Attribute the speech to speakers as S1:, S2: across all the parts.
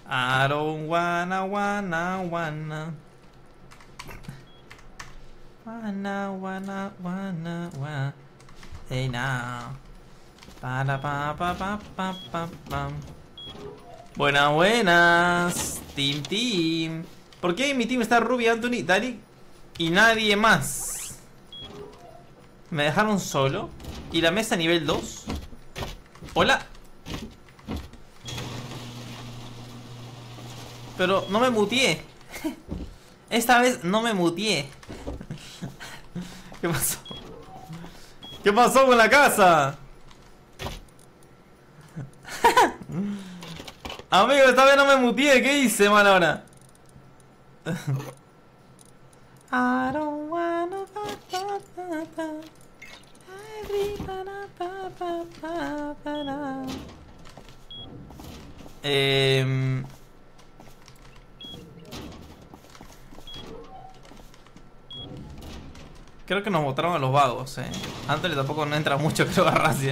S1: I don't wanna. Wanna. Hey now. Para pa pa pa pa pa pam. Buenas, buenas. Team. ¿Por qué mi team está Ruby, Anthony, Dani y nadie más? Me dejaron solo. ¿Y la mesa nivel 2? Hola. Pero no me muteé. Esta vez no me muteé. ¿Qué pasó? ¿Qué pasó con la casa? Amigo, esta vez no me muteé. ¿Qué hice mal ahora? I don't wanna. Creo que nos botaron a los vagos, Anthony tampoco no entra mucho, creo, a Racia.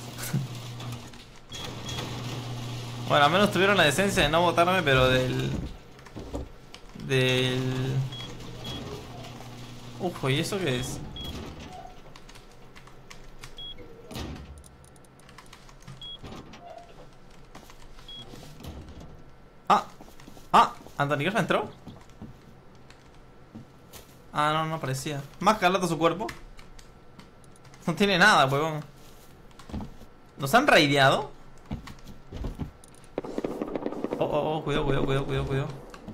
S1: Bueno, al menos tuvieron la decencia de no votarme, pero del... Uf, ¿y eso qué es? ¿Anthony Graf entró? No parecía. ¿Más calata su cuerpo? No tiene nada, huevón. ¿Nos han raideado? Cuidado.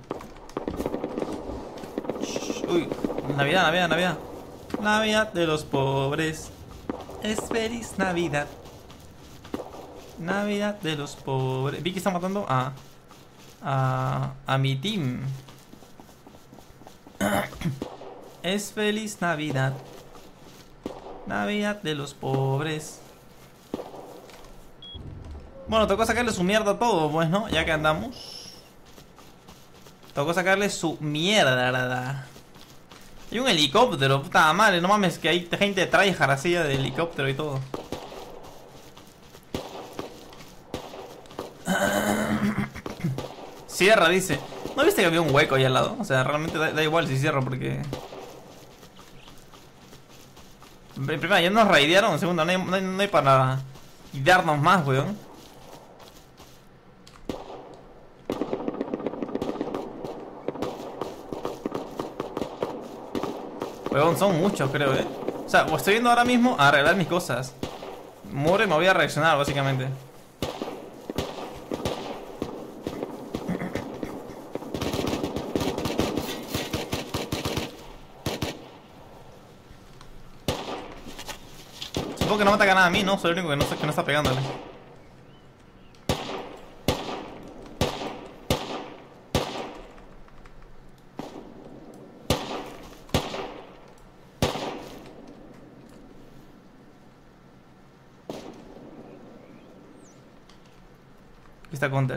S1: Uy, Navidad. Navidad de los pobres. Es feliz Navidad. Navidad de los pobres. Vi que está matando a mi team. Es feliz Navidad. Navidad de los pobres. Bueno, tocó sacarle su mierda a todo, pues, ¿no? Ya que andamos. Tocó sacarle su mierda. Hay un helicóptero, puta madre, no mames, que hay gente tryhard así de helicóptero y todo. Cierra, dice. ¿No viste que había un hueco ahí al lado? O sea, realmente da igual si cierro porque... En primera, ya nos raidearon. En segunda, no hay para darnos más, weón. Weón, son muchos, creo, O sea, estoy viendo ahora mismo a arreglar mis cosas. Muero y me voy a reaccionar, básicamente. Supongo que no me ataca nada a mí, ¿no? Soy el único que no está pegándole. Aquí está Counter.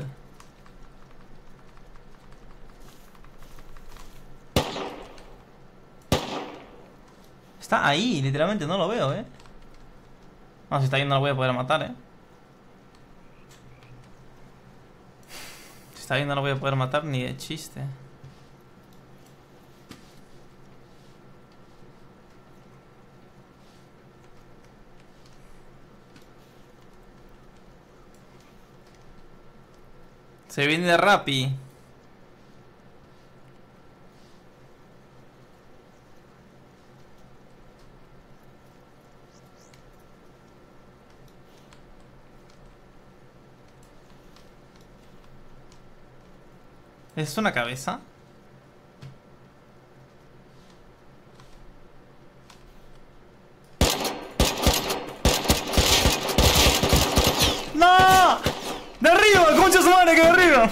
S1: Está ahí, literalmente, no lo veo, No, si está ahí no lo voy a poder matar, Si está ahí no lo voy a poder matar ni de chiste. Se viene de Rappi. ¿Es una cabeza? ¡No! ¡De arriba! ¡Concha su madre que de arriba!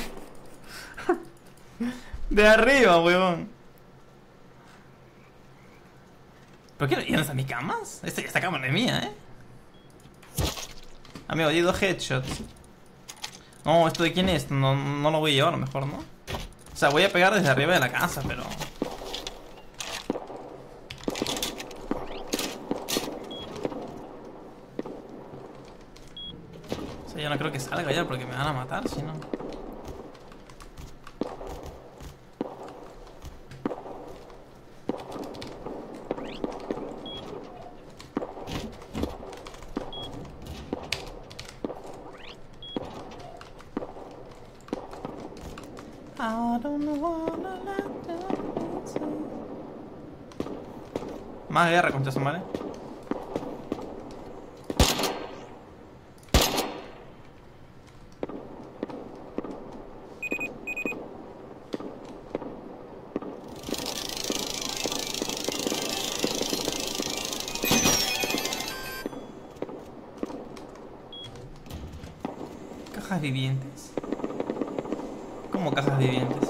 S1: De arriba, weón. ¿Por qué no llenas a mis camas? Esta cama no es mía, Amigo, di 2 headshots. No, ¿esto de quién es? No lo voy a llevar, mejor, ¿no? O sea, voy a pegar desde arriba de la casa, pero... O sea, yo no creo que salga ya porque me van a matar, si no... I don't wanna let you say. Más guerra, concha su madre. ¿Cajas vivientes? ¿Cómo cajas vivientes?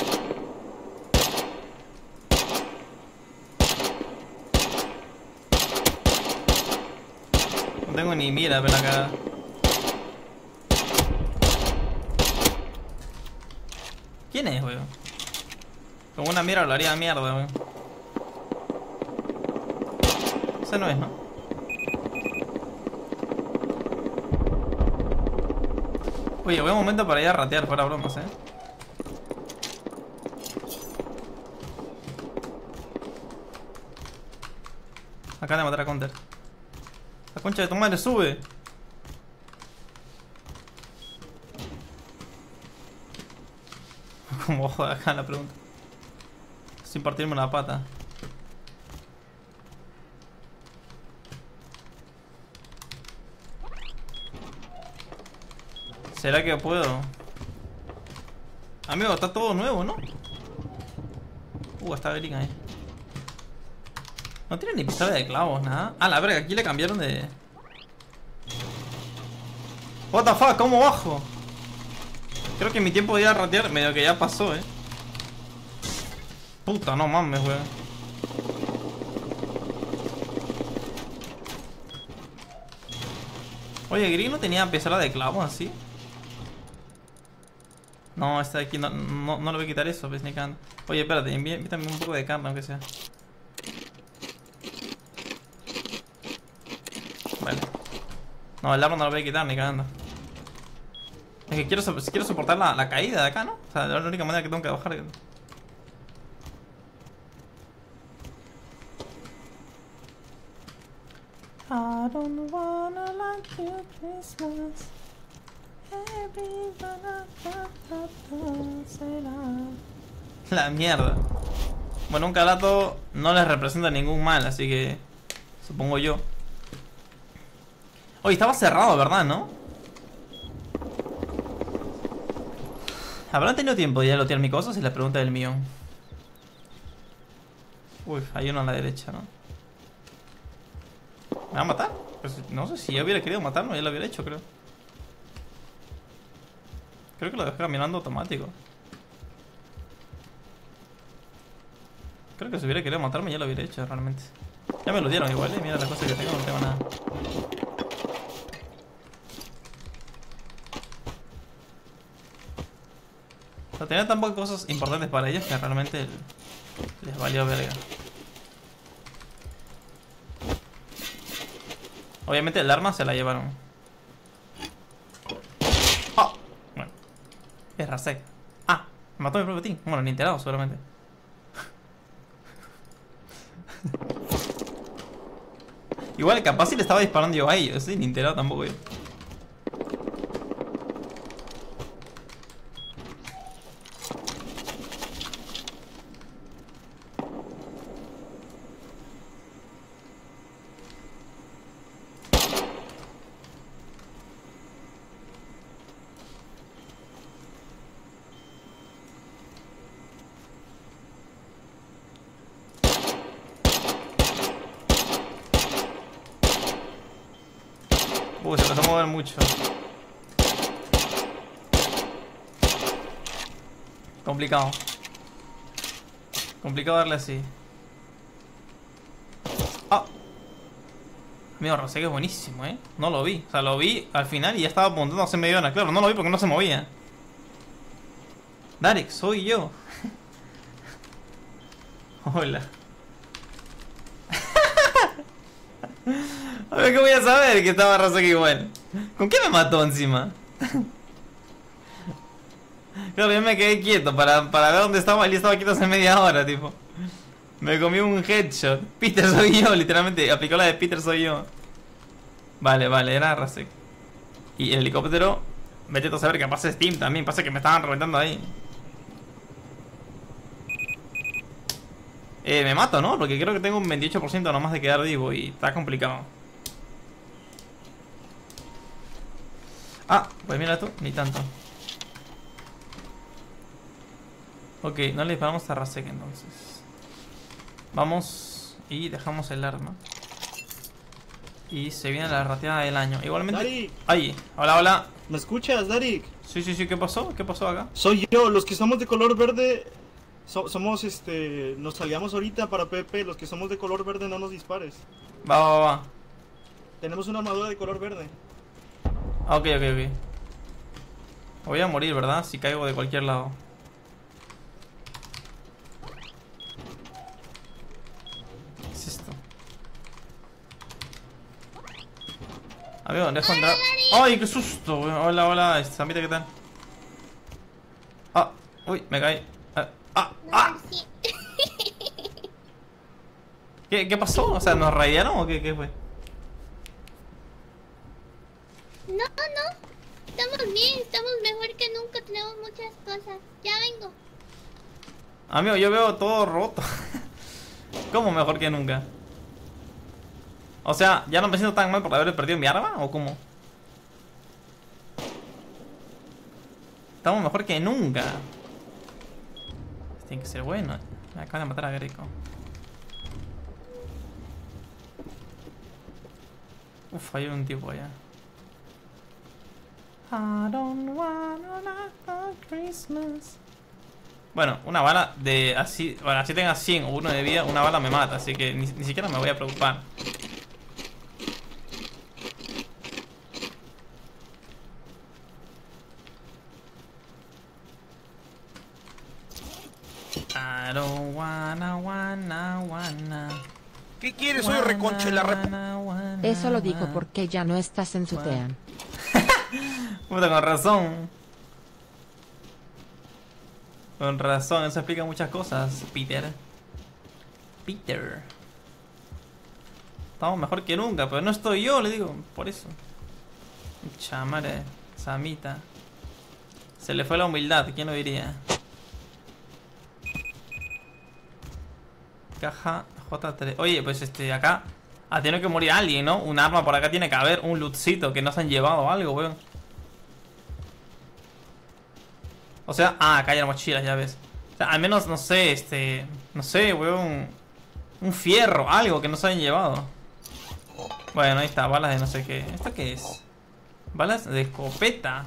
S1: No tengo ni mira, pero acá. ¿Quién es, weón? Con una mira hablaría mierda, weón. Ese no es, ¿no? Oye, buen momento para ir a ratear, fuera bromas, Acá de matar a Counter. La concha de tu madre, sube. Como joder acá la pregunta. Sin partirme una pata. ¿Será que puedo? Amigo, está todo nuevo, ¿no? Está Beric ahí. No tiene ni pistola de clavos, nada. Ah, la verga, aquí le cambiaron de... What the fuck, ¿cómo bajo? Creo que mi tiempo de ir a ratear medio que ya pasó, Puta, no mames, weón. Oye, Green no tenía pistola de clavos así. No, este de aquí no le voy a quitar eso, pues ni cagando. Oye, espérate, invítame un poco de carne, aunque sea. Vale. No, el arma no lo voy a quitar ni cagando. Es que quiero soportar la caída de acá, ¿no? O sea, es la única manera que tengo que bajar. I don't wanna like you Christmas. La mierda. Bueno, un calato no les representa ningún mal, así que... Supongo yo. Oye, estaba cerrado, ¿verdad, no? ¿Habrán tenido tiempo de ir a lotear mi cosa? Si la pregunta del millón. Uy, hay uno a la derecha, ¿no? ¿Me va a matar? Pues no sé, si yo hubiera querido matarme, ya lo hubiera hecho, creo. Creo que lo dejé caminando automático. Creo que si hubiera querido matarme ya lo hubiera hecho realmente. Ya me lo dieron igual, mira las cosas que tengo, no tengo nada. O sea, tenía tan pocas cosas importantes para ellos que realmente les valió verga. Obviamente el arma se la llevaron. ¡Oh! Bueno. Es Rasek. Ah, me mató mi propio team. Bueno, ni enterado seguramente. Igual capaz si le estaba disparando yo a ellos, ni enterado tampoco yo. Se empezó a mover mucho. Complicado. Complicado darle así. Ah. Amigo, Rasek es buenísimo, No lo vi. O sea, lo vi al final y ya estaba apuntando a hacerme Diana. Claro, no lo vi porque no se movía. Darek, soy yo. Hola. A ver, ¿qué voy a saber que estaba Rasek igual? ¿Con qué me mató encima? Claro, yo me quedé quieto para ver dónde estaba. Él estaba quieto hace media hora, tipo. Me comí un headshot. Peter soy yo, literalmente. Aplicó la de Peter soy yo. Vale, era Rasek. Y el helicóptero, vete a saber que pasa Steam también. Pasa que me estaban reventando ahí. Me mato, ¿no? Porque creo que tengo un 28% nomás de quedar vivo y está complicado. Ah, pues mira tú, ni tanto. Ok, no le disparamos a Rasek entonces. Vamos y dejamos el arma. Y se viene la rateada del año. Igualmente...
S2: Darik.
S1: ¡Ay! Hola, hola.
S2: ¿Me escuchas, Darik?
S1: Sí, sí, sí, ¿qué pasó? ¿Qué pasó acá?
S2: Soy yo, los que somos de color verde. Somos nos salíamos ahorita para Pepe. Los que somos de color verde no nos dispares.
S1: Va, va, va.
S2: Tenemos una armadura de color verde.
S1: Ah, ok, ok, ok. Voy a morir, ¿verdad? Si caigo de cualquier lado. ¿Qué es esto? Amigo, dejo entrar. ¡Ay, qué susto! Hola, hola, Samita, ¿qué tal? Ah, uy, me caí. ¡Ah! ¿Qué pasó? O sea, ¿nos raidearon o qué fue?
S3: No, no. Estamos bien, estamos mejor que nunca. Tenemos muchas cosas. Ya vengo.
S1: Amigo, yo veo todo roto. ¿Cómo mejor que nunca? O sea, ¿ya no me siento tan mal por haber perdido mi arma? ¿O cómo? Estamos mejor que nunca. Tiene que ser bueno. Me acaban de matar a Greco. Uf, hay un tipo allá. I don't wanna like for Christmas. Bueno, una bala de así... Bueno, así tenga 100 o 1 de vida, una bala me mata. Así que ni siquiera me voy a preocupar. I don't wanna.
S4: ¿Qué quieres hoy, reconche la rep?
S5: Eso lo dijo porque ya no estás en su team.
S1: Puta, con razón. Con razón, eso explica muchas cosas, Peter. Peter. Estamos mejor que nunca, pero no estoy yo, le digo, por eso. Chamare, Samita. Se le fue la humildad, ¿quién lo diría? Caja J3. Oye, pues acá ha tenido que morir alguien, ¿no? Un arma por acá tiene que haber, un lootcito que nos han llevado algo, weón. O sea, acá hay las mochilas, ya ves. O sea, al menos, no sé, no sé, weón. Un fierro, algo que nos hayan llevado. Bueno, ahí está, balas de no sé qué. ¿Esto qué es? Balas de escopeta.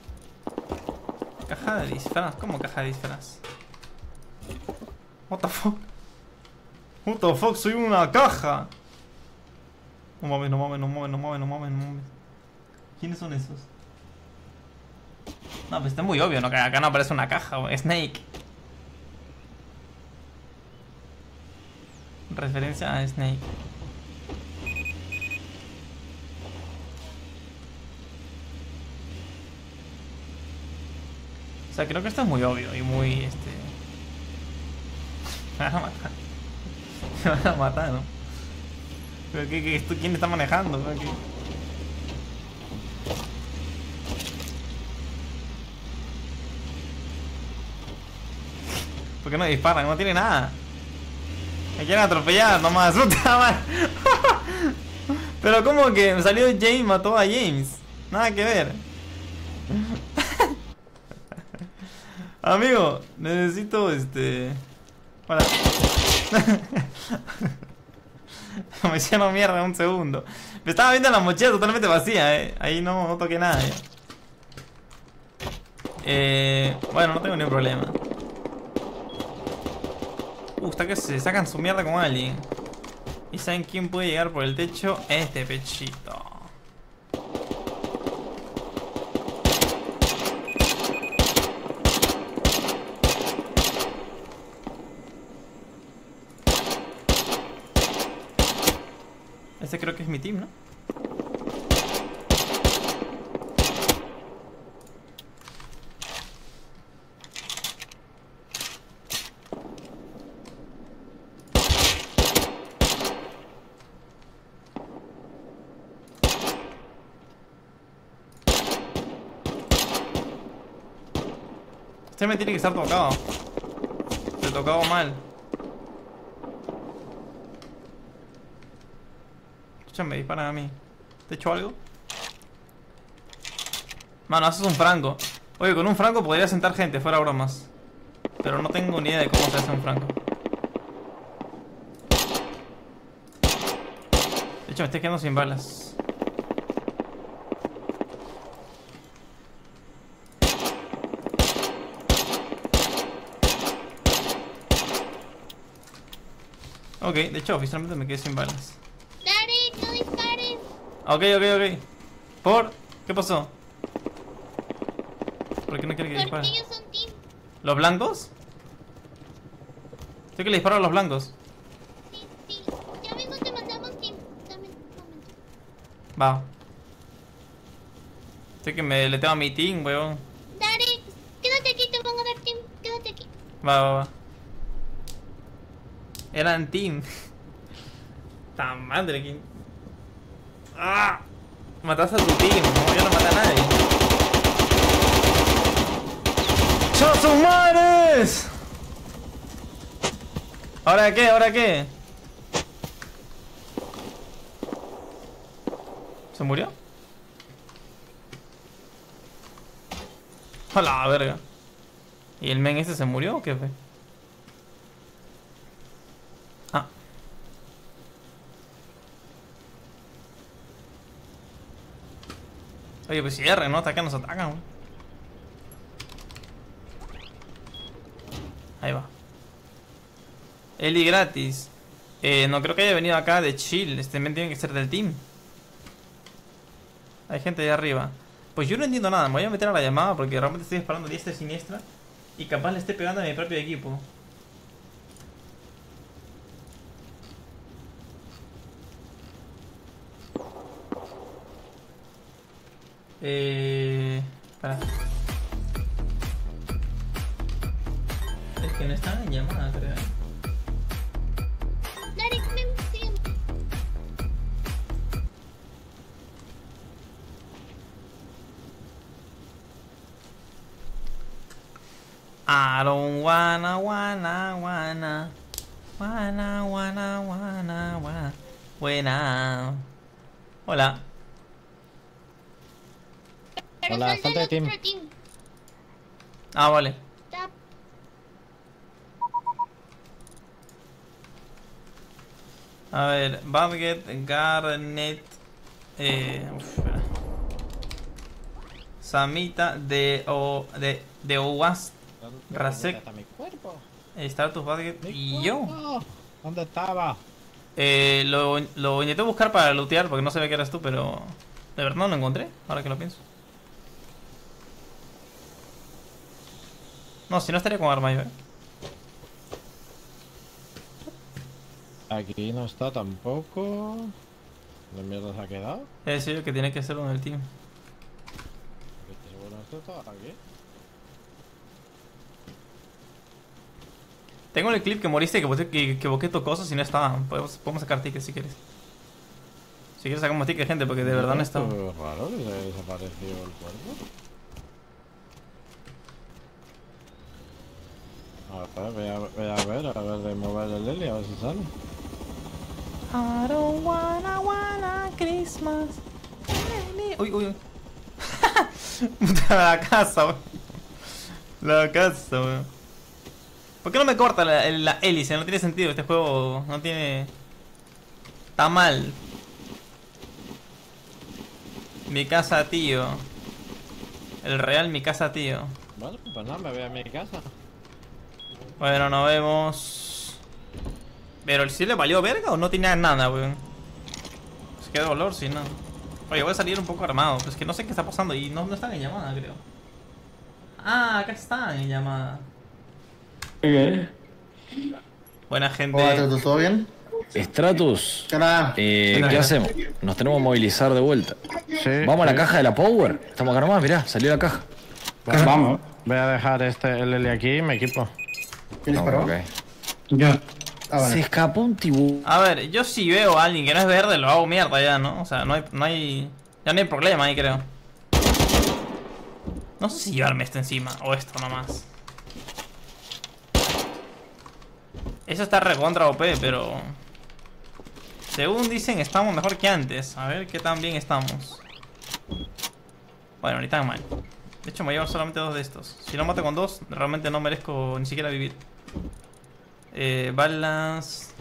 S1: Caja de disfraz, ¿cómo caja de disfraz? What the fuck? What the fuck, soy una caja. No mames, no mames, no mames, no mames, no mames, no mames. ¿Quiénes son esos? No, pues está muy obvio, ¿no? Que acá no aparece una caja, Snake. Referencia a Snake. O sea, creo que esto es muy obvio y muy, Me van a matar. Me van a matar, ¿no? ¿Pero quién está manejando? ¿Qué? ¿Por qué no disparan? No tiene nada. Me quieren atropellar, nomás. ¡Puta madre! Pero ¿cómo que me salió James, mató a James? Nada que ver. Amigo, necesito Hola. Me hicieron mierda un segundo. Me estaba viendo la mochila totalmente vacía, Ahí no toqué nada, Bueno, no tengo ningún problema. Está que se sacan su mierda con alguien. ¿Y saben quién puede llegar por el techo? Este pechito. Este creo que es mi team, ¿no? Este me tiene que estar tocado. Se tocado mal. Escúchame, disparan a mí. ¿Te he hecho algo? Mano, haces un franco. Oye, con un franco podría sentar gente, fuera bromas. Pero no tengo ni idea de cómo se hace un franco. De hecho, me estoy quedando sin balas. Ok, de hecho, oficialmente me quedé sin balas.
S3: Darek, no dispares.
S1: Ok. ¿Por? ¿Qué pasó? ¿Por qué no quiere que dispare?
S3: Porque ellos son team.
S1: ¿Los blancos? Tengo que le disparo a los blancos.
S3: Sí. Ya mismo te mandamos team. Dame un momento.
S1: Va. Sé que me le tengo a mi team, weón.
S3: Darek, quédate aquí, te van a dar team. Quédate aquí.
S1: Va. Eran team. Ta madre, ¿quién? ¡Ah! Mataste a tu team. No, yo no maté a nadie. ¡Chao sus madres! ¿Ahora qué? ¿Ahora qué? ¿Se murió? A la verga. ¿Y el men ese se murió o qué fue? Ah. Oye, pues cierre, ¿no? Hasta acá nos atacan, güey. Ahí va. Eli gratis. No creo que haya venido acá de chill. Este men tiene que ser del team. Hay gente allá arriba. Pues yo no entiendo nada. Me voy a meter a la llamada porque realmente estoy disparando diestra y siniestra. Y capaz le esté pegando a mi propio equipo. Espera. Es que no están en llamada, creo.
S3: Darek, ven, sígueme.
S1: I don't wanna. Buena. Hola.
S3: Pero
S6: Hola,
S3: son
S6: salte de
S3: del
S6: team.
S3: otro team.
S1: Ah, vale.
S3: Tap.
S1: A ver, Badget, Garnet, espera. Samita de Owas, Rasek,
S6: ¿Dónde está mi cuerpo?
S1: Status Badget
S6: ¡Mi
S1: y yo.
S6: cuerpo! ¿Dónde estaba?
S1: Lo intenté buscar para lootear porque no sabía que eras tú, pero de verdad no lo encontré, ahora que lo pienso. No, si no estaría con arma yo,
S6: Aquí no está tampoco. ¿Dónde mierda se ha quedado?
S1: Es decir, que tiene que ser uno del team.
S6: ¿Estás seguro de esto? ¿Aquí?
S1: Tengo el clip que moriste que boqué tu cosas y no estaban. Podemos sacar tickets si quieres. Si quieres sacamos tickets, gente, porque de verdad no
S6: Esto
S1: estaban.
S6: es raro que se haya desaparecido el cuerpo. A ver, voy a ver de mover el Lely, a ver si sale.
S1: I don't wanna Christmas. Uy. La casa, weón. La casa, weón. ¿Por qué no me corta la hélice? No tiene sentido. Este juego no tiene... Está mal. Mi casa, tío. El real mi casa, tío.
S6: Bueno, pues nada, me voy a mi casa.
S1: Bueno, nos vemos. Pero el sí le valió verga o no tenía nada, weón. Pues qué dolor, si no. Oye, voy a salir un poco armado. Pues que no sé qué está pasando y no están en llamada, creo. Ah, acá están en llamada.
S7: ¿Qué?
S1: Buena gente.
S7: Hola, Stratus, ¿todo bien?
S8: Stratus,
S7: ¿Qué tal?
S8: ¿qué hacemos? Nos tenemos que movilizar de vuelta. ¿Vamos a la caja de la Power? Estamos acá nomás, mirá, salió la caja.
S7: Vamos.
S6: Voy a dejar el Lely aquí y me equipo.
S7: ¿Quién disparó?
S8: Ok.
S7: Yo. Ah,
S8: Se
S7: bueno.
S8: escapó un tiburón.
S1: A ver, yo si veo a alguien que no es verde, lo hago mierda ya, ¿no? O sea, ya no hay problema ahí, creo. No sé si llevarme esto encima o esto nomás. Eso está recontra OP, pero... Según dicen, estamos mejor que antes. A ver qué tan bien estamos. Bueno, ni tan mal. De hecho, me llevo solamente 2 de estos. Si no mato con 2, realmente no merezco ni siquiera vivir. Balas.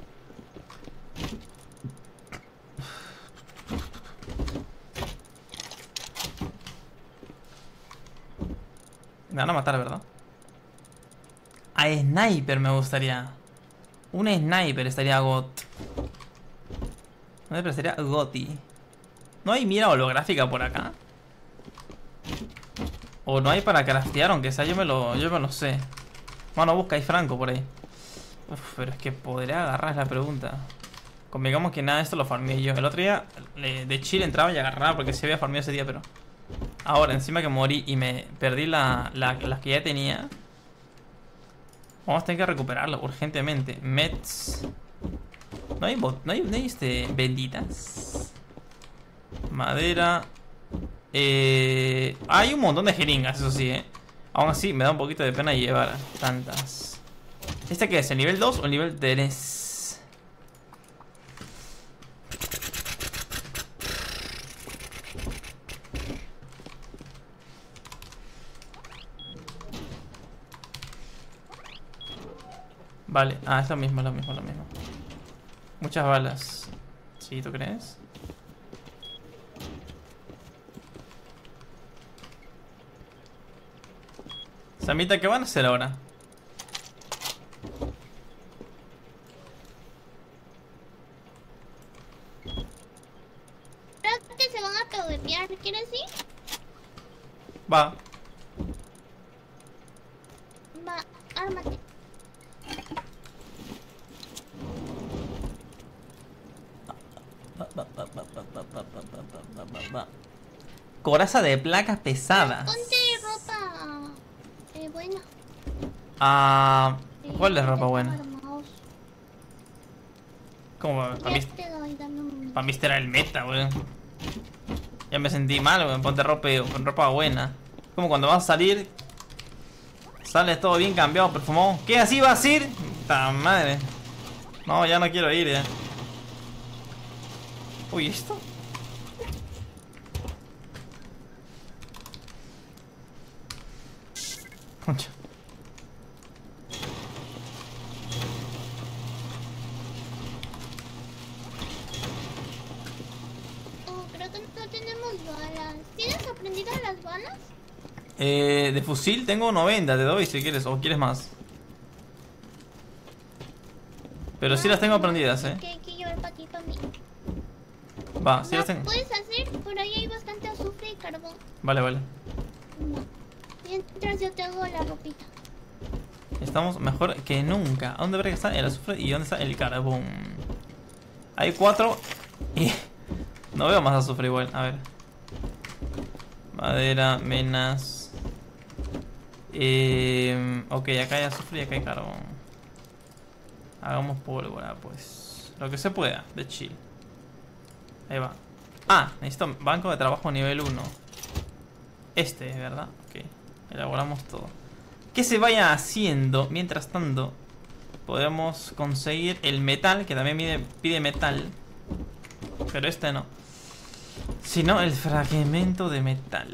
S1: Me van a matar, ¿verdad? A sniper me gustaría. Un sniper estaría got. Un sniper estaría goti. ¿No hay mira holográfica por acá? O no hay para craftear, aunque sea, yo me lo sé. Bueno, busca, hay Franco por ahí. Uf, pero es que podría agarrar, es la pregunta. Convengamos que nada de esto lo farmeé yo. El otro día de chill entraba y agarraba porque se había farmeado ese día, pero... Ahora, encima que morí y me perdí las que ya tenía. Vamos a tener que recuperarlo urgentemente. Mets. No hay benditas. Madera. Hay un montón de jeringas, eso sí, Aún así, me da un poquito de pena llevar tantas. ¿Este qué es? ¿El nivel 2 o el nivel 3? Vale, es lo mismo, lo mismo. Muchas balas. ¿Sí, tú crees? Samita, ¿qué van a hacer ahora?
S3: Creo que se van a peguetear, ¿quieres ir?
S1: Va.
S3: Va, ármate.
S1: Coraza de placas pesadas.
S3: Ponte ropa buena.
S1: ¿Cuál es ropa buena?
S3: Armados.
S1: ¿Cómo? Para mí,
S3: Ya te doy, dame un...
S1: para mí este era el meta, weón. Ya me sentí mal, weón. Ponte ropa buena. Como cuando vas a salir, sales todo bien cambiado, perfumado. ¿Qué? ¿Así vas a ir? ¡Ta madre! No, ya no quiero ir, Uy, ¿esto? Concha.
S3: Oh, creo que no tenemos balas. ¿Tienes aprendidas las balas?
S1: De fusil tengo 90, te doy si quieres, o quieres más. Pero sí las tengo aprendidas,
S3: Que hay que llevar para ti, para mí.
S1: Va, sí las tengo.
S3: Puedes hacer, por ahí hay bastante azufre y carbón.
S1: Vale.
S3: Va. Mientras yo te hago la ropita.
S1: Estamos mejor que nunca. ¿A dónde habría que estar el azufre y dónde está el carbón? Hay 4 y no veo más azufre igual. A ver. Madera, menas. Ok, acá hay azufre y acá hay carbón. Hagamos pólvora, pues. Lo que se pueda, de chill. Ahí va. Necesito banco de trabajo nivel 1. Este, ¿verdad? Ok. Elaboramos todo. Que se vaya haciendo. Mientras tanto, podemos conseguir el metal, que también pide metal. Pero este no. Sino el fragmento de metal.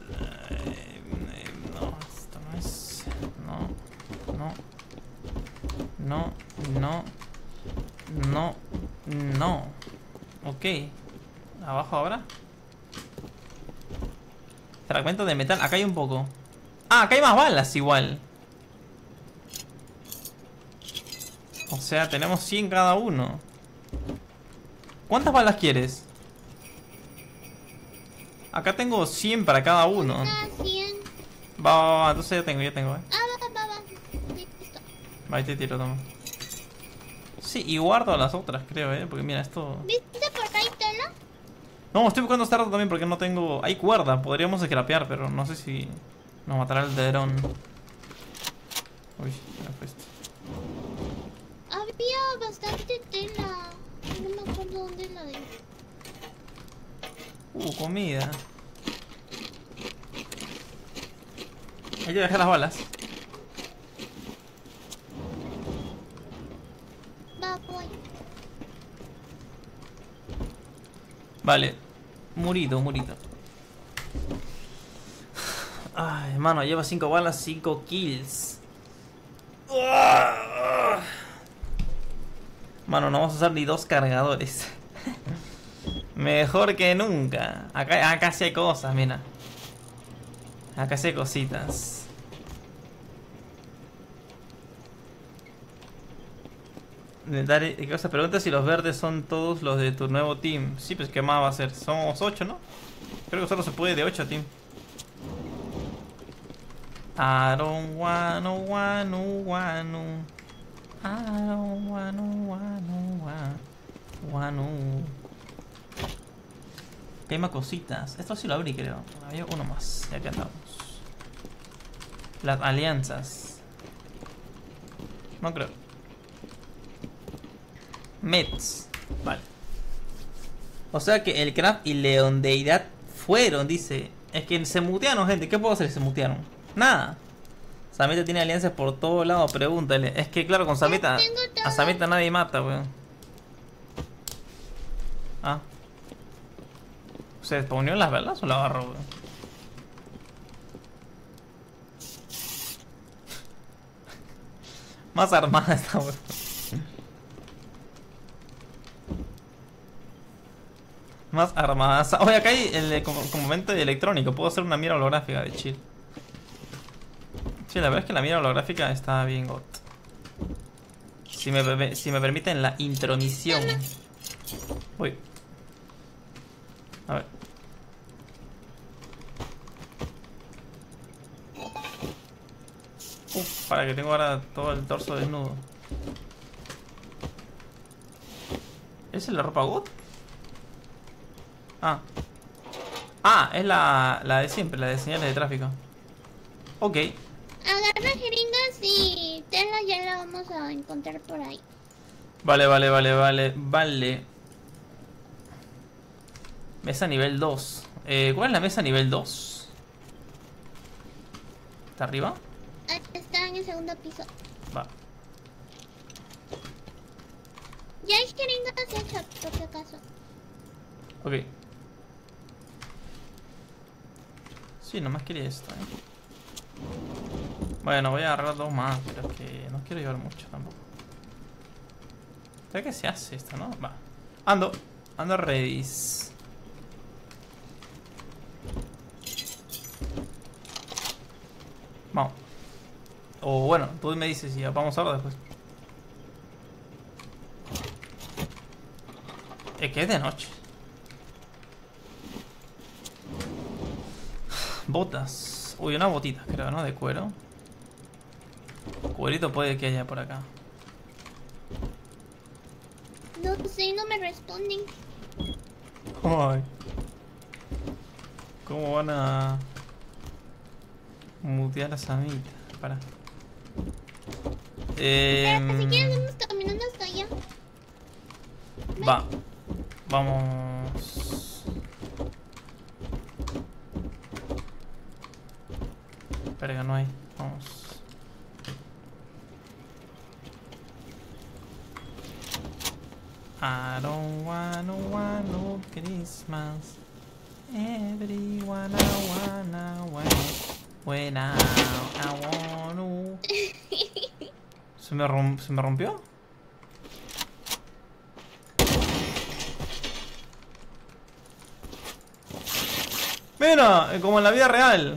S1: No, esto no es. No. Ok. Abajo ahora. Fragmento de metal. Acá hay un poco. Acá hay más balas igual. O sea, tenemos 100 cada uno. ¿Cuántas balas quieres? Acá tengo 100 para cada uno.
S3: 100.
S1: Va. Entonces ya tengo,
S3: Va.
S1: Listo. Va, ahí te tiro, toma. Sí, y guardo las otras, creo, porque mira, esto...
S3: ¿Viste por ahí tela?
S1: No, estoy buscando starter también porque no tengo... Hay cuerda, podríamos scrapear, pero no sé si nos matará el dron. Uy, ya fue esto.
S3: Había bastante tela. No me acuerdo dónde la dejé.
S1: Comida. Hay que dejar las balas.
S3: Va, voy.
S1: Vale. Murito, murito. Ay, hermano, lleva 5 balas, 5 kills. Mano, no vamos a usar ni 2 cargadores. Mejor que nunca. Acá sí hay cosas, mira. Acá sí hay cositas. ¿Qué cosa? Pregunta si los verdes son todos los de tu nuevo team. Sí, pues ¿qué más va a ser? Somos 8, ¿no? Creo que solo se puede de 8 team. I don't wanna. I don't wanna. Que hay más cositas. Esto sí lo abrí, creo. Había uno más. Ya que andamos. Las alianzas. No creo. Mets. Vale. O sea que el Craft y Leondeidad fueron, dice. Es que se mutearon, gente. ¿Qué puedo hacer si se mutearon? Nada. Samita tiene alianzas por todos lados. Pregúntale. Es que claro, con Samita. A Samita nadie mata, weón. Ah. ¿Se desponió las velas o la agarró, weón? Más armada esta, weón. Más armadas. Oye, acá hay el componente electrónico. Puedo hacer una mira holográfica de chill. Sí, la verdad es que la mira holográfica está bien got. Si me permiten la intromisión. Uy. A ver. Para que tengo ahora todo el torso desnudo. ¿Es el de ropa got? Ah, es la de siempre, la de señales de tráfico. Ok.
S3: Agarra jeringas y tela, ya la vamos a encontrar por ahí.
S1: Vale. Mesa nivel 2. ¿Cuál es la mesa nivel 2? ¿Está arriba?
S3: Está en el segundo piso.
S1: Va.
S3: Ya hay jeringas hechas, por si acaso.
S1: Ok. Sí, nomás quería esto, Bueno, voy a agarrar 2 más, pero es que no quiero llevar mucho tampoco. ¿Sabes qué se hace esto, no? Va. Ando ready. Vamos. O bueno, tú me dices si ya vamos ahora o después. Es que es de noche. Botas. Uy, una botita, creo, ¿no? De cuero. Cuerito puede que haya por acá.
S3: No sé, no me responden.
S1: Ay. ¿Cómo van a mutear a Samita? Para.
S3: Espera, si quieres vamos caminando hasta allá.
S1: Va. Vamos. Verga, no hay. Vamos. I don't wanna Christmas. Everyone I wanna when I wanna. ¿Se me rompió? Mira, como en la vida real.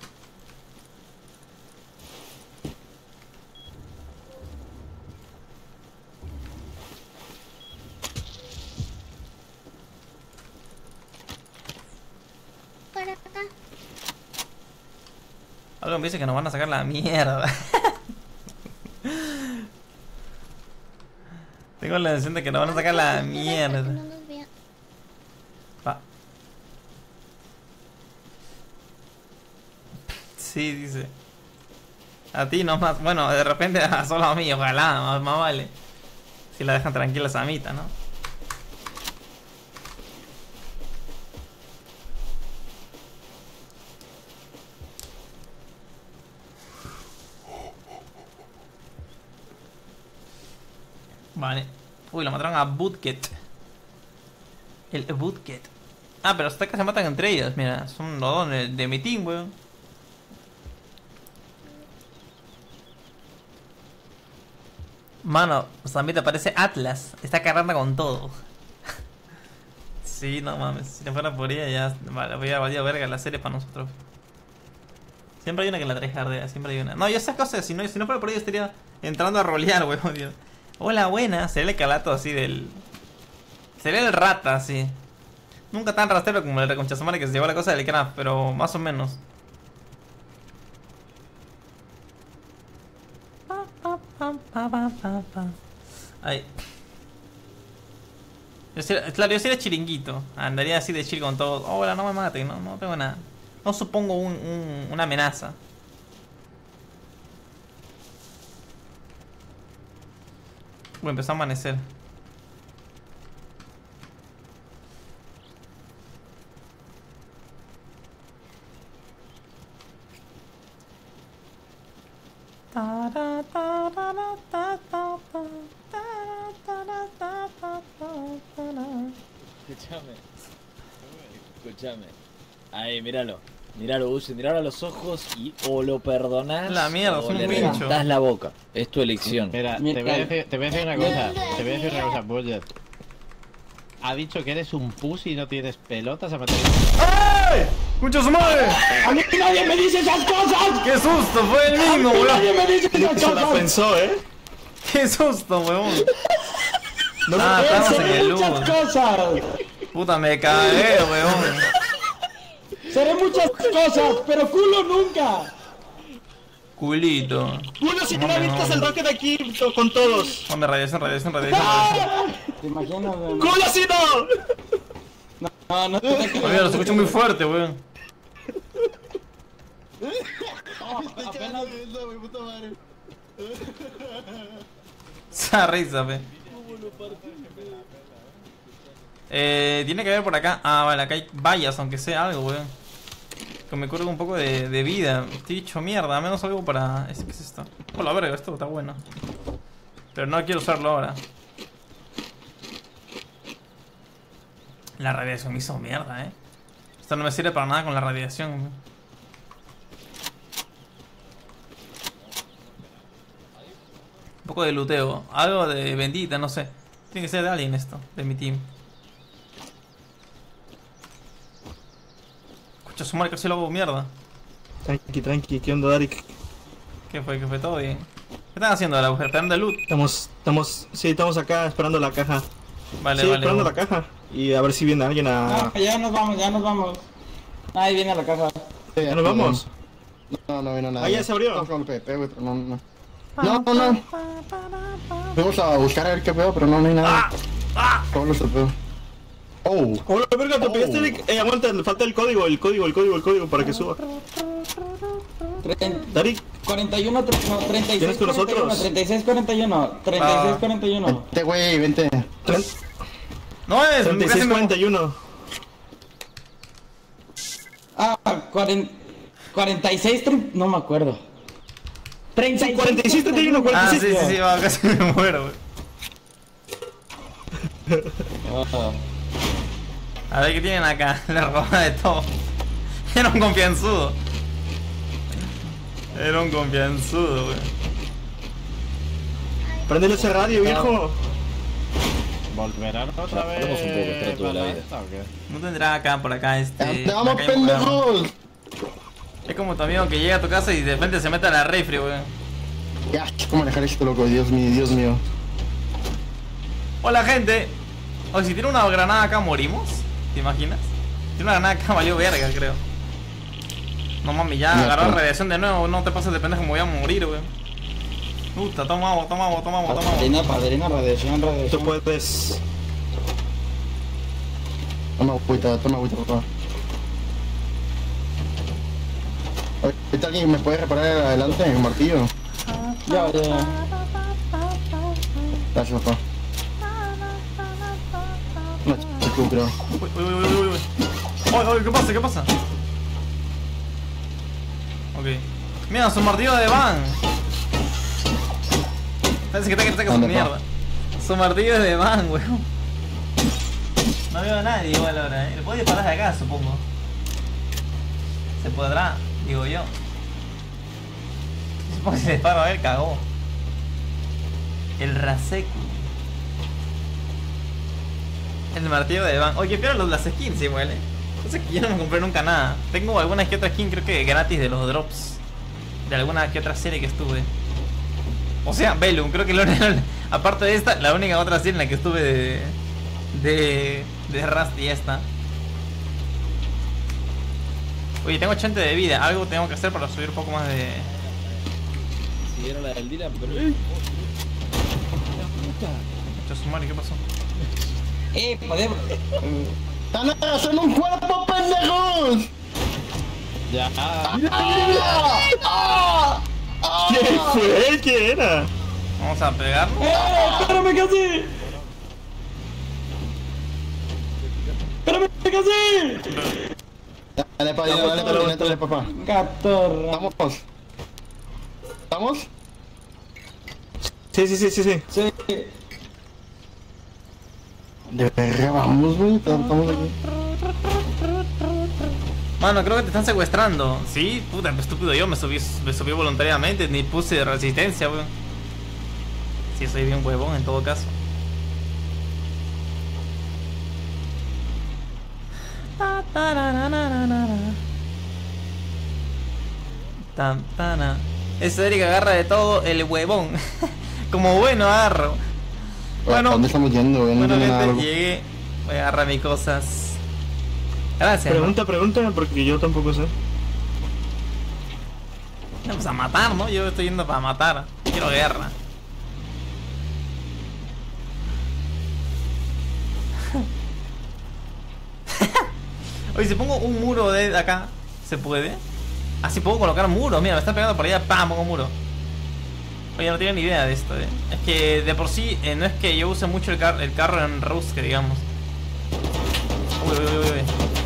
S3: Por acá.
S1: Algo me dice que nos van a sacar la mierda. Tengo la sensación de que nos van a sacar la mierda.
S3: No nos vea.
S1: Va. Sí, dice. A ti nomás. Bueno, de repente solo a mí, ojalá, más vale. Si la dejan tranquila a Samita, ¿no? Vale. Uy, lo mataron a Bootket. El Bootget. Ah, pero hasta que se matan entre ellos, mira. Son los dos de mi team, weón. Mano, pues también te parece Atlas. Está cargando con todo. Sí, no mames. Si no fuera por ella ya había valido verga la serie para nosotros. Siempre hay una que la tryhardea, siempre hay una. No, yo esas cosas, si no fuera por ella estaría entrando a rolear, weón. Dios. Hola, buena. Sería el calato así del... Sería el rata, así. Nunca tan rastero como el reconchazamare que se llevó la cosa del craft, pero más o menos. Ay. Claro, yo sería chiringuito. Andaría así de chill con todo. Hola, no me maten, no tengo nada. No supongo una amenaza. Empezó a amanecer.
S8: Escúchame. Ahí, míralo. Míralo, Uzi, míralo a los ojos y o lo perdonás
S1: la mierda,
S8: o
S1: es un
S8: le
S1: pincho.
S8: reventás la boca. Es tu elección.
S6: Mira, te voy a decir una cosa. Te voy a decir una cosa, Budget. Ha dicho que eres un pussy y no tienes pelotas a meter.
S1: ¡Ay! ¡Escucha su madre!
S9: ¡A mí nadie me dice esas cosas!
S1: ¡Qué susto! Fue el mismo, weón.
S9: ¡Nadie me dice esas
S2: Se la
S9: cosas!
S2: pensó,
S1: ¡Qué susto, weón!
S2: No
S1: Ah, estamos en
S9: ¡Seré
S1: el luz.
S9: muchas cosas!
S1: Puta, me cagué, weón.
S9: ¡Seré muchas cosas, pero culo nunca!
S1: Culito.
S2: Julio, si te avientas el rocket aquí con todos.
S1: Hombre, radiación.
S9: ¿Te imaginas? weón?
S2: ¡Julio, si no!
S9: No te
S1: Oye, lo escucho muy fuerte, weón. Esa risa, pe. Tiene que haber por acá. Ah, vale, acá hay vallas, aunque sea algo, weón. Que me curve un poco de vida. Estoy hecho mierda, al menos algo para... ¿Qué es esto? Oh, la verga, esto está bueno. Pero no quiero usarlo ahora. La radiación me hizo mierda, Esto no me sirve para nada con la radiación. Un poco de luteo. Algo de bendita, no sé. Tiene que ser de alguien esto, de mi team. Escucha su madre, casi lo hago mierda.
S2: Tranqui, ¿qué onda, Darik?
S1: ¿Qué fue? ¿Todo bien? ¿Qué están haciendo ahora? ¿Esperando el loot?
S2: Estamos acá esperando la caja.
S1: Vale,
S2: Sí,
S1: vale.
S2: esperando la caja. Y a ver si viene alguien a...
S9: No, ya nos vamos. Ahí viene la caja.
S2: ¿Ya nos vamos?
S7: No vino nada.
S2: Ah, ya se abrió.
S7: Estamos con el PP, güey, pero no. No. Fuimos a buscar a ver qué pedo, pero no hay nada. ¿Cómo lo pedo? Oh.
S2: ¡Hola, verga! ¿Te pegaste? Aguanta, le falta el código para que suba. Darik,
S9: 41, 36,
S2: ¿Vienes con nosotros?
S9: 36, 41, 36, 41.
S7: Vente, güey, vente.
S1: No es,
S2: 3641.
S9: Ah, 46, no me acuerdo. 36,
S2: 46, 31,
S1: Ah,
S2: 46.
S1: sí, va, casi me muero, güey. A ver qué tienen acá. Le roba de todo. Era un confianzudo. Güey.
S2: Prendele ese radio, viejo.
S6: ¿Volverán otra vez?
S8: Hablemos un poco, trato de la vida.
S6: esta, ¿o qué?
S1: No tendrá acá, por acá,
S7: ¡Te vamos,
S1: acá hay un programa.
S7: pendejos!
S1: Es como tu amigo que llega a tu casa y de repente se mete a la refri, güey.
S7: Ya, ¿cómo manejar esto, loco? Dios mío.
S1: Hola, gente. Oye, si tiene una granada acá, ¿morimos? ¿Te imaginas? Tiene una granada acá, valió verga, creo. No mami, ya
S7: No,
S1: agarró
S7: pero-
S1: radiación de nuevo. No te pases de pendejo, me voy a morir, güey. Puta, toma agua.
S9: Padrina, radiación.
S2: Tú puedes.
S7: Toma agüita, por favor. ¿Ahorita alguien me puede reparar adelante el martillo?
S9: Ya.
S7: Gracias, papá. No, chico, creo.
S1: Uy. Oye, ¿qué pasa? Ok. Mira, su martillo de van. Parece que te su
S7: ¿Dónde,
S1: mierda. Su martillo es de van, weón. No veo a nadie igual ahora, Le puedo disparar de acá, supongo. Se podrá, digo yo. Supongo que si le disparo a él, cagó. El Raseku. El martillo de Van. Oye, pero las skins igual, Entonces que yo no me compré nunca nada. Tengo algunas que otras skins, creo que gratis de los drops. De alguna que otra serie que estuve. O sea, Velum, creo que aparte de esta, la única otra serie en la que estuve de Rust y esta. Oye, tengo 80 de vida. Algo tengo que hacer para subir un poco más de...
S10: Si era la del Dylan, pero...
S1: ¿Qué pasó?
S10: Podemos...
S7: ¡Están haciendo un cuerpo, pendejos!
S6: Ya.
S2: ¿Qué fue? ¿Qué era?
S1: Vamos a pegarlo.
S9: ¡Espérame casi! ¡Espérame casi!
S7: Dale, papá, dale, papá.
S9: Catorra.
S7: ¿Estamos? ¿Estamos?
S2: Sí.
S9: Sí.
S7: De verga, vamos, güey. Estamos aquí.
S1: Mano, creo que te están secuestrando. Sí, puta, estúpido yo, me subí voluntariamente, ni puse resistencia, weón. Sí, soy bien huevón en todo caso. Ese Eric agarra de todo el huevón. Como bueno agarro. Bueno,
S7: ¿a dónde estamos yendo, güey? No
S1: bueno,
S7: entiendo nada,
S1: gente,
S7: loco.
S1: llegué. Voy a agarrar mis cosas. Gracias.
S2: Pregunta, porque yo tampoco sé.
S1: Pues a matar, ¿no? Yo estoy yendo para matar. Quiero guerra. Oye, si pongo un muro de acá, ¿se puede? Ah, sí puedo colocar muros. Mira, me están pegando por allá. ¡Pam! Pongo muro. Oye, no tengo ni idea de esto, Es que de por sí, no es que yo use mucho el carro en Rust, que digamos. Uy.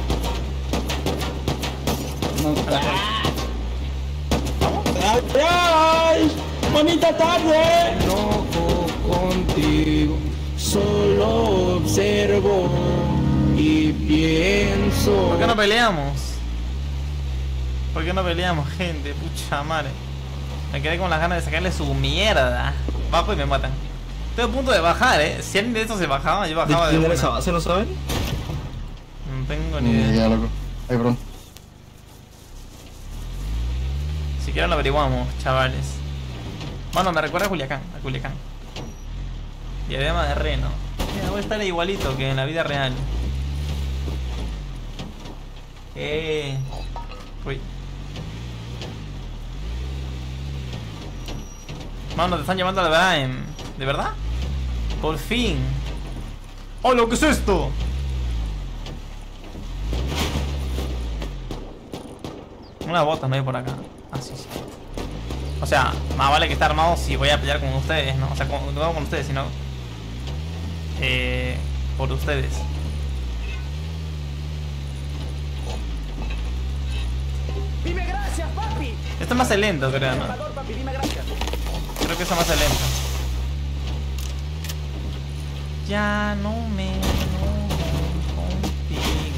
S9: ¡Ay! ¡Bonita tarde! Loco contigo, solo observo y pienso.
S1: ¿Por qué no peleamos? ¿Por qué no peleamos, gente? Pucha madre. Me quedé con las ganas de sacarle su mierda. Bajo y me matan. Estoy a punto de bajar, Si alguien de estos se bajaba, yo bajaba de
S2: ¿Quién era
S1: una.
S2: esa base, no saben?
S1: No tengo ni idea.
S7: Ya, loco. Ay, bro.
S1: Si quieren lo averiguamos, chavales. Bueno, me recuerda a Culiacán. Diadema de reno. Mira, voy a estar igualito que en la vida real. Uy. Mano, te están llamando a la Brian. ¿De verdad? Por fin. ¡Hola! ¿Qué es esto? Unas botas no hay por acá. Ah, sí. O sea, más vale que estar armado si voy a pelear con ustedes, ¿no? O sea, no con ustedes, sino... por ustedes.
S10: Dime gracias, papi.
S1: Esto es más lento, creo, ¿no?
S10: Papi, dime gracias.
S1: Creo que esto es más lento. Ya no me enojo contigo.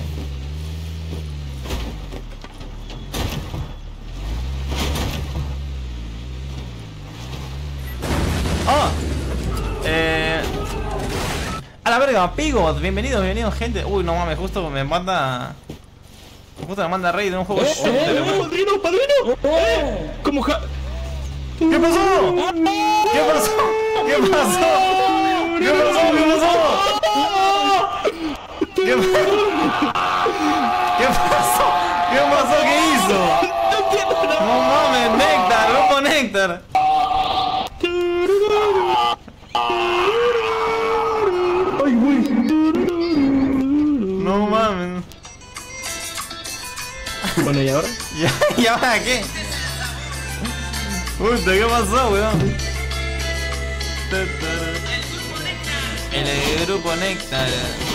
S1: ¡Oh! A la verga, Pigot, bienvenidos, gente. Uy, no mames, justo me manda Rey de un juego
S2: ¡Padrino! ¿Cómo
S1: ¿Qué pasó? ¿Qué pasó? ¿Qué hizo? No mames, Néctar, grupo Néctar. No mames.
S2: Bueno, ¿y ahora?
S1: ¿Y ahora qué? Puta, ¿qué pasó, weón? El grupo Néctar.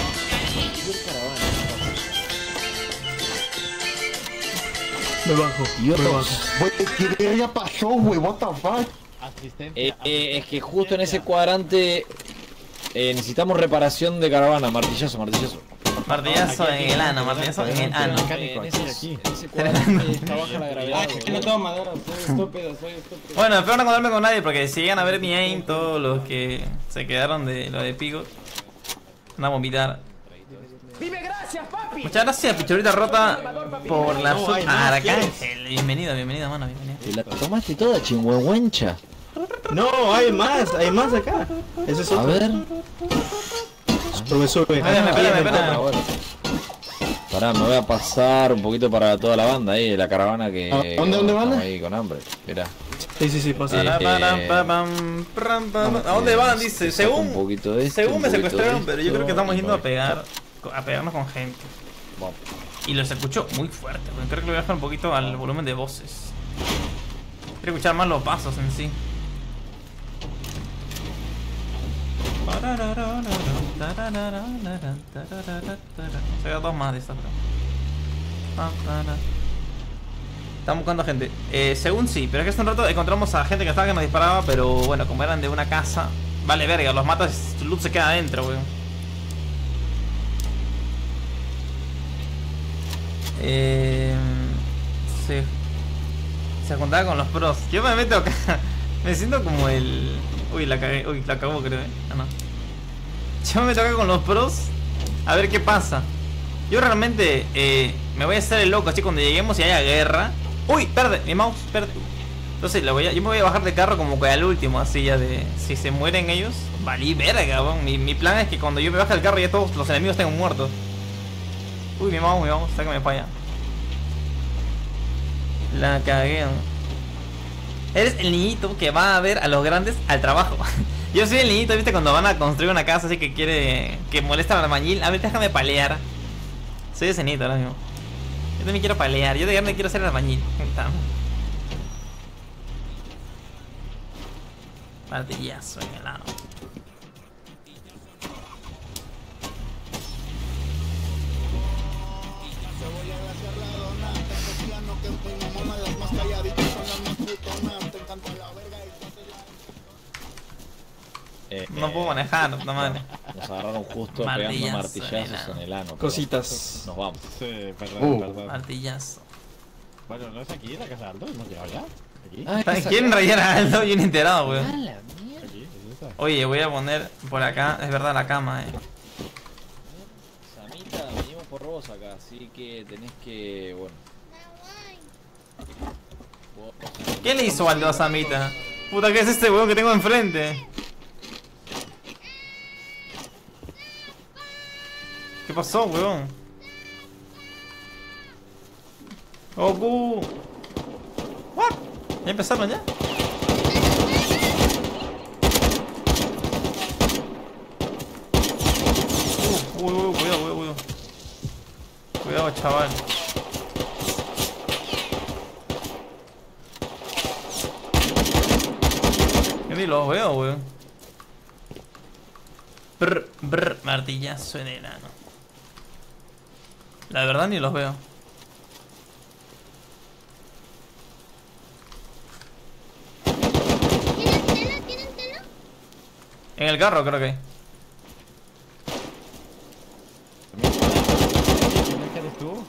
S2: Me bajo.
S7: Güey, ¿qué verga pasó, güey? What the fuck?
S6: Asistencia.
S10: Es que justo en ese cuadrante necesitamos reparación de caravana, martillazo.
S1: Martillazo en el ano, martillazo en el ano.
S10: En ese cuadro está baja la gravedad.
S9: No tengo madera, soy estúpido.
S1: Bueno, espero no encontrarme con nadie porque si llegan a ver mi aim, todos los que se quedaron de lo de Pigot van a vomitar.
S10: Dime gracias, papi.
S1: Muchas gracias, Pichorita Rota, por la sub a Arcángel. Bienvenido, mano, bienvenido.
S8: Y la tomaste toda, chingüengüencha.
S2: No, hay más acá. Ese es
S8: A
S2: otro.
S8: ver.
S2: Sube.
S1: Espérame.
S8: Pará, me voy a pasar un poquito para toda la banda ahí, la caravana que...
S7: ¿Dónde
S8: estamos
S7: van?
S8: ahí con hambre, mirá.
S2: Sí, pasa.
S1: ¿A dónde van? Dice,
S8: un poquito de esto,
S1: según
S8: un
S1: me
S8: poquito
S1: secuestraron,
S8: de
S1: pero yo creo que estamos
S8: esto,
S1: yendo a pegarnos con gente.
S8: Vamos.
S1: Y los escucho muy fuerte, porque creo que le voy a bajar un poquito al volumen de voces. Quiero escuchar más los pasos en sí. Se da dos más de estas, están buscando gente. Según sí, pero es que hace un rato encontramos a gente que nos disparaba, pero bueno, como eran de una casa, vale verga, los matas, su loot se queda adentro, weón. Sí. Se juntaba con los pros. Yo me meto acá. Me siento como el... Uy, la cagué. Uy, la cagó, creo, Ah, no. Yo me meto acá con los pros a ver qué pasa. Yo realmente me voy a hacer el loco así cuando lleguemos y haya guerra. Uy, perde, mi mouse, perde. Entonces yo me voy a bajar de carro como que al último, así ya de... Si se mueren ellos, valí verga, cabrón. Mi plan es que cuando yo me baje del carro ya todos los enemigos estén muertos. Uy, mi mouse, está que me falla. La cagué, ¿no? Eres el niñito que va a ver a los grandes al trabajo. Yo soy el niñito, viste, cuando van a construir una casa así que quiere... Que molesta al albañil. A ver, déjame palear. Soy ese niñito ahora mismo. Yo también quiero palear. Yo de grande quiero ser el albañil. Martillazo en el ano. No puedo manejar, no madre.
S8: Nos agarraron justo pegando martillazos en el ano.
S2: Cositas.
S8: Nos vamos.
S6: Sí, perdón.
S1: Martillazo.
S6: Bueno, ¿no es aquí la casa de Aldo? ¿Hemos llegado ya? ¿Aquí?
S1: ¿Quieren rayar a Aldo? Bien enterado, weón.
S6: Aquí, ¿es esa?
S1: Oye, voy a poner por acá, es verdad, la cama,
S10: Samita, venimos por vos acá, así que tenés que... Bueno.
S1: ¿Qué le hizo Aldo a Samita? Puta, ¿qué es este weón que tengo enfrente? ¿Qué pasó, weón? Goku. What? ¿Ya empezaron ya? Cuidado. Cuidado, chaval. Yo ni los veo, weón. Brr, martillazo en el ano. La verdad ni los veo.
S3: ¿Tienen tela?
S1: En el carro creo que.
S6: ¿Quién eres tú?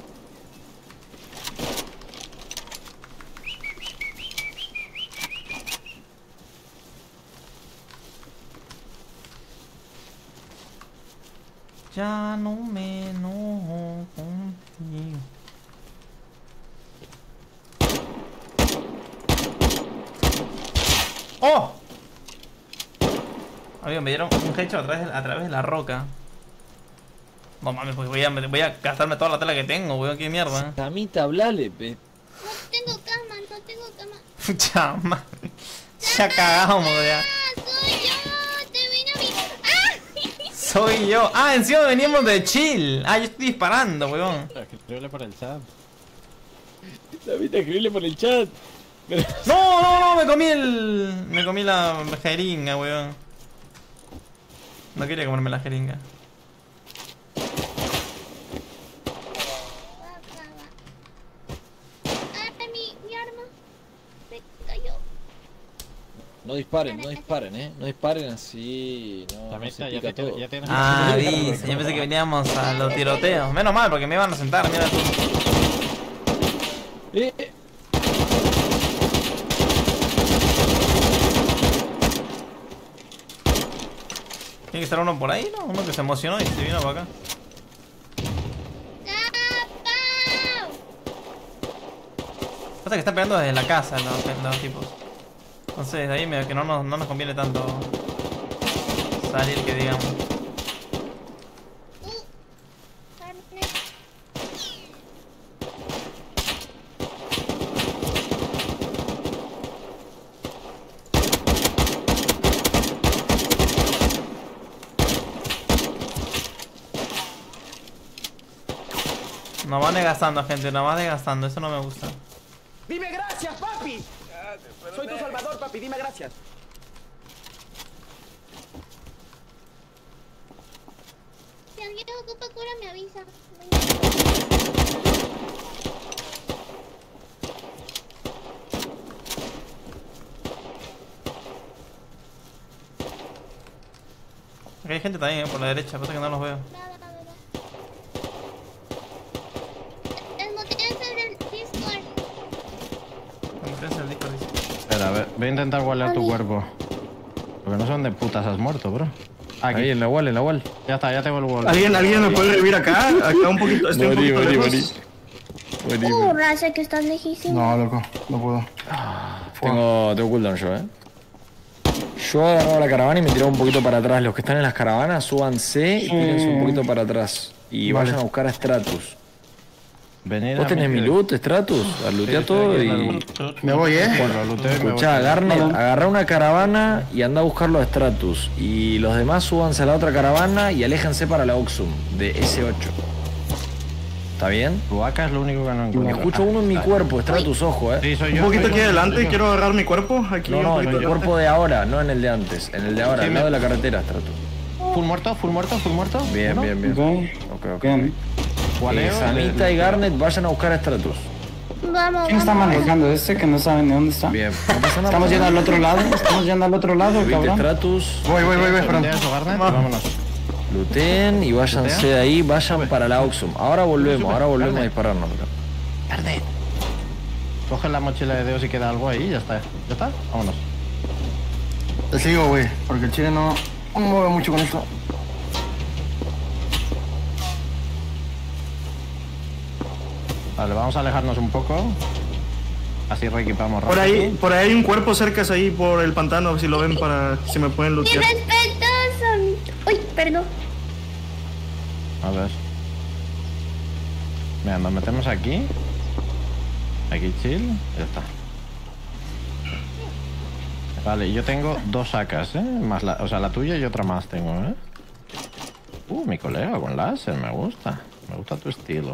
S1: Ya no me enojo contigo. ¡Oh! Amigo, me dieron un headshot a través de la roca. No mames, pues voy a gastarme toda la tela que tengo, weón, qué mierda.
S10: Samita, hablale,
S3: No tengo cama.
S1: Chama. Ya cagamos, ya.
S3: Soy yo, te vine a mi... ¡Ah!
S1: Soy yo. Ah, encima veníamos de chill. Ah, yo estoy disparando, weón.
S6: Escríbele por el chat.
S10: Samita, escribile por el chat.
S1: No, me comí la jeringa, weón. No quería comerme la jeringa.
S3: Ay, mi arma. Se cayó.
S10: No disparen, no disparen, no disparen así, no se pica todo.
S1: Ah, dice, yo pensé que veníamos a los tiroteos. Menos mal, porque me iban a sentar, mira tú. Tiene que estar uno por ahí, ¿no? Uno que se emocionó y se vino para acá. Pasa que está pegando desde la casa los tipos. Entonces de ahí medio que no nos conviene tanto salir, que digamos. Nos van desgastando, gente, nos van desgastando, eso no me gusta.
S9: Dime gracias, papi. Soy tu salvador, papi, dime gracias.
S3: Si alguien ocupa cura, me avisa.
S1: Aquí hay gente también, por la derecha, pasa que no los veo.
S6: Espera, a ver, voy a intentar guardar tu cuerpo. Porque no sé dónde putas has muerto, bro. Aquí. Ahí, en la wall. Ya está, ya tengo el wall.
S2: ¿Alguien me puede revivir acá? Acá un poquito, estoy un poquito lejos.
S3: Raza, que estás lejísimo.
S7: No, loco, no puedo.
S8: Tengo cooldown yo, Yo agarro la caravana y me tiro un poquito para atrás. Los que están en las caravanas, súbanse y tírense un poquito para atrás. Y vayan a buscar a Stratus. ¿Vos tenés mi loot, Stratus? Lootea todo y...
S7: Me voy,
S8: Escuchá, Garnet, agarrá una caravana y anda a buscarlo a Stratus. Y los demás súbanse a la otra caravana y aléjense para la Oxum de S8. ¿Está bien?
S6: Tu AK es lo único que no encuentro.
S8: Escucho uno en mi cuerpo, Stratus, ojo,
S6: Sí, soy yo.
S2: Un poquito aquí adelante, quiero agarrar mi cuerpo. Aquí
S8: no, en el cuerpo de ahora, no en el de antes. En el de ahora, al lado de la carretera, Stratus.
S6: Full muerto.
S8: Bien. Ok. Sanita y Garnet vayan a buscar a Stratus.
S3: Vamos.
S9: ¿Quién está manejando? ¿Ese que no saben de dónde está?
S8: Bien. No pasa nada.
S9: Estamos yendo al otro lado, cabrón.
S8: Stratus.
S7: Voy, perdón.
S6: Vámonos.
S8: Looten y váyanse de ahí, vayan para la Oxum. Ahora volvemos a dispararnos.
S6: Garnet. Coge la mochila de Deo si queda algo ahí, ya está. Vámonos.
S7: Te sigo, güey, porque el chile no mueve mucho con esto.
S6: Vale, vamos a alejarnos un poco. Así reequipamos rápido.
S2: Por ahí hay un cuerpo cerca, ahí por el pantano, si lo ven, para si me pueden lootear.
S3: ¡Irrespetuoso! Uy, perdón.
S6: A ver. Mira, nos metemos aquí. Aquí chill. Ya está. Vale, yo tengo 2 AKs, más la tuya y otra más tengo, mi colega con láser, me gusta. Me gusta tu estilo.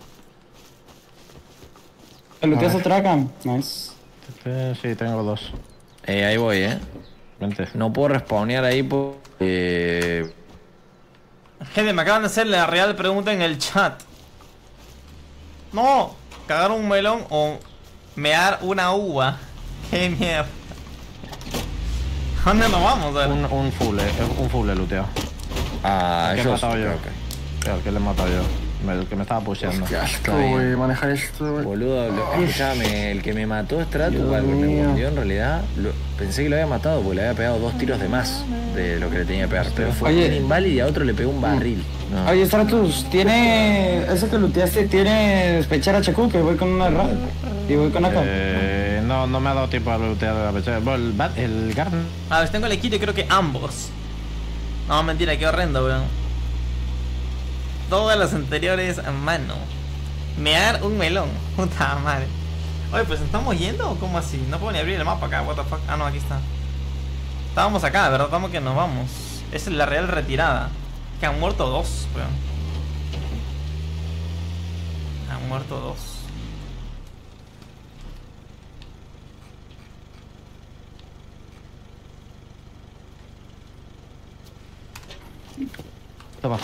S9: ¿Te looteas otra AK? Nice.
S6: Sí, tengo 2.
S8: Ahí voy,
S6: Vente.
S8: No puedo respawnear ahí porque...
S1: Gente, me acaban de hacer la real pregunta en el chat. No, cagar un melón o mear una uva. Qué mierda. ¿Dónde nos vamos?
S6: Un full luteo.
S8: Ah,
S6: el que he matado yo. El que le he matado yo. El que me estaba pusheando.
S7: Qué asco, güey, manejar esto, güey.
S8: Boludo, escuchame, el que me mató Stratus, el que me murió en realidad, pensé que lo había matado porque le había pegado 2 tiros de más de lo que le tenía que pegar. Pero fue un inválido y a otro le pegó un barril. No.
S9: Oye, Stratus, ¿ese que looteaste tiene despechar a Chacu? Que voy con una rad y voy con AK.
S6: No me ha dado tiempo a lootear la pechera. Bueno, el Garden.
S1: A ver, tengo el equipo y creo que ambos. No, mentira, qué horrendo, weón. Todas las anteriores a mano. Mear un melón. Puta madre. Oye, pues ¿estamos yendo o cómo así? No puedo ni abrir el mapa acá, what the fuck. Ah, no, aquí está. Estábamos acá, ¿verdad? Estamos que nos vamos. Esa es la real retirada. Que han muerto 2, weón. Han muerto 2.
S6: Toma.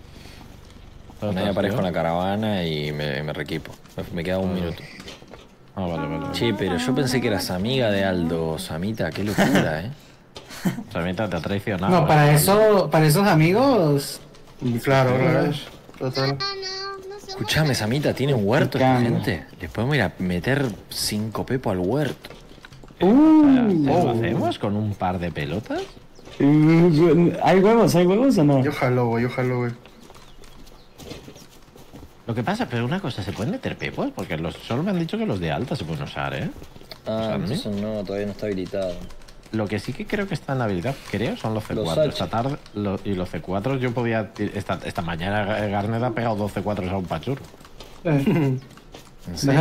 S8: Me aparezco en la caravana y me reequipo. Me queda un minuto.
S6: Ah, vale.
S8: Che, pero yo pensé que eras amiga de Aldo, Samita, qué locura,
S6: Samita te ha traicionado.
S11: No, para esos amigos.
S7: Claro.
S3: No
S8: Escuchame, Samita, ¿tiene un huerto esta gente? Les podemos ir a meter 5 pepos al huerto.
S6: ¿Lo hacemos con un par de pelotas?
S9: ¿Hay huevos o no?
S7: Yo jalo, güey.
S6: Lo que pasa, pero una cosa, ¿se pueden meter pepos? Porque solo me han dicho que los de alta se pueden usar, ¿eh?
S10: Entonces no, todavía no está habilitado.
S6: Lo que sí que creo que está en habilidad, son los C4.
S10: Los
S6: Esta tarde, y los C4 yo podía... Esta mañana Garnet ha pegado 2 C4 a un pachurro.
S8: ¿En serio?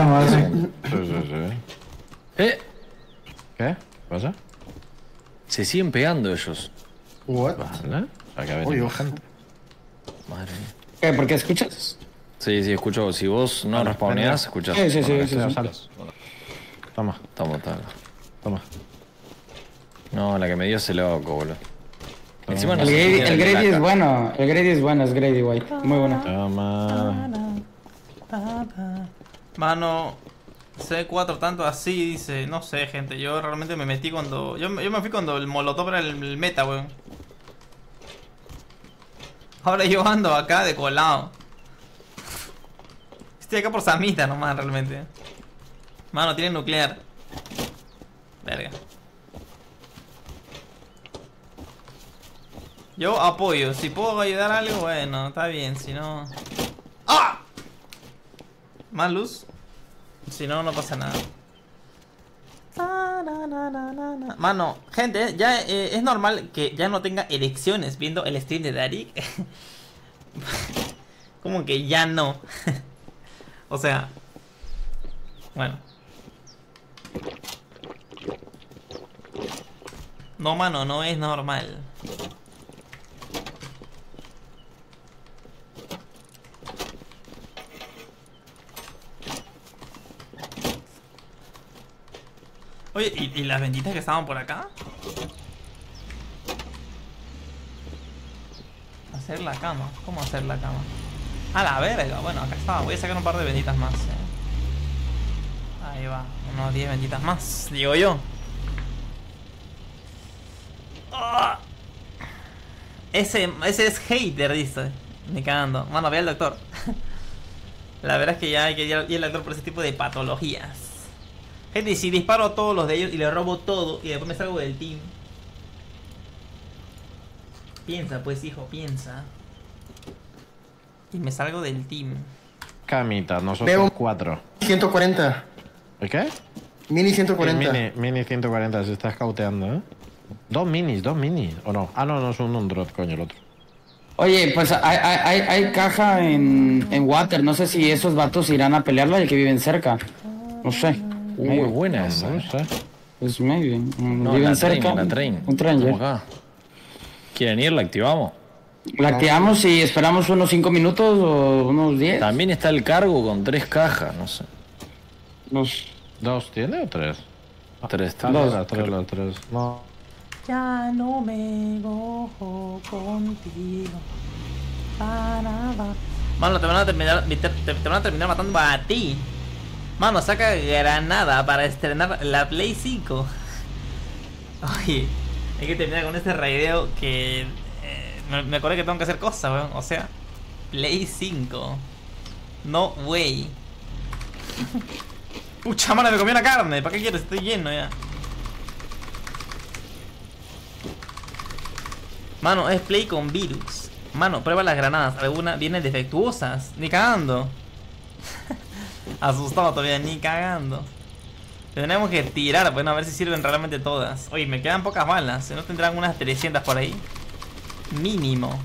S6: Sí. ¿Qué pasa?
S8: Se siguen pegando ellos.
S7: What?
S6: Vale. O sea, que ha venido gente.
S8: Madre mía.
S9: ¿Qué? ¿Por qué escuchas?
S8: Sí, escucho. Si vos no respawneás, escuchás.
S9: Sí.
S6: Toma. Toma.
S8: No, la que me dio ese loco, boludo. Encima no
S9: El
S8: sé
S9: Grady,
S8: si
S9: el
S8: tiene
S9: Grady es
S8: caca.
S9: bueno. El Grady es bueno, es Grady White. Muy bueno.
S6: Toma.
S1: Mano, C4 tanto así, dice. No sé, gente. Yo realmente me metí cuando... Yo me fui cuando el molotov era el meta, weón. Ahora yo ando acá de colado. Estoy acá por Samita nomás, realmente. Mano, tiene nuclear. Verga. Yo apoyo. Si puedo ayudar a algo, bueno, está bien. Si no... ¡Ah! Más luz. Si no, no pasa nada. Mano, gente, ya es normal que ya no tenga elecciones viendo el stream de Darik. Como que ya no. O sea, bueno. No, mano, no es normal. Oye, ¿y las benditas que estaban por acá? Hacer la cama. ¿Cómo hacer la cama? A la verga. Bueno, acá estaba. Voy a sacar un par de benditas más. Ahí va. Unos 10 benditas más. Digo yo. ¡Oh! Ese es hater, dice. Me cagando. Mano, ve al doctor. La verdad es que ya hay que ir al doctor por ese tipo de patologías. Gente, si disparo a todos los de ellos y les robo todo y después me salgo del team. Piensa, pues, hijo, piensa. Y me salgo del team.
S6: Camita, nosotros
S7: Veo
S6: 4.
S7: 140.
S6: ¿El qué?
S7: Mini 140.
S6: Mini 140, se está escauteando, ¿eh? Dos minis. ¿O no? Ah, no, es un drop, coño, el otro.
S9: Oye, pues hay caja en Water. No sé si esos vatos irán a pelearla y que viven cerca. No sé.
S8: Muy buena esa.
S6: No sé.
S9: Pues maybe.
S8: No,
S9: Viven
S8: la
S9: cerca.
S8: train.
S9: Un Tranger.
S8: Estamos acá. ¿Quieren ir? ¿La activamos?
S9: La activamos y esperamos unos 5 minutos o unos 10.
S8: También está el cargo con 3 cajas, no sé.
S6: ¿Dos tiene o 3?
S8: 3
S6: Las tres. No.
S1: Ya no me gojo contigo. Mano, te van a terminar matando a ti. Mano, saca granada para estrenar la Play 5. Oye, hay que terminar con este raideo que... me acordé que tengo que hacer cosas, weón. O sea, Play 5. No way. Pucha, mano, me comí una carne. ¿Para qué quieres? Estoy lleno ya. Mano, es Play con virus. Mano, prueba las granadas. Algunas vienen defectuosas. Ni cagando. Asustado todavía, ni cagando. Tendremos que tirar, bueno, a ver si sirven realmente todas. Oye, me quedan pocas balas. ¿No tendrán unas 300 por ahí? Mínimo.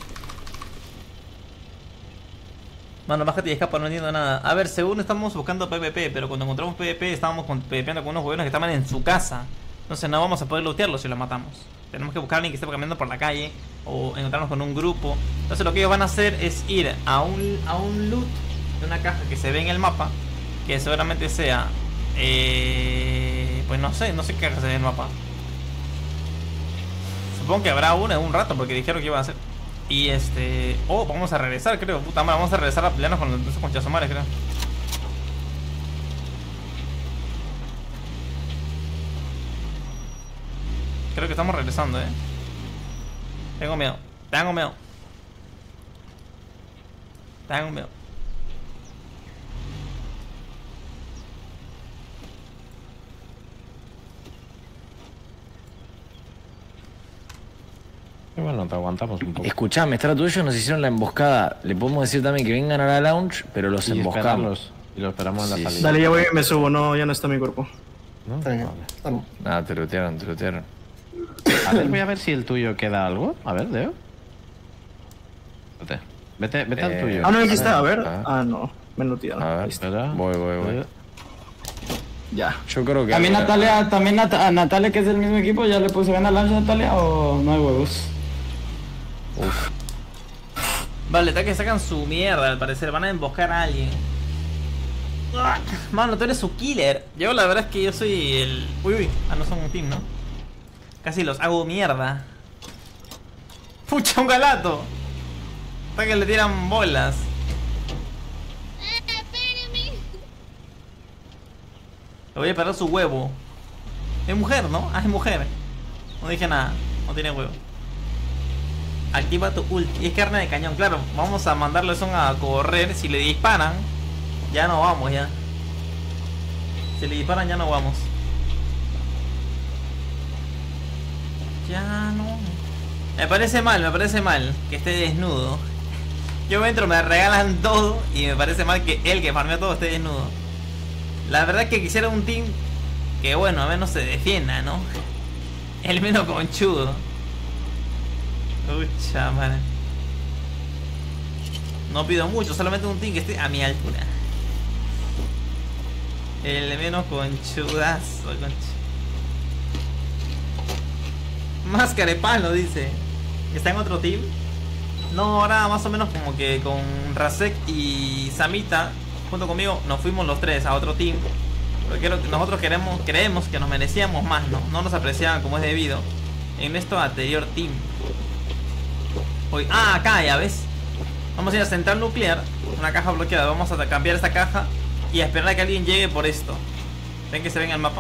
S1: Mano, bájate y escapa, no entiendo nada. A ver, según estamos buscando PvP, pero cuando encontramos PvP estábamos PvPando con unos gobiernos que estaban en su casa. Entonces no vamos a poder lootearlos si los matamos. Tenemos que buscar a alguien que esté caminando por la calle o encontrarnos con un grupo. Entonces lo que ellos van a hacer es ir a un loot de una caja que se ve en el mapa, que seguramente sea pues no sé qué caja se ve en el mapa. Supongo que habrá una en un rato porque dijeron que iba a hacer. Y vamos a regresar, creo. Puta madre, vamos a regresar a pelearnos con esos conchas madres, creo. Creo que estamos regresando, Tengo miedo. Tengo miedo. Tengo miedo.
S6: Y bueno, te aguantamos un poco.
S8: Escuchame, Strato, ellos nos hicieron la emboscada. Le podemos decir también que vengan a la lounge, pero los
S6: Y
S8: emboscamos.
S6: esperarlos, y lo esperamos en la salida.
S2: Dale, ya voy y me subo, no, ya no está mi cuerpo.
S6: ¿No?
S7: Venga,
S6: Vale.
S7: vamos.
S8: Nada, te lootearon, te lootearon.
S6: A ver, voy a ver si el tuyo queda algo. A ver, Deo. Vete al tuyo.
S2: Ah, no, aquí está, a ver.
S8: Ah.
S2: Ah, no, me lo tiraron.
S8: A ver,
S6: Espera.
S8: voy.
S2: Ya.
S8: Yo creo que...
S9: También Natalia, a Natalia que es del mismo equipo, ¿ya le puse gana lancha a Natalia o no hay huevos?
S1: Vale, está que sacan su mierda, al parecer. Van a emboscar a alguien. ¡Ah! Mano, tú eres su killer. Yo la verdad es que yo soy el... Uy. Ah, no son un team, ¿no? Casi los hago mierda. ¡Pucha, un galato! Está que le tiran bolas.
S3: Espérame.
S1: Le voy a parar su huevo. Es mujer, ¿no? Ah, es mujer. No dije nada. No tiene huevo. Activa tu ulti. Y es carne de cañón. Claro, vamos a mandarle eso a correr. Si le disparan, ya no vamos ya. Si le disparan, ya no vamos. Ya no. Me parece mal que esté desnudo. Yo entro, me regalan todo y me parece mal que él que farmeó todo esté desnudo. La verdad es que quisiera un team que, bueno, al menos se defienda, ¿no? El menos conchudo. Ucha, madre. No pido mucho, solamente un team que esté a mi altura. El menos conchudazo, Máscara de palo, dice. ¿Está en otro team? No, ahora más o menos como que con Rasek y Samita junto conmigo nos fuimos los tres a otro team. Porque nosotros creemos que nos merecíamos más, ¿no? No nos apreciaban como es debido en nuestro anterior team. Hoy, acá ya ves. Vamos a ir a central nuclear. Una caja bloqueada. Vamos a cambiar esta caja y a esperar a que alguien llegue por esto. ¿Ven que se ve en el mapa?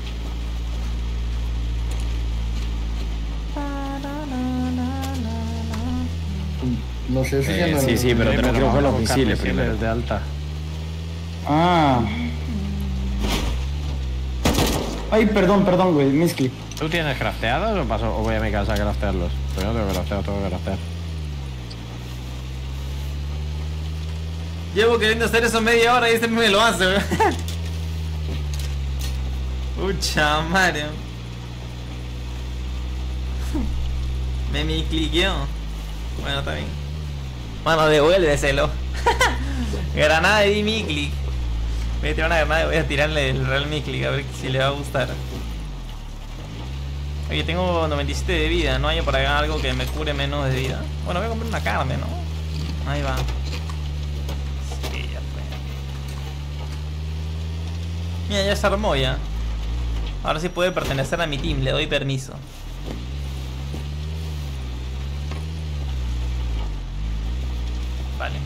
S7: No sé si ya no...
S8: Sí, pero tenemos que buscar los misiles primero.
S6: de alta.
S9: Ah. Ay, perdón, güey, Miski.
S6: ¿Tú tienes crafteados o paso o voy a mi casa a craftearlos? Pero yo tengo que craftear.
S1: Llevo queriendo hacer eso media hora y este me lo hace, weón. Pucha madre. Me cliqueó. Bueno, está bien. Mano, devuélveselo. Granada de mi-click. Voy a tirar una granada y voy a tirarle el real mi-click a ver si le va a gustar. Oye, tengo 97 de vida. ¿No hay por acá algo que me cure menos de vida? Bueno, voy a comprar una carne, ¿no? Ahí va. Sí, ya fue. Mira, ya se armó ya. Ahora sí puede pertenecer a mi team. Le doy permiso. Vale.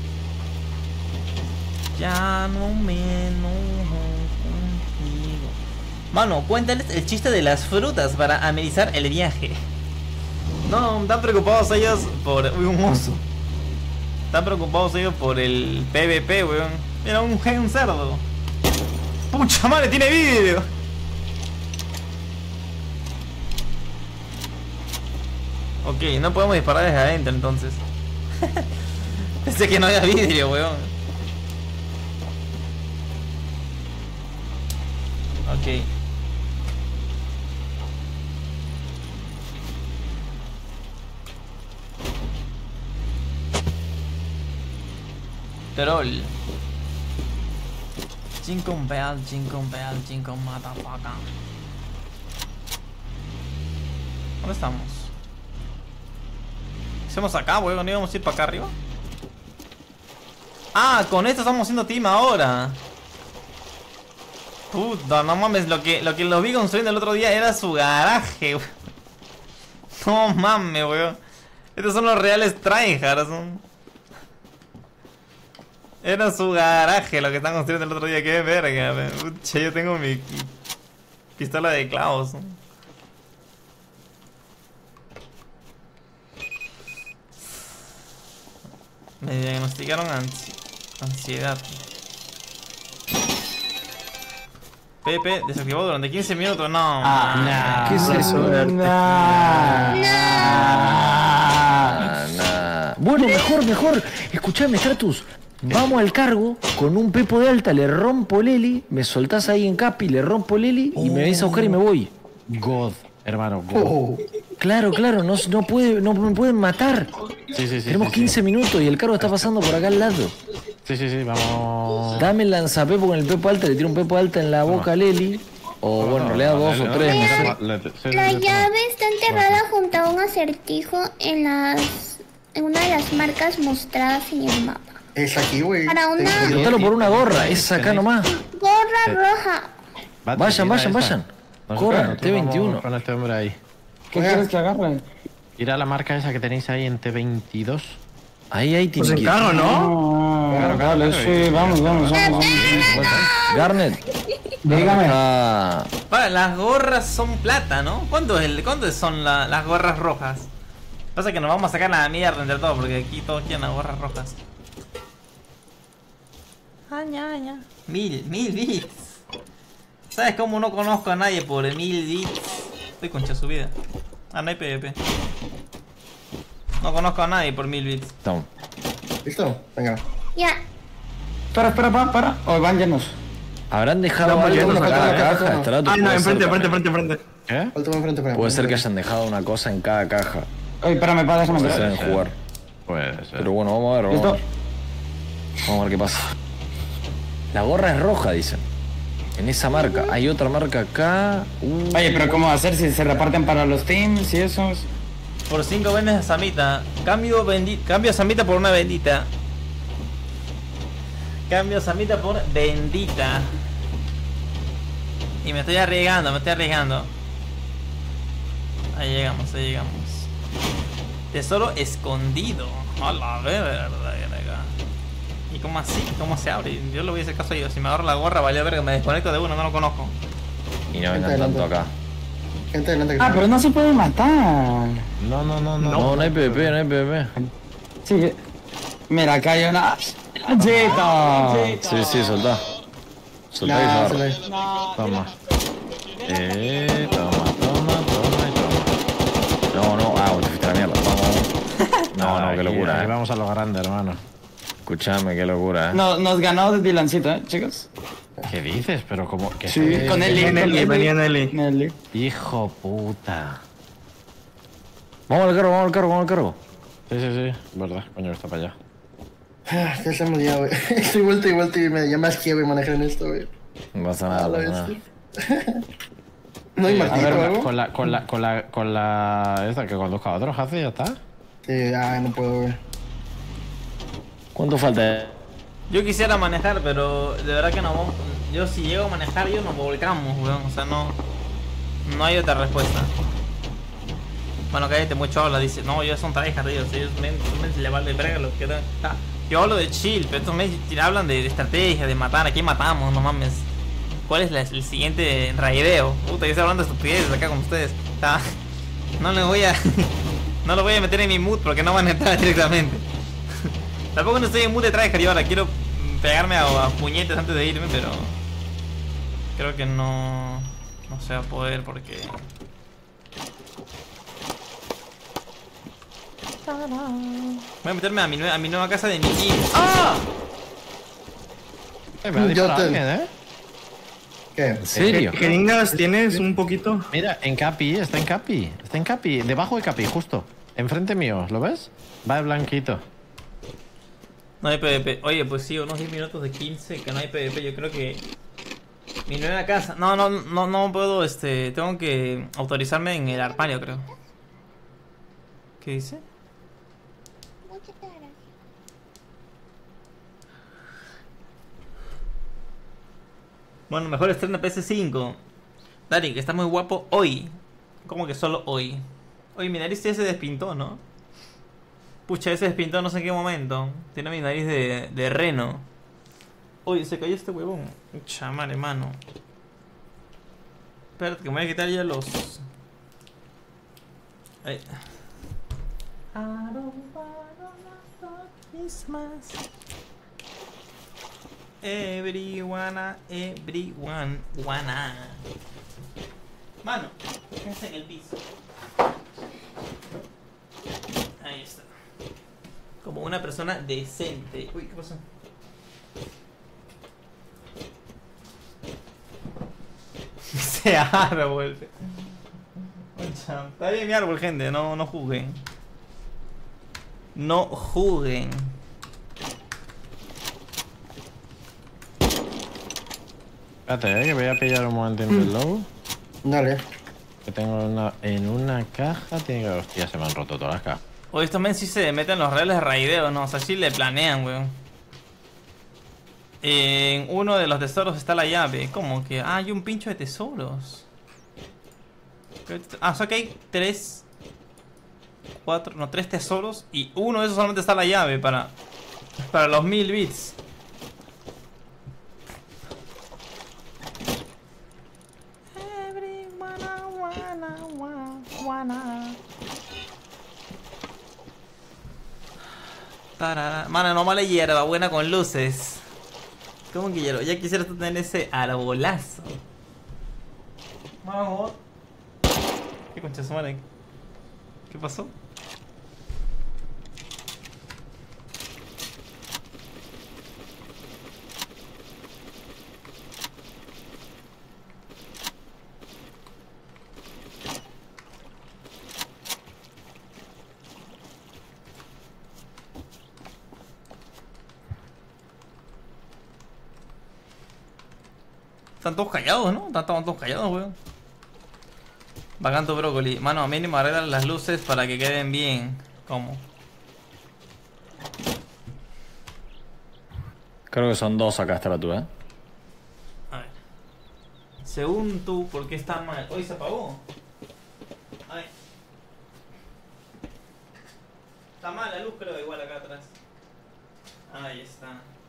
S1: Ya no me enojo contigo. Mano, cuéntales el chiste de las frutas para amenizar el viaje. No, están preocupados ellos por... Uy, un oso. Están preocupados ellos por el PvP, weón. Mira, un cerdo. Pucha madre, tiene vidrio. Ok, no podemos disparar desde adentro entonces. Pensé que no había vidrio, weón. Ok. Troll. Jingle bell, motherfucker. ¿Dónde estamos? ¿Hacemos acá, weón? ¿No íbamos a ir para acá arriba? Ah, con esto estamos haciendo team ahora. Puta, no mames, lo que lo vi construyendo el otro día era su garaje, weón. No mames, weón. Estos son los reales tryhards. Era su garaje lo que están construyendo el otro día, qué verga, weón. Pucha, yo tengo mi pistola de clavos. Me diagnosticaron ansiedad. Pepe, desactivó durante 15 minutos. No.
S8: ¿Qué es eso? Bueno, mejor. Escuchame, Stratus. Vamos al cargo con un pepo de alta, le rompo el heli, me soltás ahí en Capi, le rompo el heli y me venís a buscar y me voy.
S6: God, hermano, God.
S8: Claro, no me pueden matar.
S6: Sí.
S8: Tenemos 15 minutos y el carro está pasando por acá al lado.
S6: Sí, vamos.
S8: Dame el lanzapepo con el pepo alta, le tiro un pepo alta en la boca al heli. O bueno, le da 2 o 3, no sé.
S3: La llave está enterrada junto a un acertijo en una de las marcas mostradas en el mapa.
S7: Es aquí, güey.
S3: Para una
S8: Trotalo por una gorra, es acá nomás.
S3: gorra roja.
S8: Vayan. Corran, T21.
S6: Con este hombre ahí.
S9: ¿Qué quieres que agarre?
S6: Ir a la marca esa que tenéis ahí en T22.
S8: Ahí
S2: Pues
S8: tiene
S2: en carro, ¿no?
S9: Claro, sí, vamos.
S8: Garnet.
S9: Dígame.
S1: Vale, las gorras son plata, ¿no? ¿Cuánto son las gorras rojas? Pasa que nos vamos a sacar la mierda entre todos porque aquí todos quieren las gorras rojas. Aña. 1000 bits. ¿Sabes cómo no conozco a nadie por 1000 bits? Estoy concha su vida. No hay PvP. No conozco a nadie por 1000 bits.
S7: ¿Listo? Venga.
S3: Ya.
S9: Para. O van llenos.
S8: ¿Habrán dejado algo en cada caja?
S2: No, enfrente.
S6: ¿Qué?
S7: Falta enfrente,
S8: Puede ser que hayan dejado una cosa en cada caja.
S9: Oye, espérame, déjame
S8: Se
S9: entrar.
S8: deben jugar.
S6: Puede ser.
S8: Pero bueno, vamos a ver.
S9: ¿Listo?
S8: Vamos a ver qué pasa. La gorra es roja, dicen. En esa marca. Hay otra marca acá.
S9: Oye, pero ¿cómo va a ser si se reparten para los teams y eso?
S1: Por 5 vendes a Samita. Cambio a Samita por una bendita. Cambio a Samita por bendita. Y me estoy arriesgando. Ahí llegamos. Tesoro escondido. A la verga. ¿Y cómo así? ¿Cómo se abre? Yo le voy a hacer caso a ellos. Si me agarro la gorra, vale verga, me desconecto de uno, no lo conozco.
S8: Y no vengan tanto acá.
S7: Gente delante.
S9: Pero no se puede matar.
S8: No hay PvP.
S9: Sí. Mira, acá hay una... ¡Lanchita!
S8: Sí, soltá. Soltá y se agarra.
S6: Toma. Toma.
S8: No. Te fuiste a la mierda. Vamos. No, qué locura,
S6: Ahí vamos a lo grande, hermano.
S8: Escuchame, qué locura,
S9: No, nos ganó de Dilancito, chicos.
S6: ¿Qué dices? Pero como que
S9: Sí, con Eli.
S2: Venía Nelly.
S6: Hijo puta.
S8: Vamos al carro.
S6: Sí. Verdad, coño, está para allá.
S7: ¿Qué hacemos ya, güey? Estoy vuelta y ya me asqué, güey, manejar en esto, güey.
S8: No pasa nada.
S7: No hay martito o algo.
S6: Con la esta que conduzca a otros hace y ya está.
S7: Sí, no puedo, güey.
S8: ¿Cuánto falta?
S1: Yo quisiera manejar, pero de verdad que no. Yo si llego a manejar, nos volcamos, weón. O sea, no hay otra respuesta. Bueno, cállate, mucho habla, dice. No, ellos son tryhard, ellos le vale verga lo que yo hablo de chill, pero estos me hablan de estrategia, de matar. ¿A quién matamos? No mames. ¿Cuál es el siguiente raideo? Puta, yo estoy hablando de estupideces acá con ustedes. No lo voy a meter en mi mood porque no van a entrar directamente. Tampoco no estoy en mood de tryhard y ahora quiero pegarme a puñetes antes de irme, pero creo que no se va a poder porque voy a meterme a mi nueva casa de Niki. ¡Ah!
S6: Me ha disparado alguien,
S7: ¿Qué?
S8: ¿En serio?
S2: ¿Jeringas tienes un poquito?
S6: Mira, está en Capi, debajo de Capi, justo. Enfrente mío, ¿lo ves? Va de blanquito.
S1: No hay PvP. Oye, pues sí, unos 10 minutos de 15 que no hay PvP. Yo creo que mi nueva casa. No puedo, tengo que autorizarme en el armario, creo. ¿Qué dice?
S3: Muchas gracias.
S1: Bueno, mejor estreno PS5. Dari, que está muy guapo hoy. ¿Cómo que solo hoy? Oye, mi nariz ya se despintó, ¿no? Pucha, ese despintó no sé en qué momento. Tiene mi nariz de reno. Oye, se cayó este huevón. Chamare, mano. Espérate, que me voy a quitar ya los... Ahí. Christmas. Everyone, everyone, wanna. Mano, fíjense en el piso. Ahí está. Como una persona decente. Uy, ¿qué pasó? Ese árbol. Concha, está bien mi árbol, gente. No juzguen. No juzguen.
S6: Espérate, que voy a pillar un momento el lobo.
S7: Dale.
S6: Que tengo en una caja. Tiene que. Hostia, se me han roto todas las cajas.
S1: Oye, estos men sí se meten los reales de raideo, ¿no? O sea, sí le planean, weón. En uno de los tesoros está la llave. ¿Cómo que? Ah, hay un pincho de tesoros. Ah, o sea que hay 3 tesoros. Y uno de esos solamente está la llave para los 1000 bits. Mano, no mala hierba, buena con luces. ¿Cómo que hierba? Ya quisieras tú tener ese arbolazo. Vamos. ¿Qué concha su madre? ¿Qué pasó? Están todos callados, ¿no? Están todos callados, weón. Bacán tu brócoli. Mano, mínimo arreglan las luces para que queden bien. ¿Cómo?
S8: Creo que son 2 acá, Stratu,
S1: A ver. Según tú, ¿por qué está mal? Hoy se apagó. A ver. Está mal la luz, creo, igual acá atrás. Ahí está.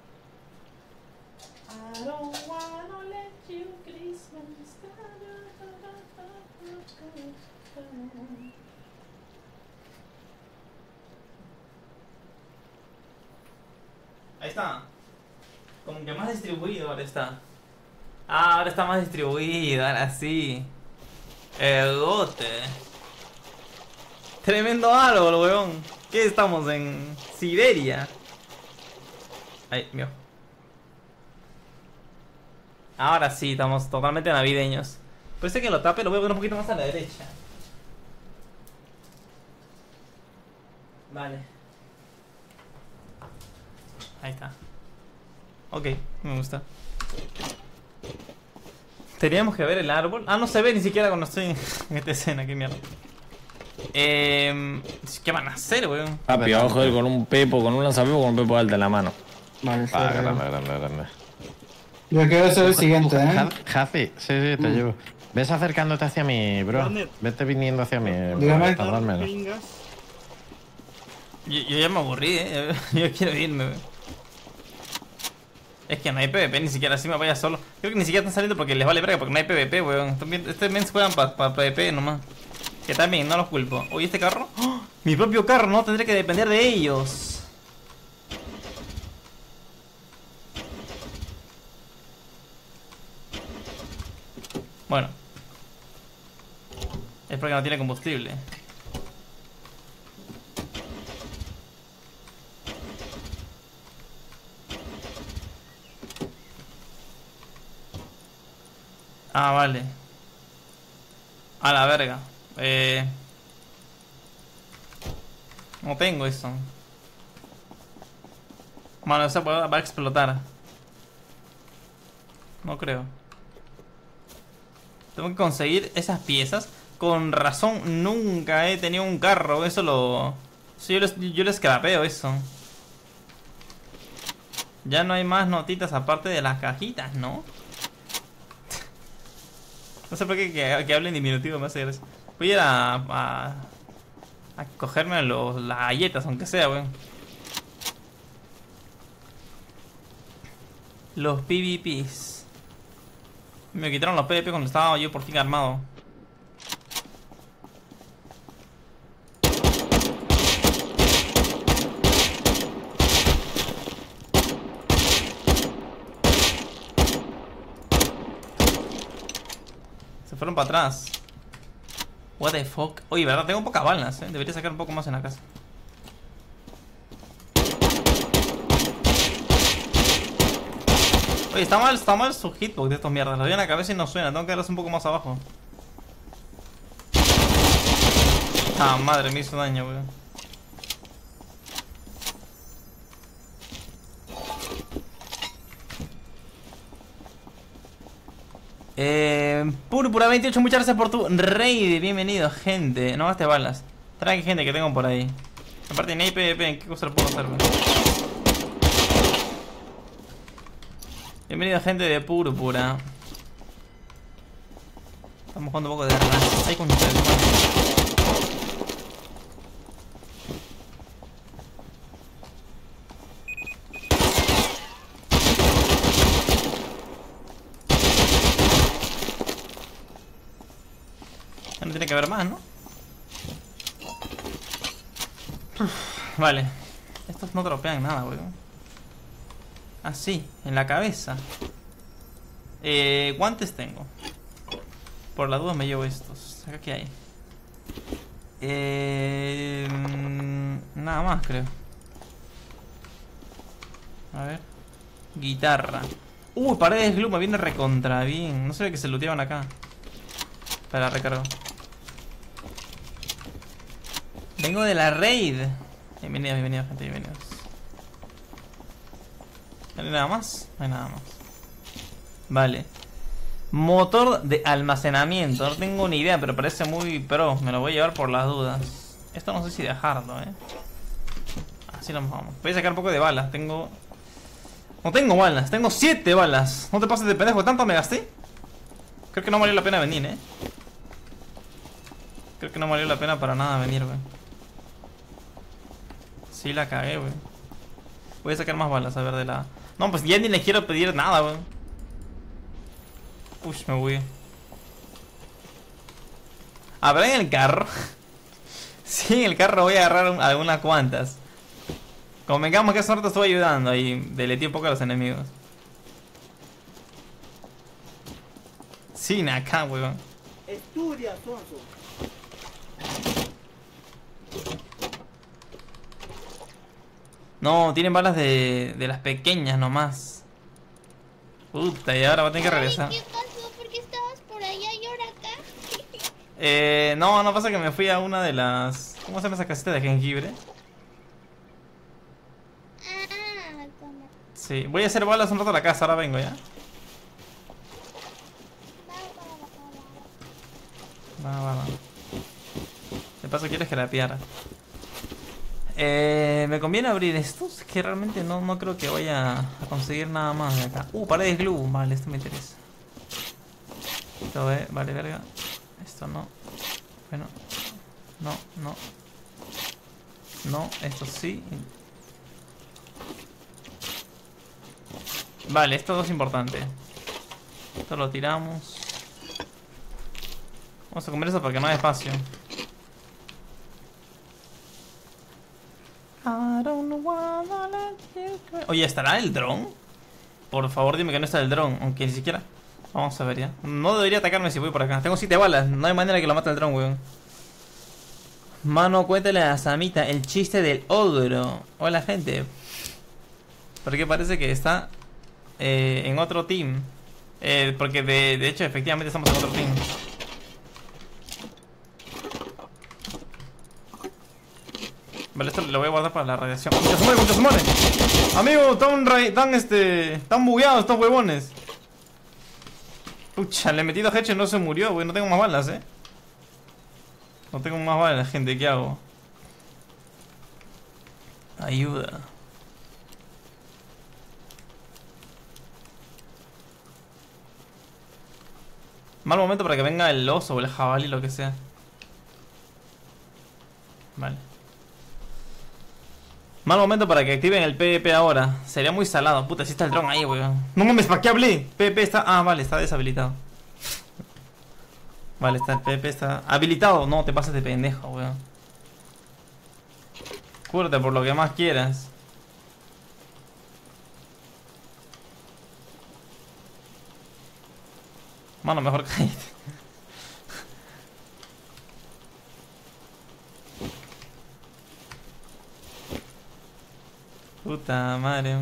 S1: I don't wanna let you Christmas. Ahí está. Como que más distribuido ahora está. Ah, ahora está más distribuido, ahora sí. El gote. Tremendo árbol, weón. ¿Qué estamos en Siberia? Ay, mío. Ahora sí, estamos totalmente navideños. Parece que lo tape, lo voy a poner un poquito más a la derecha. Vale. Ahí está. Ok, me gusta. Teníamos que ver el árbol. Ah, no se ve ni siquiera cuando estoy en esta escena, qué mierda. ¿Qué van a hacer, weón?
S8: Papi, abajo de él con un pepo, con un lanzapepo, con un pepo alta en la mano.
S7: Vale,
S6: grande.
S11: Yo quiero ser el siguiente, ¿eh?
S6: Jaci, sí, te llevo. Ves acercándote hacia mí, bro. Vete viniendo hacia mí.
S11: Dígame.
S6: Tardar menos.
S1: Yo ya me aburrí, yo quiero irme, weón. Es que no hay PvP, ni siquiera así me vaya solo. Creo que ni siquiera están saliendo porque les vale verga, porque no hay PvP, weón. Estos men juegan para PvP nomás. Que también, no los culpo. Oye, ¿este carro? ¡Oh! Mi propio carro, no tendré que depender de ellos. Bueno. Es porque no tiene combustible. Ah, vale. A la verga. No tengo eso. Mano, esa va a explotar. No creo. Tengo que conseguir esas piezas. Con razón, nunca he tenido un carro. Eso lo... Sí, yo lo scrapeo eso. Ya no hay más notitas aparte de las cajitas, ¿no? No sé por qué que hablen diminutivo me hace gracia. Voy a ir a cogerme las galletas, aunque sea, weón. Los PvPs. Me quitaron los PvP cuando estaba yo por fin armado. para atrás. What the fuck. Oye, verdad, tengo pocas balas, debería sacar un poco más en la casa. Oye, está mal su hitbox de estos mierdas. Lo doy en la cabeza y no suena, tengo que darlos un poco más abajo. Ah, madre, me hizo daño, weón. Púrpura 28, muchas gracias por tu raid. Bienvenido, gente. No gastes balas. Trae gente que tengo por ahí. Aparte, ni hay PvP, ¿en qué cosa lo puedo hacer, weón? Bienvenido, gente de Púrpura. Estamos jugando un poco de armas. Hay con no tiene que haber más, ¿no? Vale. Estos no dropean nada, weón. Así, en la cabeza. Guantes tengo. Por la duda me llevo estos. ¿Acá qué hay? Nada más, creo. A ver. Guitarra. Paredes glue me viene recontra bien. No sabía que se looteaban acá. Para recargo. Vengo de la raid. Bienvenidos, gente, bienvenidos. ¿No hay nada más? No hay nada más. Vale. Motor de almacenamiento. No tengo ni idea, pero parece muy pro. Me lo voy a llevar por las dudas. Esto no sé si dejarlo, Así nos vamos. Voy a sacar un poco de balas. No tengo balas. Tengo 7 balas. No te pases de pendejo. ¿Tanto me gasté? Creo que no valió la pena venir, Creo que no valió la pena para nada venir, güey. Sí la cagué, güey. Voy a sacar más balas, a ver, de la... No, pues ya ni le quiero pedir nada, güey. Push, me voy. ¿Habrá en el carro? Sí, en el carro voy a agarrar algunas cuantas. Convengamos que hace rato estuve ayudando y deleté un poco a los enemigos. Sí, acá, weón.
S12: Estudia, sonso.
S1: No, tienen balas de las pequeñas nomás. Puta, y ahora voy a tener que regresar.
S3: ¿Qué pasó? ¿Por qué estabas por allá y ahora acá?
S1: No pasa que me fui a una de las... ¿Cómo se llama esa casita de jengibre?
S3: Ah, ¿cómo?
S1: Sí, voy a hacer balas un rato a la casa, ahora vengo ya. Va. De paso quieres que la piara. Me conviene abrir estos, que realmente no creo que vaya a conseguir nada más de acá. Paredes glue, vale, esto me interesa. Esto vale, verga. Esto no. Bueno, no, esto sí. Vale, esto es importante. Esto lo tiramos. Vamos a comer eso porque no hay espacio. Oye, ¿estará el dron? Por favor, dime que no está el dron. Aunque ni siquiera... Vamos a ver ya. No debería atacarme si voy por acá. Tengo 7 balas. No hay manera que lo mate el dron, weón. Mano, cuéntale a Samita el chiste del ogro. Hola, gente. Porque parece que está en otro team. Porque de hecho, efectivamente estamos en otro team. Vale, esto lo voy a guardar para la radiación. ¡Muchos se mueren! Amigo, están bugueados estos huevones. Pucha, le he metido a headshot y no se murió, güey. No tengo más balas, No tengo más balas, gente. ¿Qué hago? Ayuda. Mal momento para que venga el oso o el jabalí, lo que sea. Vale. Mal momento para que activen el PvP ahora. Sería muy salado. Puta, si está el dron ahí, weón. No mames, ¿para qué hablé? PvP está... Ah, vale, está deshabilitado. Vale, el PvP está habilitado. No, te pases de pendejo, weón. Cúrate por lo que más quieras. Mano, mejor cállate. Puta madre.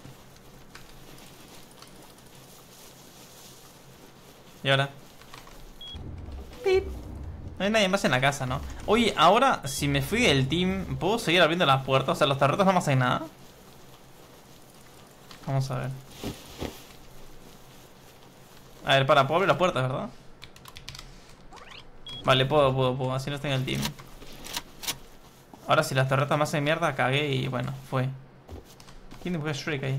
S1: Y ahora. Pip. No hay nadie más en la casa, ¿no? Oye, ahora si me fui del team, ¿puedo seguir abriendo las puertas? O sea, los tarretas no me hacen nada. Vamos a ver. A ver, puedo abrir las puertas, ¿verdad? Vale, puedo. Así no estoy en el team. Ahora si las torretas me hacen mierda, cagué y bueno, fue. ¿Quién fue Shrek ahí?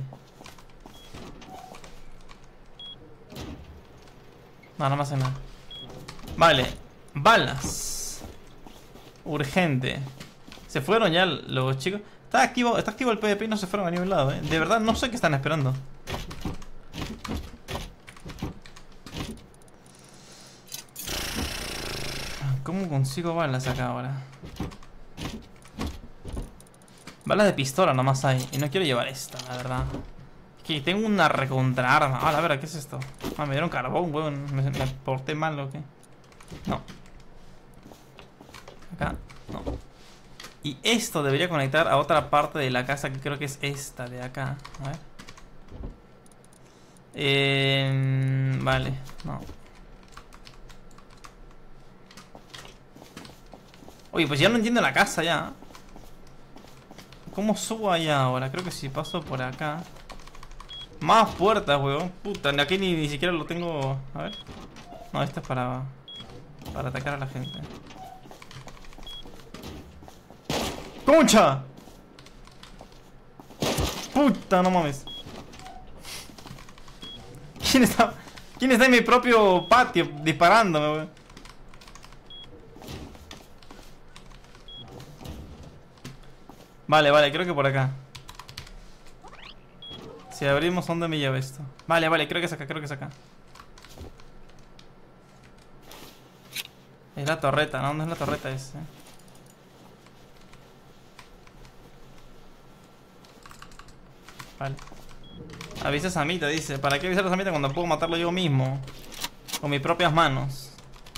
S1: No me hace nada. Vale, balas. Urgente. ¿Se fueron ya los chicos? Está activo el PvP y no se fueron a ningún lado, De verdad, no sé qué están esperando. ¿Cómo consigo balas acá ahora? Balas de pistola nomás hay. Y no quiero llevar esta, la verdad. Es que tengo una recontra arma. Ah, la verdad, ¿qué es esto? Ah, me dieron carbón, weón. ¿Me porté mal o qué? No. Acá, no. Y esto debería conectar a otra parte de la casa que creo que es esta de acá. A ver. Vale, no. Oye, pues ya no entiendo la casa ya. ¿Cómo subo allá ahora? Creo que si paso por acá. Más puertas, weón. Puta, aquí ni siquiera lo tengo. A ver. No, esto es para atacar a la gente. ¡Concha! Puta, no mames. ¿Quién está en mi propio patio disparándome, weón? Vale, creo que por acá. Si abrimos, ¿dónde me lleva esto? Vale, creo que es acá, Es la torreta, ¿no? ¿Dónde es la torreta esa? Vale. Avisa a Samita, dice. ¿Para qué avisar a Samita cuando puedo matarlo yo mismo? Con mis propias manos.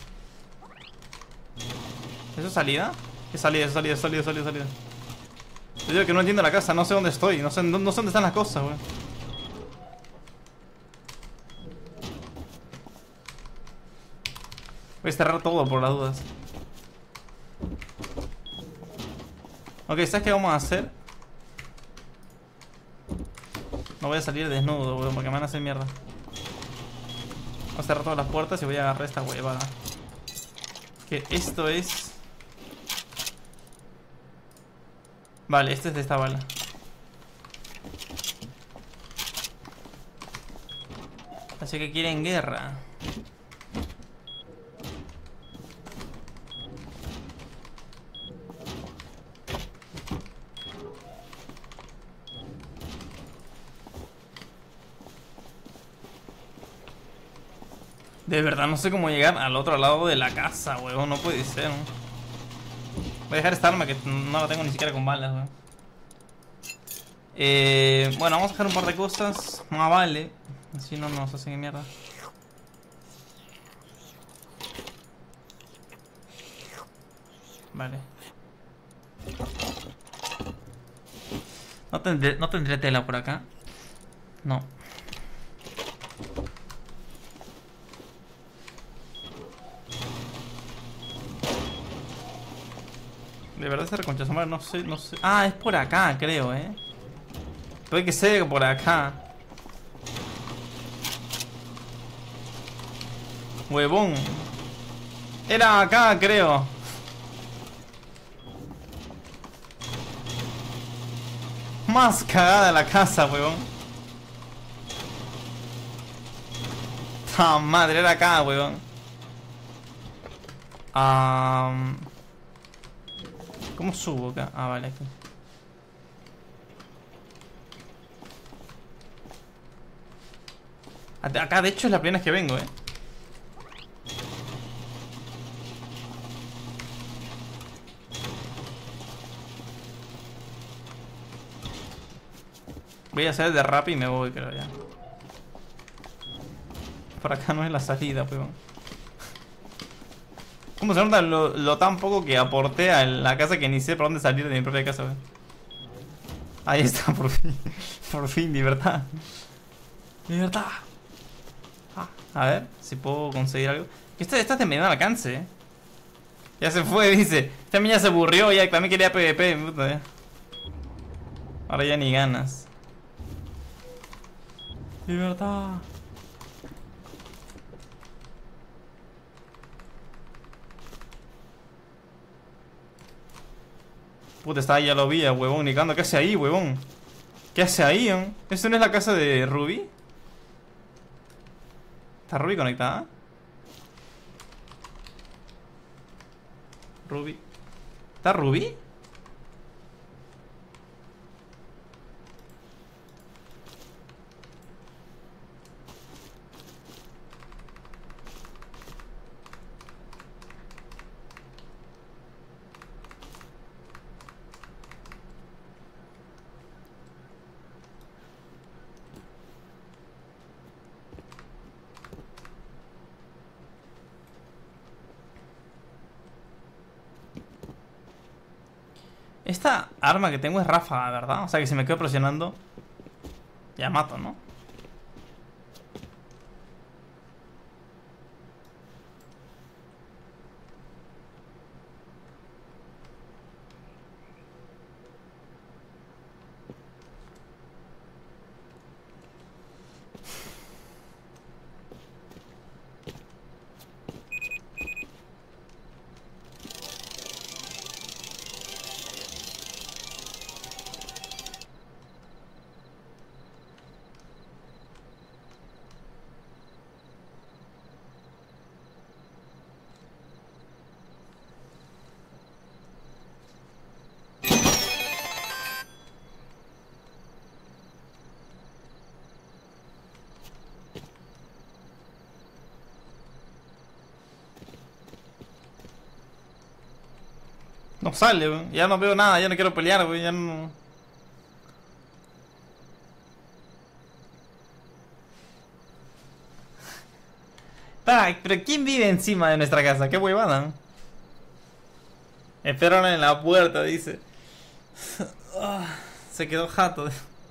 S1: ¿Eso es salida? ¿Qué salida? Salida. Yo digo que no entiendo la casa, no sé dónde estoy, no sé dónde están las cosas, güey. Voy a cerrar todo por las dudas. Ok, ¿sabes qué vamos a hacer? No voy a salir desnudo, güey, porque me van a hacer mierda. Voy a cerrar todas las puertas y voy a agarrar esta huevada. Que esto es... Vale, este es de esta bala. Así que quieren guerra. De verdad no sé cómo llegar al otro lado de la casa, huevón. No puede ser, ¿no? Voy a dejar esta arma que no la tengo ni siquiera con balas, weón. Bueno, vamos a dejar un par de cosas. Más vale. Así no nos hacen mierda. Vale. No tendré tela por acá. No. De verdad esta reconcha su madre, no sé. Ah, es por acá, creo, Puede que sea por acá. Huevón. Era acá, creo. Más cagada la casa, huevón. ¡Ah, madre! Era acá, huevón. ¿Cómo subo acá? Ah, vale, aquí. Acá, de hecho, es la primera vez que vengo, Voy a hacer de rap y me voy, creo ya. Por acá no es la salida, weón. ¿Cómo se nota lo tan poco que aporté a la casa que ni sé por dónde salir de mi propia casa, weón? Ahí está, por fin. Por fin, libertad. Libertad. A ver si puedo conseguir algo. Esta es de mediano alcance, Ya se fue, dice. También ya se aburrió, ya también quería PvP. Puta, ya. Ahora ya ni ganas. Libertad. Puta, está ahí, ya lo vi, huevón, Nicando. ¿Qué hace ahí, huevón? ¿Qué hace ahí, ¿Esto no es la casa de Ruby? ¿Está Ruby conectada? Ruby. ¿Está Ruby? Esta arma que tengo es ráfaga, ¿verdad? O sea que si me quedo presionando ya mato, ¿no? No sale, weón. Ya no veo nada, ya no quiero pelear, weón. Ya no... Pero ¿quién vive encima de nuestra casa? Qué huevada. Esperaron en la puerta, dice. Se quedó jato.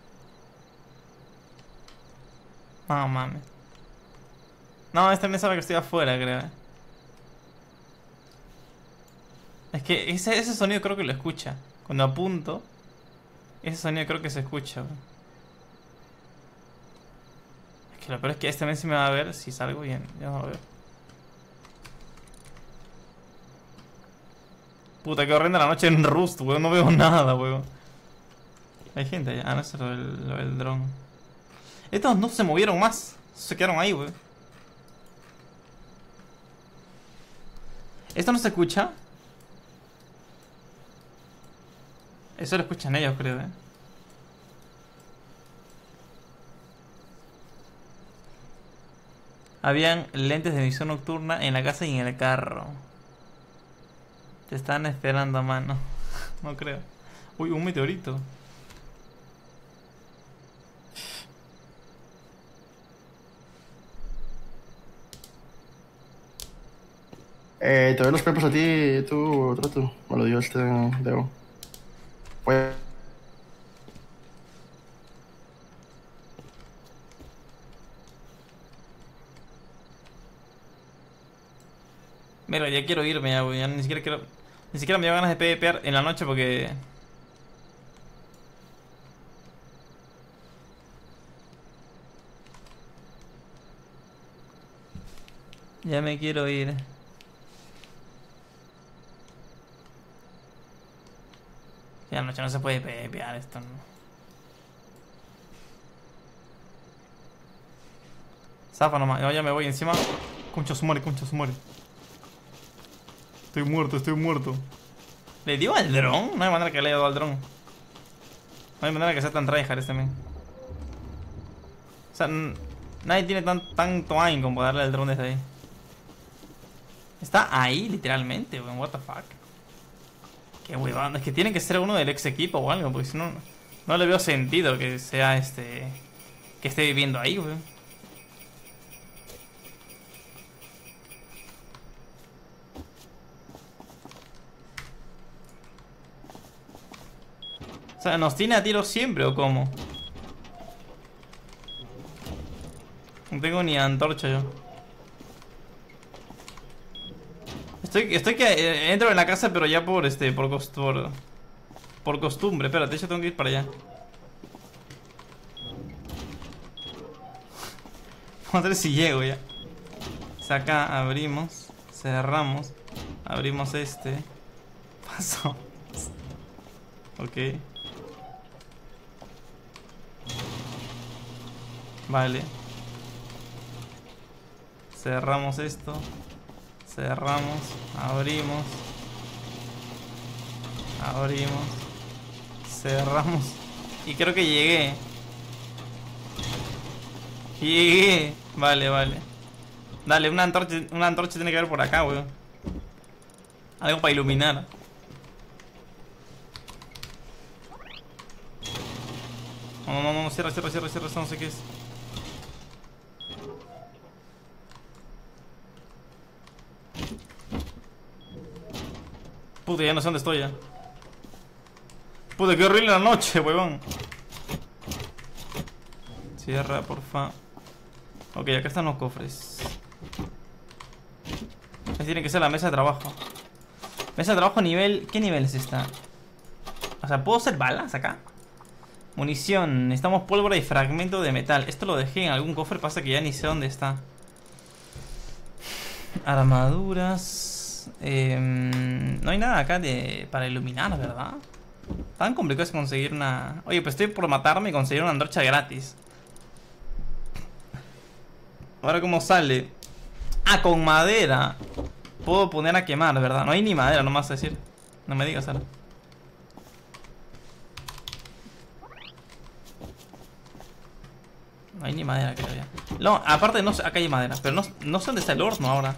S1: No mames. No, este me sabe que estoy afuera, creo. Es que ese sonido creo que lo escucha. Cuando apunto, ese sonido creo que se escucha. Es que lo peor es que este mes sí me va a ver si salgo bien. Ya no lo veo. Puta, qué horrenda la noche en Rust, weón. No veo nada, weón. Hay gente allá. Ah, no, eso es lo del dron. Estos no se movieron más. Se quedaron ahí, weón. ¿Esto no se escucha? Eso lo escuchan ellos, creo, Habían lentes de visión nocturna en la casa y en el carro. Te están esperando, mano. No creo. Uy, un meteorito.
S7: Te doy los pepos a ti, tú, Trato. Me lo dio este Deo. Pues...
S1: Mira, ya quiero irme ya, güey. Ya ni siquiera quiero... Ni siquiera me dio ganas de PvPear en la noche porque... Ya me quiero ir. Ya noche no se puede PvPear esto, ¿no? Zafa nomás, yo ya me voy encima. Concha su madre, concha su madre. Estoy muerto, estoy muerto. ¿Le dio al dron? No hay manera que le haya dado al dron. No hay manera que sea tan tryhard este men. O sea, nadie tiene tanto aim como para darle al dron desde ahí. Está ahí, literalmente, weón. What the fuck. Qué huevón. Es que tiene que ser uno del ex equipo o algo, porque si no, no le veo sentido que sea que esté viviendo ahí, weón. O sea, ¿nos tiene a tiro siempre o cómo? No tengo ni antorcha yo. Estoy que entro en la casa, pero ya por costumbre. Espérate, yo tengo que ir para allá. Vamos a ver si llego ya. Acá abrimos, cerramos, abrimos este. Pasamos. Ok. Vale. Cerramos esto. Cerramos, abrimos. Abrimos. Cerramos. Y creo que llegué. Llegué. Vale, vale. Dale, una antorcha tiene que haber por acá, weón. Algo para iluminar. No, cierra, no sé qué es. Puta, ya no sé dónde estoy ya. Puta, qué horrible la noche, weón. Cierra, porfa. Ok, acá están los cofres. Ahí tiene que ser la mesa de trabajo. Mesa de trabajo nivel... ¿Qué nivel es esta? O sea, ¿puedo hacer balas acá? Munición. Necesitamos pólvora y fragmento de metal. Esto lo dejé en algún cofre. Pasa que ya ni sé dónde está. Armaduras. No hay nada acá para iluminar, ¿verdad? Tan complicado es conseguir una... Oye, pues estoy por matarme y conseguir una antorcha gratis. Ahora, ¿cómo sale? Ah, con madera puedo poner a quemar, ¿verdad? No hay ni madera, no me vas a decir. No me digas ahora. No hay ni madera, creo ya. No, aparte no sé, acá hay madera. Pero no sé dónde está el horno ahora.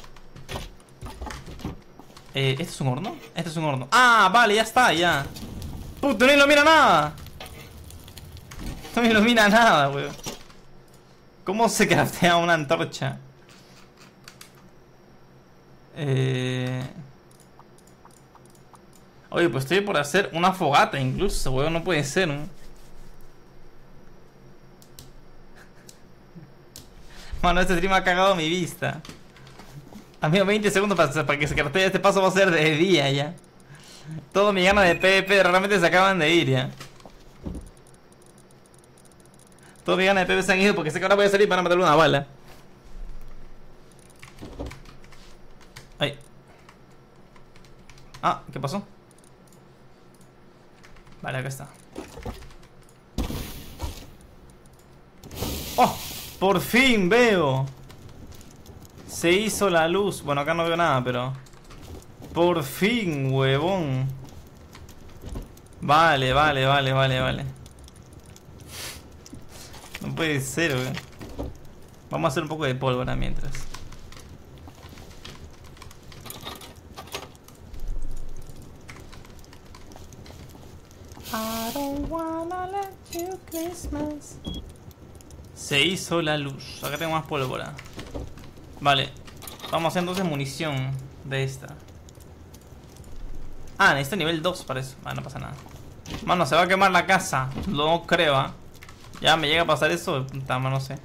S1: ¿Este es un horno? Este es un horno. Ah, vale, ya está, ya. Puto, no ilumina nada. No me ilumina nada, weón. ¿Cómo se craftea una antorcha? Oye, pues estoy por hacer una fogata incluso, weón, no puede ser, ¿no? Mano, este stream ha cagado mi vista. Amigo, 20 segundos para que se cartee. Este paso va a ser de día ya. Todo mi gana de PvP realmente se acaban de ir ya. Todo mi gana de PvP se han ido porque sé que ahora voy a salir para meterle una bala. Ay. Ah, ¿qué pasó? Vale, acá está. ¡Oh! Por fin veo. Se hizo la luz. Bueno, acá no veo nada, pero... Por fin, huevón. Vale. No puede ser, weón. Vamos a hacer un poco de pólvora mientras. I don't wanna let you Christmas. Se hizo la luz. Acá tengo más pólvora. Vale. Vamos a hacer entonces munición de esta. Ah, necesito nivel 2 para eso. Vale, no pasa nada. Mano, se va a quemar la casa. No creo, ¿eh? Ya me llega a pasar eso. Puta, no sé.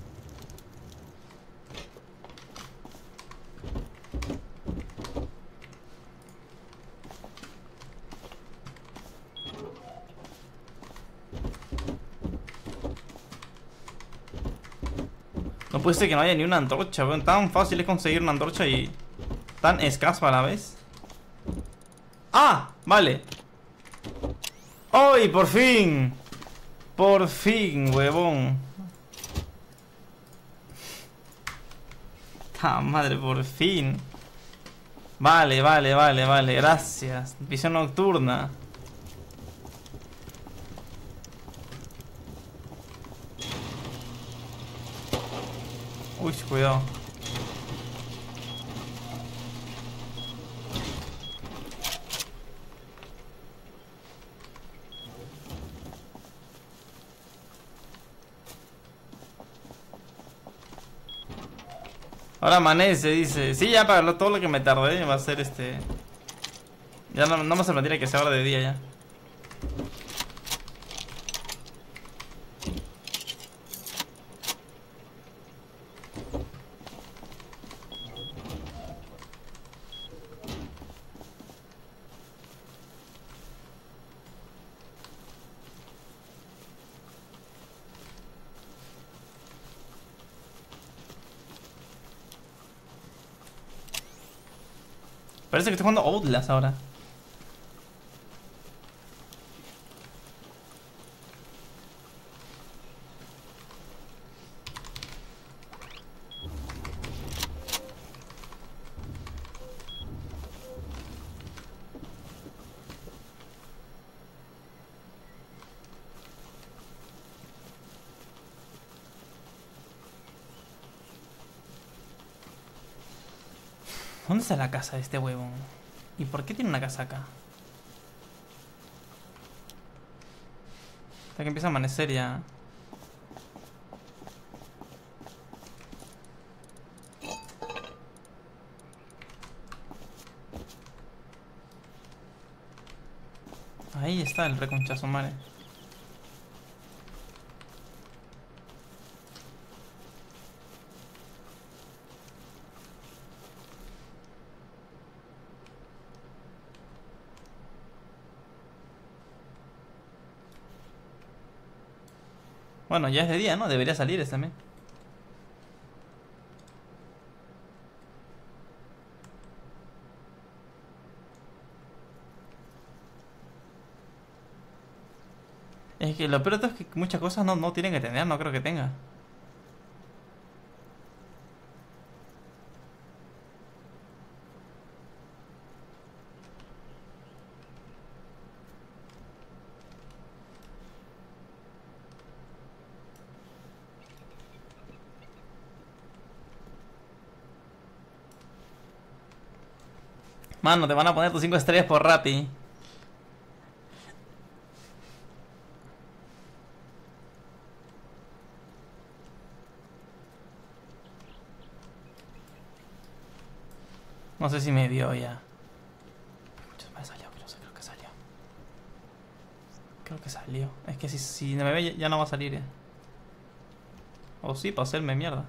S1: No puede ser que no haya ni una antorcha, weón. Tan fácil es conseguir una antorcha y tan escaso a la vez. ¡Ah! Vale. ¡Ay, por fin! Por fin, huevón. ¡Ta madre, por fin! Vale. Gracias. Visión nocturna. Uy, cuidado. Ahora amanece, dice. Sí, ya para todo lo que me tardé va a ser Ya no me se me tiene que ser ahora de día ya. Parece que estoy jugando Outlast ahora. ¿Dónde está la casa de este huevón? ¿Y por qué tiene una casa acá? Hasta que empieza a amanecer ya. Ahí está el reconchazo, madre. Bueno, ya es de día, ¿no? Debería salir ese también. Es que lo peor de todo es que muchas cosas no tienen que tener, no creo que tenga. Mano, te van a poner tus 5 estrellas por Rappi. No sé si me vio ya. Salió, creo que salió. Creo que salió. Es que si no me ve ya no va a salir. O sí, para hacerme mierda.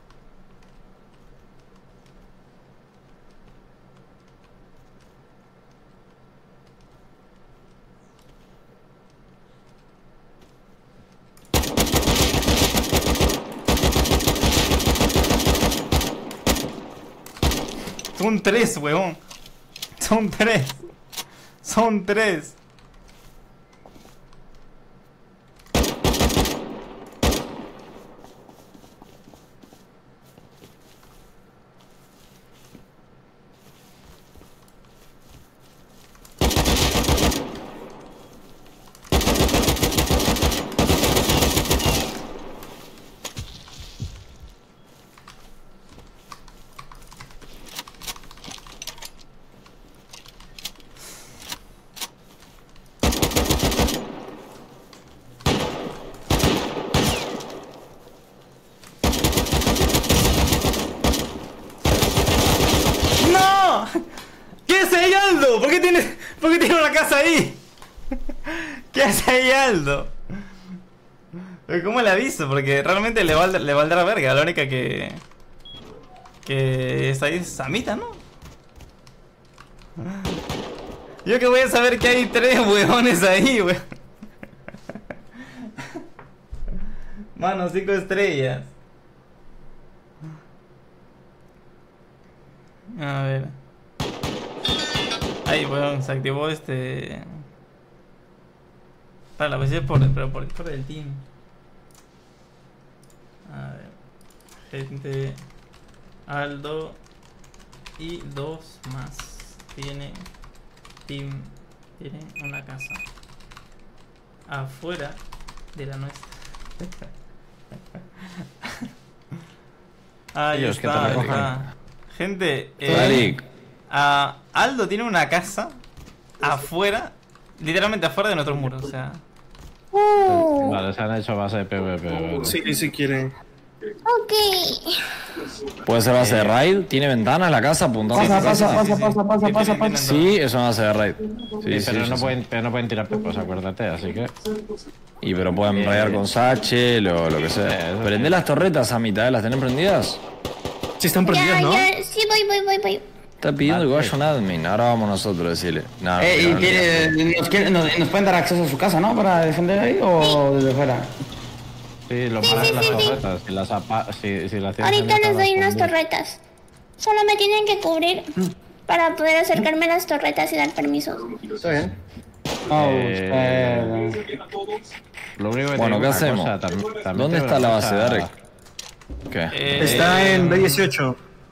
S1: Son 3, huevón. Son 3. Son 3. ¿Por qué tiene una casa ahí? ¿Qué hace ahí Aldo? ¿Cómo le aviso? Porque realmente le valdrá verga. La única que está ahí es Samita, ¿no? Yo que voy a saber que hay 3 huevones ahí, weón. Mano, 5 estrellas. A ver. Ahí, weón, se activó Para la PC por el team. A ver. Gente. Aldo. Y 2 más. Tiene una casa afuera de la nuestra. Ahí
S6: Ellos,
S1: está,
S6: que te
S1: está. Gente,
S8: Eric.
S1: Aldo tiene una casa afuera, literalmente afuera de nuestros muros, o sea.
S6: Vale, se han hecho base de PvP.
S2: Sí, si quieren.
S3: Ok.
S8: ¿Puede ser base de raid? ¿Tiene ventanas la casa apuntando?
S9: Pasa.
S8: Sí, es una base de raid.
S6: Sí, pero no pueden tirar pepos, acuérdate, así que...
S8: Y pero pueden rayar con Satchel o lo que sea. Prende las torretas a mitad, ¿las tienen prendidas?
S2: Sí, están prendidas, ¿no?
S3: Ya, sí, voy.
S8: Está pidiendo que vaya un admin, ahora vamos nosotros a decirle. No,
S9: ¿Nos pueden dar acceso a su casa, no? ¿Para defender ahí o desde fuera?
S6: Sí, lo paran las torretas. Si las tienes
S3: Ahorita les doy
S6: abiertas,
S3: unas torretas. Solo me tienen que cubrir. para poder acercarme a las torretas y dar permisos.
S7: Está bien.
S6: Lo único que
S8: Bueno,
S6: te digo
S8: ¿qué
S6: una
S8: hacemos?
S6: cosa, también
S8: ¿Dónde
S6: te
S8: está
S6: digo
S8: la
S6: una
S8: base,
S6: cosa.
S8: Darek? ¿Qué?
S2: Está en B18.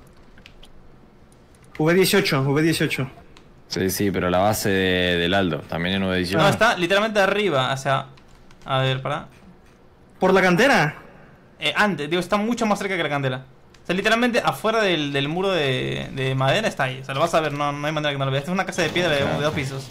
S2: V18.
S8: Sí, pero la base del Aldo, también en V18.
S1: No, está literalmente arriba, o sea... A ver, para...
S2: ¿Por la cantera?
S1: Antes, digo, está mucho más cerca que la cantera. O sea, literalmente afuera del muro de madera está ahí. O sea, lo vas a ver, no hay manera que no lo veas. Esta es una casa de piedra de 2 pisos.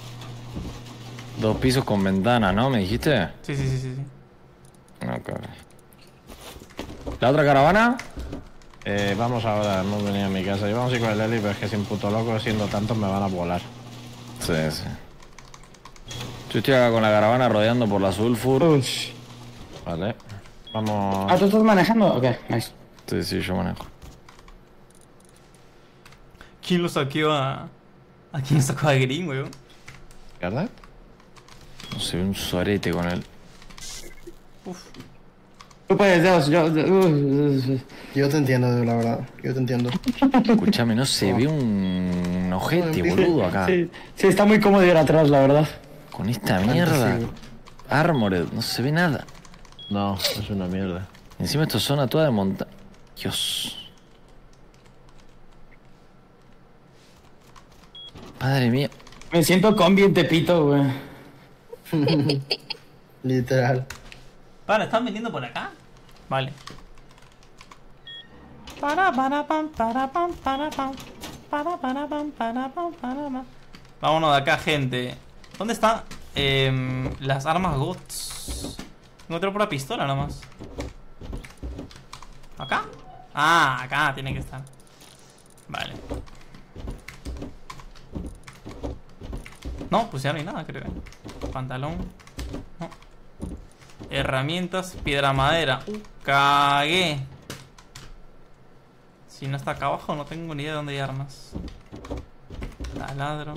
S8: 2 pisos con ventanas, ¿no? ¿Me dijiste?
S1: Sí.
S8: Ok. ¿La otra caravana?
S6: Vamos ahora, hemos venido a mi casa. Yo vamos a ir con el heli, pero es que sin puto loco, siendo tantos, me van a volar.
S8: Sí. Yo estoy acá con la caravana rodeando por la Sulfur.
S6: Vale. Vamos.
S9: Ah, ¿tú estás manejando? Ok, nice.
S8: Sí, yo manejo.
S1: ¿Quién lo saqueó a quién sacó a Green, weón?
S6: ¿Verdad?
S8: No sé, un sorete con él.
S9: Tú puedes, Dios,
S7: Yo te entiendo, la verdad. Yo te entiendo.
S8: Escúchame, no se ve un ojete, boludo, acá.
S9: Sí, está muy cómodo ir atrás, la verdad.
S8: Con esta mierda. Armored, no se ve nada.
S6: No, es una mierda.
S8: Encima esto es zona toda de montaña. Dios. Padre mía.
S9: Me siento combi en Tepito, güey.
S7: Literal.
S1: Vale, ¿están viniendo por acá? Vale. Vámonos de acá, gente. ¿Dónde están las armas GOTS? Encontré por la pistola nomás. ¿Acá? Ah, acá tiene que estar. Vale. No, pues ya no hay nada, creo. Pantalón. No. Herramientas, piedra, madera. Cagué. Si no está acá abajo, no tengo ni idea de dónde hay armas. Taladro.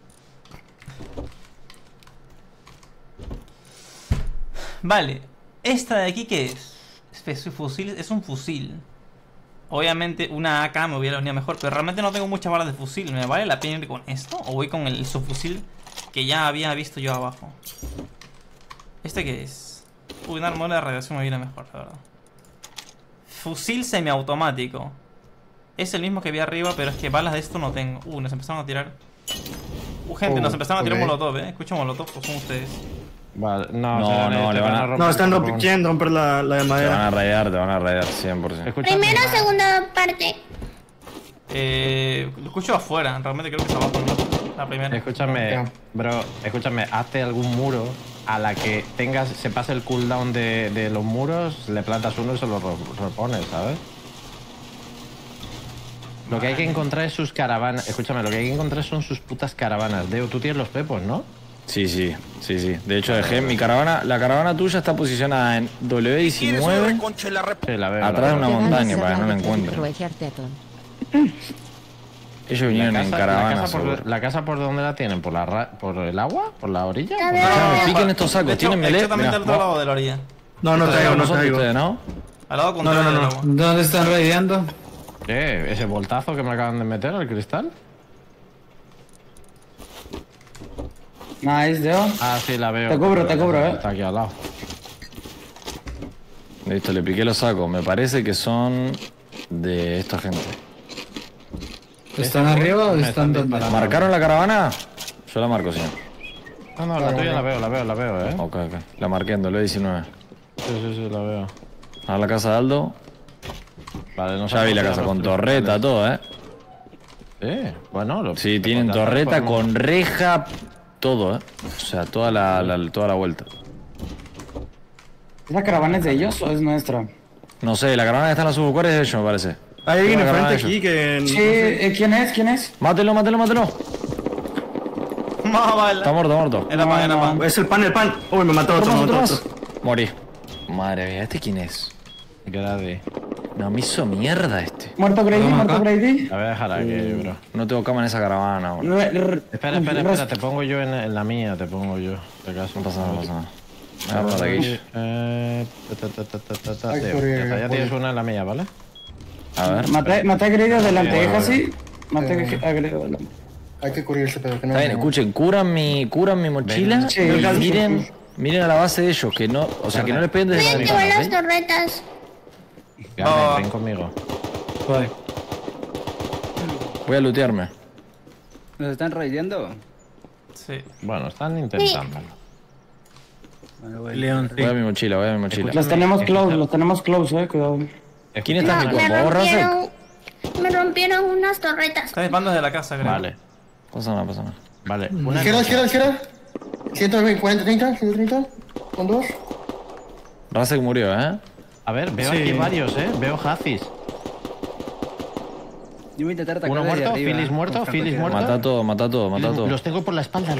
S1: Vale. ¿Esta de aquí qué es? Es un fusil. Obviamente una AK me hubiera venido mejor, pero realmente no tengo muchas balas de fusil. ¿Me vale la pena ir con esto? ¿O voy con el subfusil que ya había visto yo abajo? ¿Este qué es? Uy, una armadura de radiación me viene mejor, la verdad. Fusil semiautomático. Es el mismo que vi arriba, pero es que balas de esto no tengo. Nos empezaron a tirar. Gente, nos empezaron a tirar molotov, Escucho molotov, pues son ustedes.
S6: Vale,
S8: le van a romper.
S2: No, están quieren romper la de
S8: Te
S2: madera.
S8: van a rayar 100%.
S3: Primera o segunda parte.
S1: Lo escucho afuera, realmente creo que está abajo, ¿no? La primera.
S6: Escúchame, bro, hazte algún muro a la que se pase el cooldown de los muros, le plantas uno y se lo repones, ¿sabes? Lo que hay que encontrar es sus caravanas. Escúchame, lo que hay que encontrar son sus putas caravanas. Deo, tú tienes los pepos, ¿no?
S8: Sí. De hecho, dejé mi caravana. La caravana tuya está posicionada en W19.
S6: Sí, la veo.
S8: Atrás de una montaña para que no la encuentre. Ellos vinieron en caravana.
S6: ¿La casa por dónde la tienen? ¿Por el agua? ¿Por la orilla?
S8: Piquen estos sacos. ¿Tienen melee?
S1: Exactamente al otro lado de la orilla.
S2: No traigo.
S8: Ustedes, ¿no?
S1: Al lado contrario del agua.
S11: ¿Dónde están raideando?
S6: ¿Qué? ¿Ese voltazo que me acaban de meter al cristal?
S9: Nice, Deo.
S6: Ah, sí, la veo.
S9: Te cubro,
S6: Está aquí al lado.
S8: Listo, le piqué los sacos. Me parece que son de esta gente.
S11: ¿Están arriba o están donde?
S8: ¿Marcaron la caravana? Yo la marco, señor.
S6: No, la tuya la veo,
S8: Ok. La marqué en W19.
S6: Sí, la veo.
S8: A la casa de Aldo.
S6: Vale, no
S8: Ya vi la casa con torreta, todo,
S6: Bueno,
S8: sí, tienen torreta con reja, todo, O sea, toda la vuelta.
S9: ¿La caravana es de ellos o es nuestra?
S8: No sé, la caravana que está en la subcuar es de ellos, me parece.
S2: Hay alguien
S8: La caravana
S2: enfrente
S8: de
S2: aquí que...
S9: Sí, ¿quién es?
S8: Mátelo.
S1: Está
S8: muerto.
S1: Era pan.
S2: Es el pan. Uy, me mató otro.
S8: Morí. Madre mía, ¿este quién es?
S6: Grady.
S8: No, me hizo mierda este.
S9: ¿Muerto Grady?
S6: La voy a dejar aquí, bro.
S8: No tengo cama en esa caravana, bro.
S6: Espera, te pongo yo en la mía, De caso.
S8: No pasa nada. Me voy aquí.
S6: Ya tienes una en la mía, ¿vale?
S8: A ver.
S9: Maté a Grady adelante, deja así. Mate que agrego.
S7: Hay que cubrir ese pedo. Que no,
S8: Está bien, escuchen, curan mi mochila.
S9: Sí,
S8: y miren a la base de ellos, que no, o sea, que no les peguen desde la
S3: Voy a llevar
S8: ventana,
S3: las torretas.
S6: Ven conmigo.
S8: Voy a lootearme.
S11: ¿Nos están raideando?
S1: Sí.
S6: Bueno, están intentándolo.
S11: León,
S8: Voy a mi mochila,
S9: Los tenemos close, cuidado.
S8: ¿Quién está en mi
S3: Me
S8: cuerpo? ¿Vos, Razek?
S3: rompieron unas torretas.
S1: Está disparando desde la casa, creo.
S6: Vale,
S8: Pasa nada.
S6: vale.
S7: Izquierda. 140, 30, 130. Con 2.
S8: Razek murió, ¿eh?
S6: A ver, veo aquí varios, Veo Hazis.
S11: Yo voy a intentar atacar
S6: Uno
S11: desde
S6: muerto,
S11: arriba,
S6: Phyllis muerto,
S11: con
S6: Phyllis
S11: francotirador.
S8: Mata todo.
S6: Los tengo por la espalda,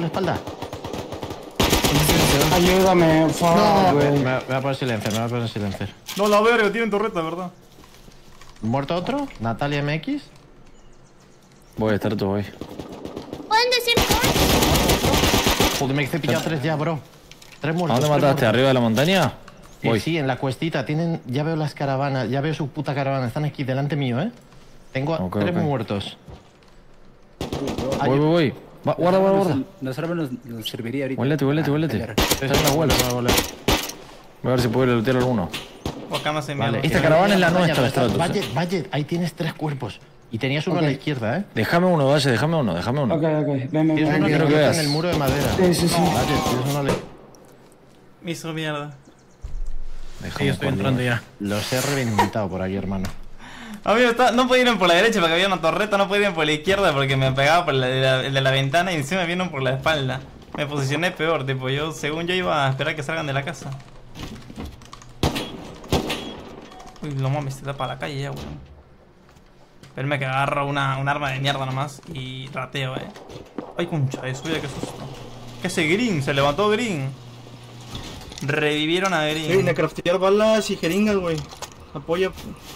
S9: Ayúdame, por favor, güey.
S6: Me voy a poner silencio,
S1: No, la verga, tienen torreta, ¿verdad?
S6: ¿Muerto otro? Natalia MX.
S8: Voy a estar todo hoy.
S3: ¿Pueden decir por?
S6: Joder, me he pillado 3 ya, bro. 3
S8: ¿A
S6: muertos.
S8: dónde mataste? ¿Arriba de la montaña? Voy.
S6: Sí, en la cuestita. Ya veo las caravanas, ya veo su puta caravana. Están aquí delante mío, Tengo 3 muertos.
S8: Voy. Guarda.
S11: Nosotros nos serviría ahorita.
S8: Huélete. Está en la vuelta. Voy a ver si puedo lootear alguno.
S1: O acá más en
S6: Vale,
S1: mierda.
S8: Esta caravana es la nuestra, Stratos.
S6: Valle, ahí tienes 3 cuerpos. Y tenías uno a la izquierda,
S8: Déjame uno, Valle, déjame uno.
S9: Ok, ven.
S6: Tienes uno que
S8: quiero que
S6: está
S8: veas.
S6: en el muro de madera.
S9: Sí.
S6: Valle, tienes uno
S1: Me hizo mierda.
S8: Sí, estoy entrando
S6: ya. Los he reventado por aquí, hermano.
S1: Amigo, no podía ir por la derecha porque había una torreta, no podía ir por la izquierda porque me pegaba por el de la ventana y encima me vieron por la espalda. Me posicioné peor, tipo, según yo iba a esperar que salgan de la casa. Uy, lo mames, se tapa la calle ya, weón. Espérame que agarro un arma de mierda nomás y rateo, Ay, concha de suya, qué susto. ¿Qué hace Green? Se levantó Green. Revivieron a Green.
S2: Vine a craftear balas y jeringas, güey. Apoya.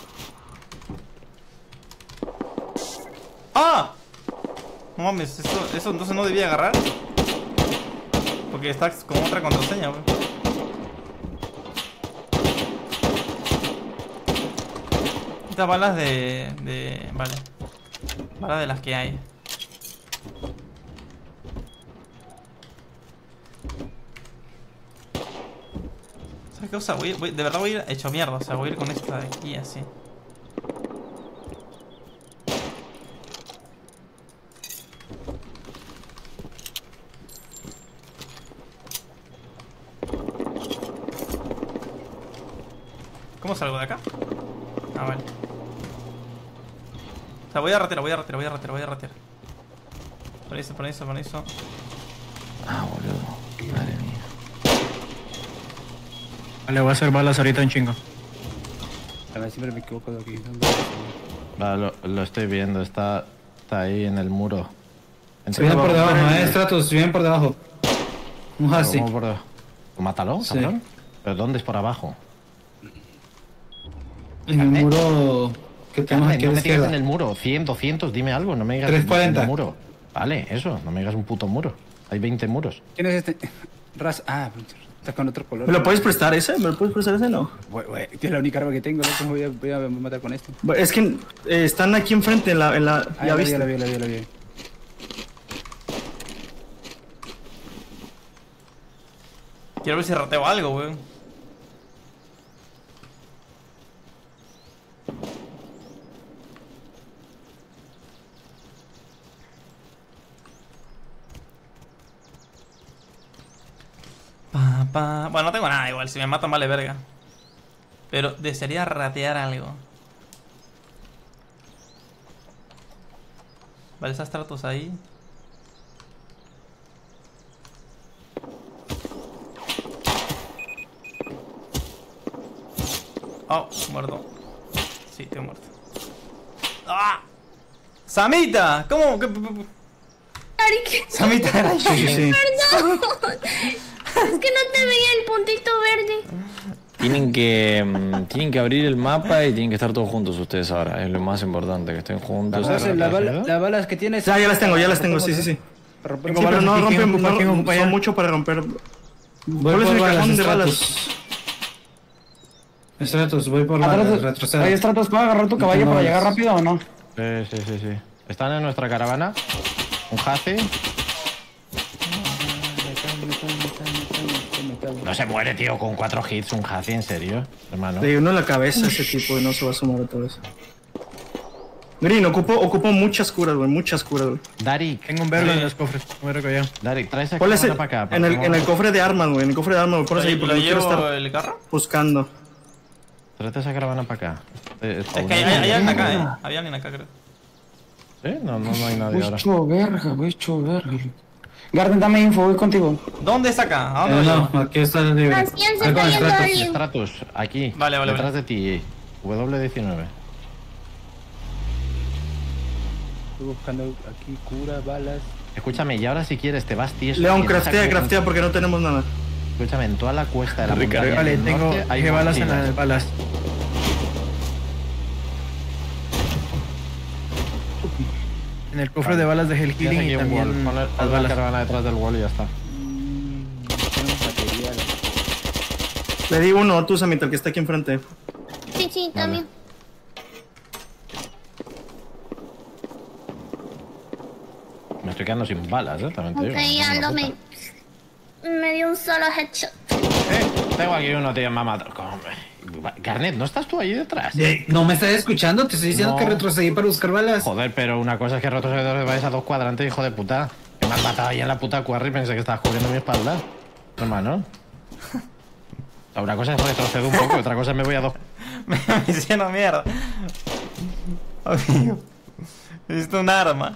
S1: ¡Ah! No mames, eso entonces no debía agarrar. Porque está con otra contraseña, wey. Estas balas vale. Balas de las que hay. ¿Sabes qué cosa? De verdad voy a ir hecho mierda. O sea, voy a ir con esta de aquí así. ¿Cómo salgo de acá? Ah, vale. O sea, voy a ratear. Por eso.
S8: Ah, boludo. Madre mía.
S11: Vale, voy a hacer balas ahorita en chingo.
S10: A ver, siempre me equivoco de aquí.
S6: Vale, lo estoy viendo, está ahí en el muro.
S11: Vienen por debajo, Stratos, vienen por debajo. Un Hasi.
S6: ¿Cómo por debajo? Mátalo,
S11: Sí.
S6: cabrón. ¿Pero dónde es por abajo?
S11: En el muro que tenemos aquí a
S6: No
S11: la
S6: me digas
S11: izquierda.
S6: en el muro, 100, 200, dime algo, no me digas
S11: 340.
S6: en el muro. Vale, eso, no me digas un puto muro. Hay 20 muros.
S10: ¿Quién es este? Ah, está con otro color.
S2: ¿Me lo puedes prestar ese? No.
S10: Güey, es la única arma que tengo, ¿no? ¿Cómo voy a matar con esto?
S2: Es que están aquí enfrente en la
S10: Ah,
S2: ¿ya viste?
S10: la vi.
S1: Quiero ver si rateo algo, weón. Bueno, no tengo nada igual, si me matan vale verga. Pero desearía ratear algo. Vale, esas tratos ahí. Oh, muerto. Sí, estoy muerto. ¡Ah! ¡Samita! ¿Cómo? Samita era yo.
S2: Sí.
S3: Perdón. Es que no te veía el puntito verde.
S8: Tienen que abrir el mapa y tienen que estar todos juntos ustedes ahora. Es lo más importante, que estén juntos.
S10: Las balas que tienes.
S2: Ya las tengo, sí. Sí, pero no rompen, son mucho para romper.
S11: Voy
S2: ¿Cuál es
S11: por
S2: el
S11: balas,
S2: cajón de balas?
S11: Stratos, voy por balas, retroceda.
S9: Oye, Stratos, ¿puedo agarrar tu caballo para llegar rápido o no?
S6: Sí. Están en nuestra caravana. Un Hazi. No se muere, tío, con 4 hits un Hazi, ¿en serio? Hermano.
S2: Le dio uno en la cabeza a ese tipo y no se va a sumar a todo eso. Green, ocupo muchas curas, güey, muchas curas, güey.
S6: Darik.
S11: Tengo un verde en los cofres, me recogido.
S6: Darik, trae esa
S2: ¿Cuál es
S6: caravana para acá.
S2: en el cofre de armas, güey, en el cofre de armas, güey, por eso
S1: ¿Lo llevo el carro?
S2: buscando.
S6: Tráete esa caravana para acá.
S1: Es que hay alguien acá, Había alguien acá, creo.
S6: ¿Sí? No hay nadie ahora.
S9: Voy hecho verga. Garden, dame info, voy contigo.
S1: ¿Dónde está acá? ¿A dónde lo llevo?
S11: No, aquí está el libre.
S3: Recién se está yendo alguien.
S6: Stratus, aquí.
S1: Vale.
S6: Detrás de ti. W19.
S13: Estoy buscando aquí cura, balas.
S6: Escúchame, y ahora si quieres te vas tieso.
S2: León, craftea porque no tenemos nada.
S6: Escúchame, en toda la cuesta de la
S11: Ricardo,
S6: montaña
S11: vale,
S6: del
S11: tengo
S6: norte hay
S11: 10 balas en
S6: mochilas.
S11: las balas. En el cofre de balas de Hell
S6: Tienes
S11: Healing y
S6: aquí un wall.
S11: también
S6: Pon
S11: las
S6: la
S11: balas.
S6: caravana detrás del wall y ya está.
S13: Tenemos material.
S2: Le di uno, tú, Samita, el que está aquí enfrente.
S3: Sí, también.
S6: Me estoy quedando sin balas, también te digo.
S3: Ok,
S6: No
S3: Aldo
S6: me
S3: me dio un solo headshot.
S6: Tengo aquí uno, tío, me ha matado. Garnet, ¿no estás tú ahí detrás?
S11: No me estás escuchando, te estoy diciendo
S6: No.
S11: que retrocedí para buscar balas.
S6: Joder, pero una cosa es que retroceder vais a 2 cuadrantes, hijo de puta. Que me has matado ahí en la puta quarry y pensé que estabas cubriendo mi espalda. Hermano. Una cosa es retroceder un poco, otra cosa es me voy a 2.
S1: Me hicieron mierda. Amigo. Necesito un arma.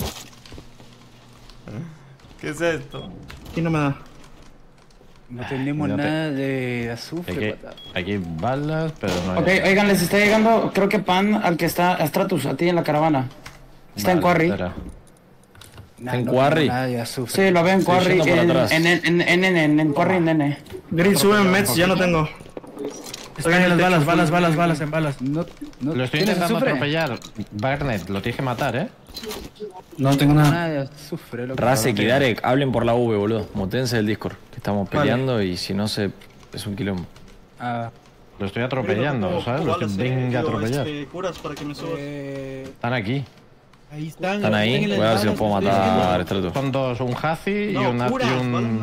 S1: ¿Qué es esto?
S2: Aquí no me da.
S13: No tenemos
S6: Mírate.
S13: nada de azufre, pata.
S6: Aquí hay balas, pero no hay...
S9: Ok, oigan, les está llegando, creo que pan al que está, a Stratus, a ti en la caravana. Está en Quarry.
S6: espera.
S8: ¿En Quarry?
S13: Nada de azufre.
S9: Sí, lo veo en
S8: Estoy
S9: Quarry,
S8: yendo por atrás.
S9: en Quarry, en N.
S2: Green, sube meds, ya no tengo.
S11: Están en las balas, en balas.
S13: No,
S6: Lo estoy
S13: ¿tienes
S6: intentando
S13: azufre?
S6: atropellar. Barnet, lo tienes que matar,
S11: No tengo nada.
S13: Nada de azufre, loco.
S8: Rasek y Darek, hablen por la V, boludo. Mutense del Discord, que estamos
S2: Vale.
S8: peleando y si no se... es un quilombo.
S13: Ah,
S6: Lo estoy atropellando, ¿sabes? Lo estoy venga a atropellar.
S2: Curas para que me subas.
S6: Están aquí.
S13: ahí están.
S8: Están ahí, voy a ver si los puedo matar, Stratus.
S6: Son dos, un Hazi y
S2: No,
S6: un...
S2: curas, balas no.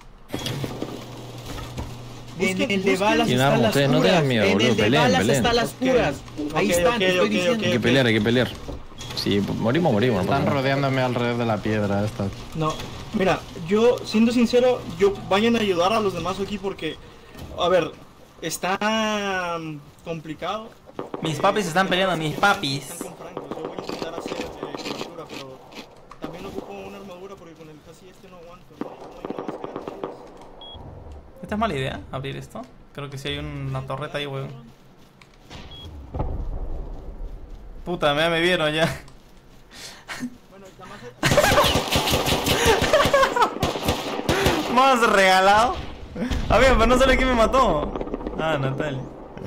S12: En el de balas
S8: Y un
S12: están
S8: arma,
S12: las
S8: ustedes no
S12: curas.
S8: tengan miedo,
S12: En
S8: boludo,
S12: el de
S8: peleen,
S12: balas
S8: peleen.
S12: están las curas. Ahí
S2: Ok,
S12: están,
S2: ok,
S12: te estoy
S2: ok,
S12: diciendo.
S2: ok.
S8: Hay que pelear. Si morimos, no pasa
S6: Están
S8: nada.
S6: rodeándome alrededor de la piedra esta.
S2: No, mira, yo, siendo sincero, vayan a ayudar a los demás aquí porque, a ver, está complicado.
S1: Mis papis están peleando, mis papis.
S2: Están con francos, yo voy a intentar hacer cobertura, pero también ocupo una armadura porque con el casi no aguanto, no hay una máscara.
S1: ¿Esta es mala idea? ¿Abrir esto? Creo que sí hay una torreta ahí, weón. Puta, me vieron ya. Más regalado. A ver, pero no sé quién me mató. Ah, Natalia.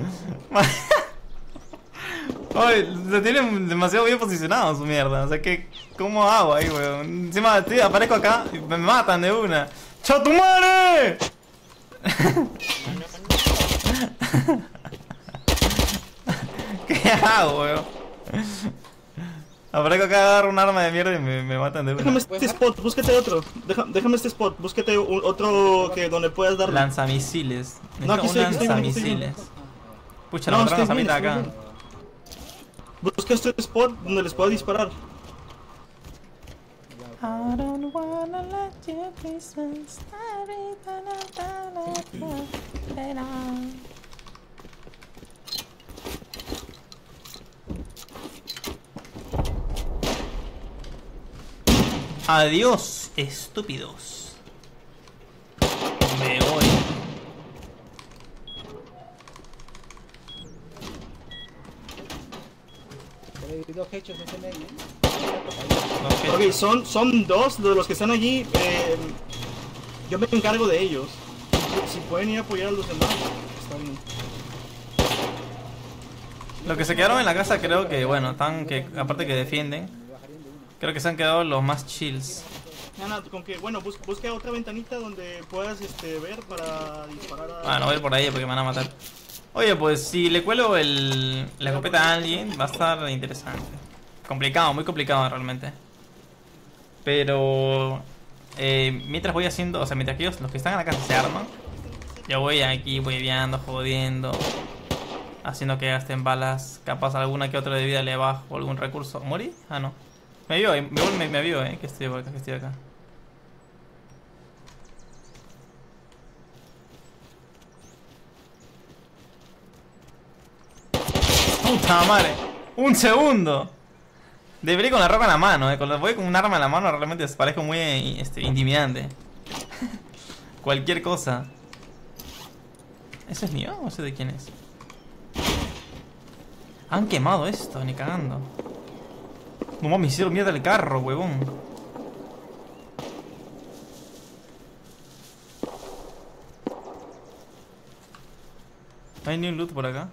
S1: Oye, se tienen demasiado bien posicionado su mierda. O sea que, ¿cómo hago ahí, weón? Encima, tío, aparezco acá y me matan de una. ¡Chao tu madre! ¿Qué hago, weón? Aparezco acá, agarro un arma de mierda y me matan de una.
S2: Déjame este spot, búscate otro. Déjame este spot, búscate otro que donde puedas darle.
S1: Lanzamisiles.
S2: No, aquí estoy,
S1: Necesito un
S2: aquí estoy,
S1: lanzamisiles. Pucha,
S2: No,
S1: no,
S2: estoy
S1: encontramos a
S2: bien,
S1: mitad
S2: estoy
S1: acá.
S2: bien. Busca este spot donde les pueda disparar.
S1: I don't wanna let you Christmas Adiós, estúpidos. Me voy.
S12: Dos hechos en medio.
S2: Ok, son dos de los que están allí. Yo me encargo de ellos. Si pueden ir a apoyar a los demás, está bien.
S1: Los que se quedaron en la casa creo que, bueno, están que aparte que defienden, creo que se han quedado los más chills.
S2: Nada, con que, bueno, busque otra ventanita donde puedas ver para disparar a...
S1: Bueno, voy a ir por ahí porque me van a matar. Oye, pues si le cuelo la escopeta a alguien, va a estar interesante. Complicado, muy complicado realmente. Pero... mientras voy haciendo... O sea, mientras que los que están en la casa se arman, yo voy aquí hueveando, jodiendo, haciendo que gasten balas. Capaz alguna que otra de vida le bajo, algún recurso. ¿Morí? Ah, no. Me vio, me vio, que estoy acá, que estoy acá. ¡Puta madre! ¡Un segundo! Debería ir con la roca en la mano, Cuando voy con un arma en la mano realmente parezco muy intimidante. Cualquier cosa. ¿Ese es mío o ese de quién es? Han quemado esto, ni cagando. No mames, me hicieron mierda el carro, huevón. No hay ni un loot por acá.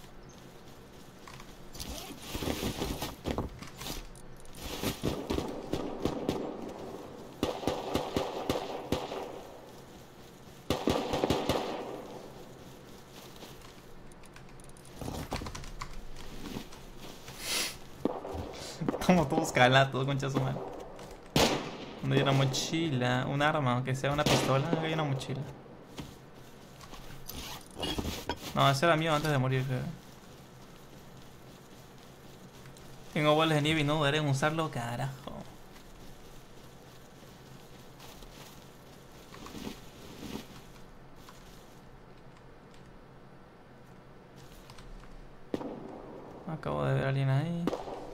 S1: Como todos calatos, concha su madre. Donde hay una mochila, un arma, aunque sea una pistola, hay una mochila. No, ese era mío antes de morir, creo. Tengo bolas de nieve y no dudaré en usarlo, carajo. Acabo de ver a alguien ahí.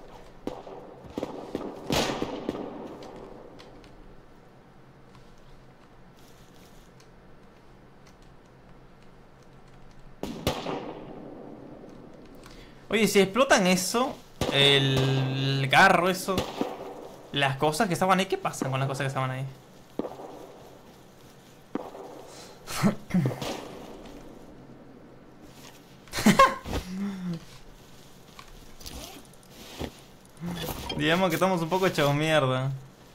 S1: Oye, si explotan eso, el carro, eso, las cosas que estaban ahí, ¿qué pasa con las cosas que estaban ahí? Digamos que estamos un poco hechos mierda.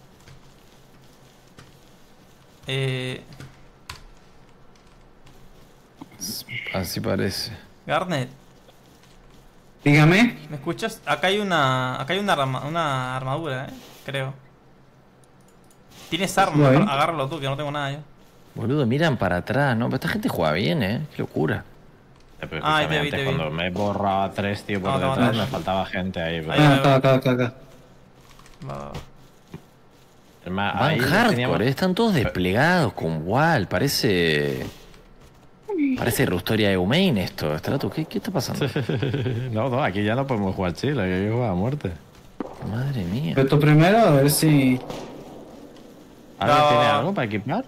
S8: Así parece.
S1: Garnet.
S11: Dígame.
S1: ¿Me escuchas? Acá hay una armadura, creo. Tienes arma,
S11: Bueno.
S1: agárralo tú, que no tengo nada yo.
S8: Boludo, miran para atrás, ¿no? Pero esta gente juega bien, Qué locura.
S6: Pero
S1: Ah,
S6: escúchame,
S1: te vi,
S6: antes
S1: te vi.
S6: cuando me borraba 3, tío, por
S1: No, no,
S6: detrás,
S1: no.
S6: me faltaba gente ahí. Bro.
S11: Acá.
S1: Va.
S6: Es más,
S8: Van
S6: ahí
S8: hardcore,
S6: teníamos-
S8: están todos desplegados con Wall, parece Rustoria Eumain esto. Stratus, ¿qué está pasando?
S6: No, aquí ya no podemos jugar chill, aquí hay que jugar a muerte.
S8: Madre mía.
S11: Pero tú primero, a ver si...
S6: ¿Alguien
S1: No.
S6: tiene algo para equipar?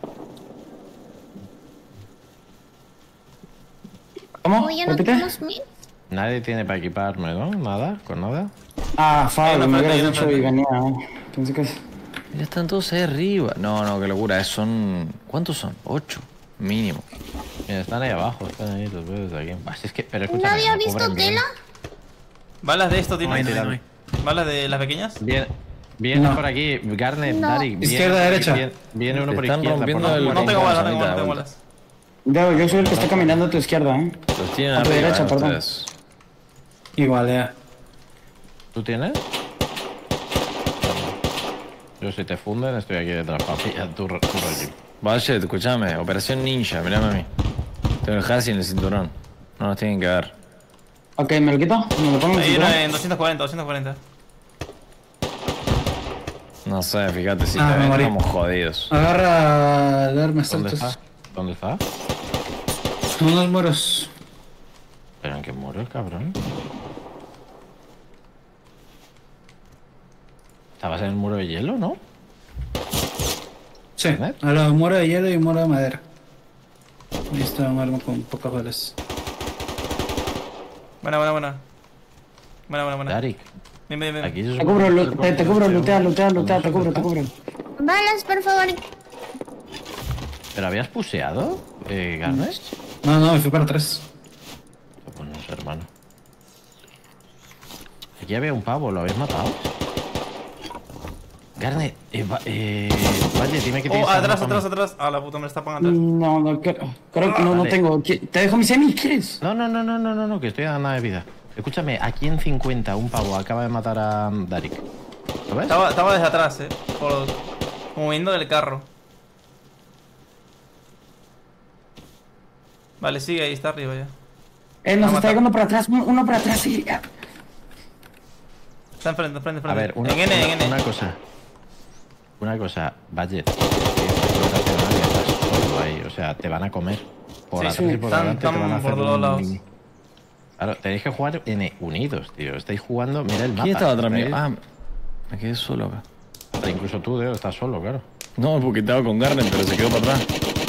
S9: ¿Cómo?
S3: Oye, ¿no
S9: ¿Repite?
S3: tenemos mil?
S6: Nadie tiene para equiparme, ¿no? Nada, con nada.
S9: Ah,
S1: Hay
S9: Fabio,
S1: una
S9: me
S1: frente, hay
S9: hubieras
S1: una
S9: dicho y
S1: frente.
S9: venía. Pensé que...
S8: Mira, están todos ahí arriba. No, qué locura. Son... ¿Cuántos son? 8, mínimo.
S6: Mira, están ahí abajo, están ahí, los veo desde aquí. Es que, pero
S3: ¿No
S6: escúchame,
S3: había
S6: no
S3: visto
S6: cubren bien.
S3: tela?
S1: ¿Balas de esto tienen?
S6: No hay.
S1: ¿Balas de las pequeñas?
S6: Viene
S11: No.
S6: por aquí, Garnet,
S3: No.
S6: Darik. viene
S11: Izquierda,
S6: por aquí,
S11: derecha.
S6: Viene uno por
S8: Están
S6: izquierda.
S8: rompiendo
S6: por
S8: el-
S1: No tengo balas, no tengo
S8: Ahorita,
S1: balas, no tengo
S8: vuelta.
S1: balas.
S9: Yo soy el que está caminando a tu izquierda,
S8: Los tienen
S9: A tu
S8: arriba,
S9: derecha, perdón.
S8: ustedes.
S11: Igual, ya.
S6: ¿Tú tienes? Yo si te funden estoy aquí detrás, papi. Tu aquí.
S8: Vaya, escúchame. Operación Ninja, mirame a mí. Tengo el Hasi en el cinturón. No nos tienen que dar.
S9: Ok, ¿me lo quito? ¿Me lo pongo en el
S1: Ahí
S9: cinturón?
S1: en 240.
S8: No sé, fíjate, si
S11: Ah,
S8: te
S11: me
S8: ven
S11: morí.
S8: como jodidos.
S11: Agarra el arma,
S6: ¿Dónde
S11: Stratus.
S6: está? ¿Dónde está?
S11: Son unos muros.
S6: Pero en qué muro el cabrón. Estabas en el muro de hielo, ¿no?
S11: Sí, a los muros de hielo y muro de madera. Ahí está un arma con pocas balas.
S1: Buena.
S6: Darik.
S1: Bien.
S6: Aquí se
S9: Te cubro,
S6: supone-
S9: te cubro, lootea, te cubro.
S3: Balas, por favor.
S6: ¿Pero habías puseado, Garnet?
S11: No, me fui para atrás.
S6: Pues no sé, hermano. Aquí había un pavo, ¿lo habéis matado? Garnet, vaya, dime que
S1: Oh,
S6: tienes
S1: atrás.
S6: arma para mí.
S1: Ah, la puta, me está pagando atrás.
S9: No, creo que no
S6: Vale.
S9: tengo. ¿Te dejo mis semis, quieres?
S6: No, que estoy a nada de vida. Escúchame, aquí en 50 un pavo acaba de matar a Darik. ¿Lo ves?
S1: Estaba desde atrás, como viendo del carro. Vale, sigue ahí, está arriba ya.
S9: Nos está llegando para atrás, uno para atrás, sí.
S1: Está enfrente.
S6: A ver,
S1: en N.
S6: Una cosa, Budget. Estás solo ahí, o sea, te van a comer. Por atrás y por delante te van a hacer
S1: por todos lados.
S6: Claro, tenéis que jugar unidos, tío. Estáis jugando, mira el mapa.
S8: ¿Quién estaba atrás mío? Ah, me quedé solo acá.
S6: Incluso tú, Deo, estás solo, claro.
S8: No, porque estaba con Garnet, pero se quedó para atrás.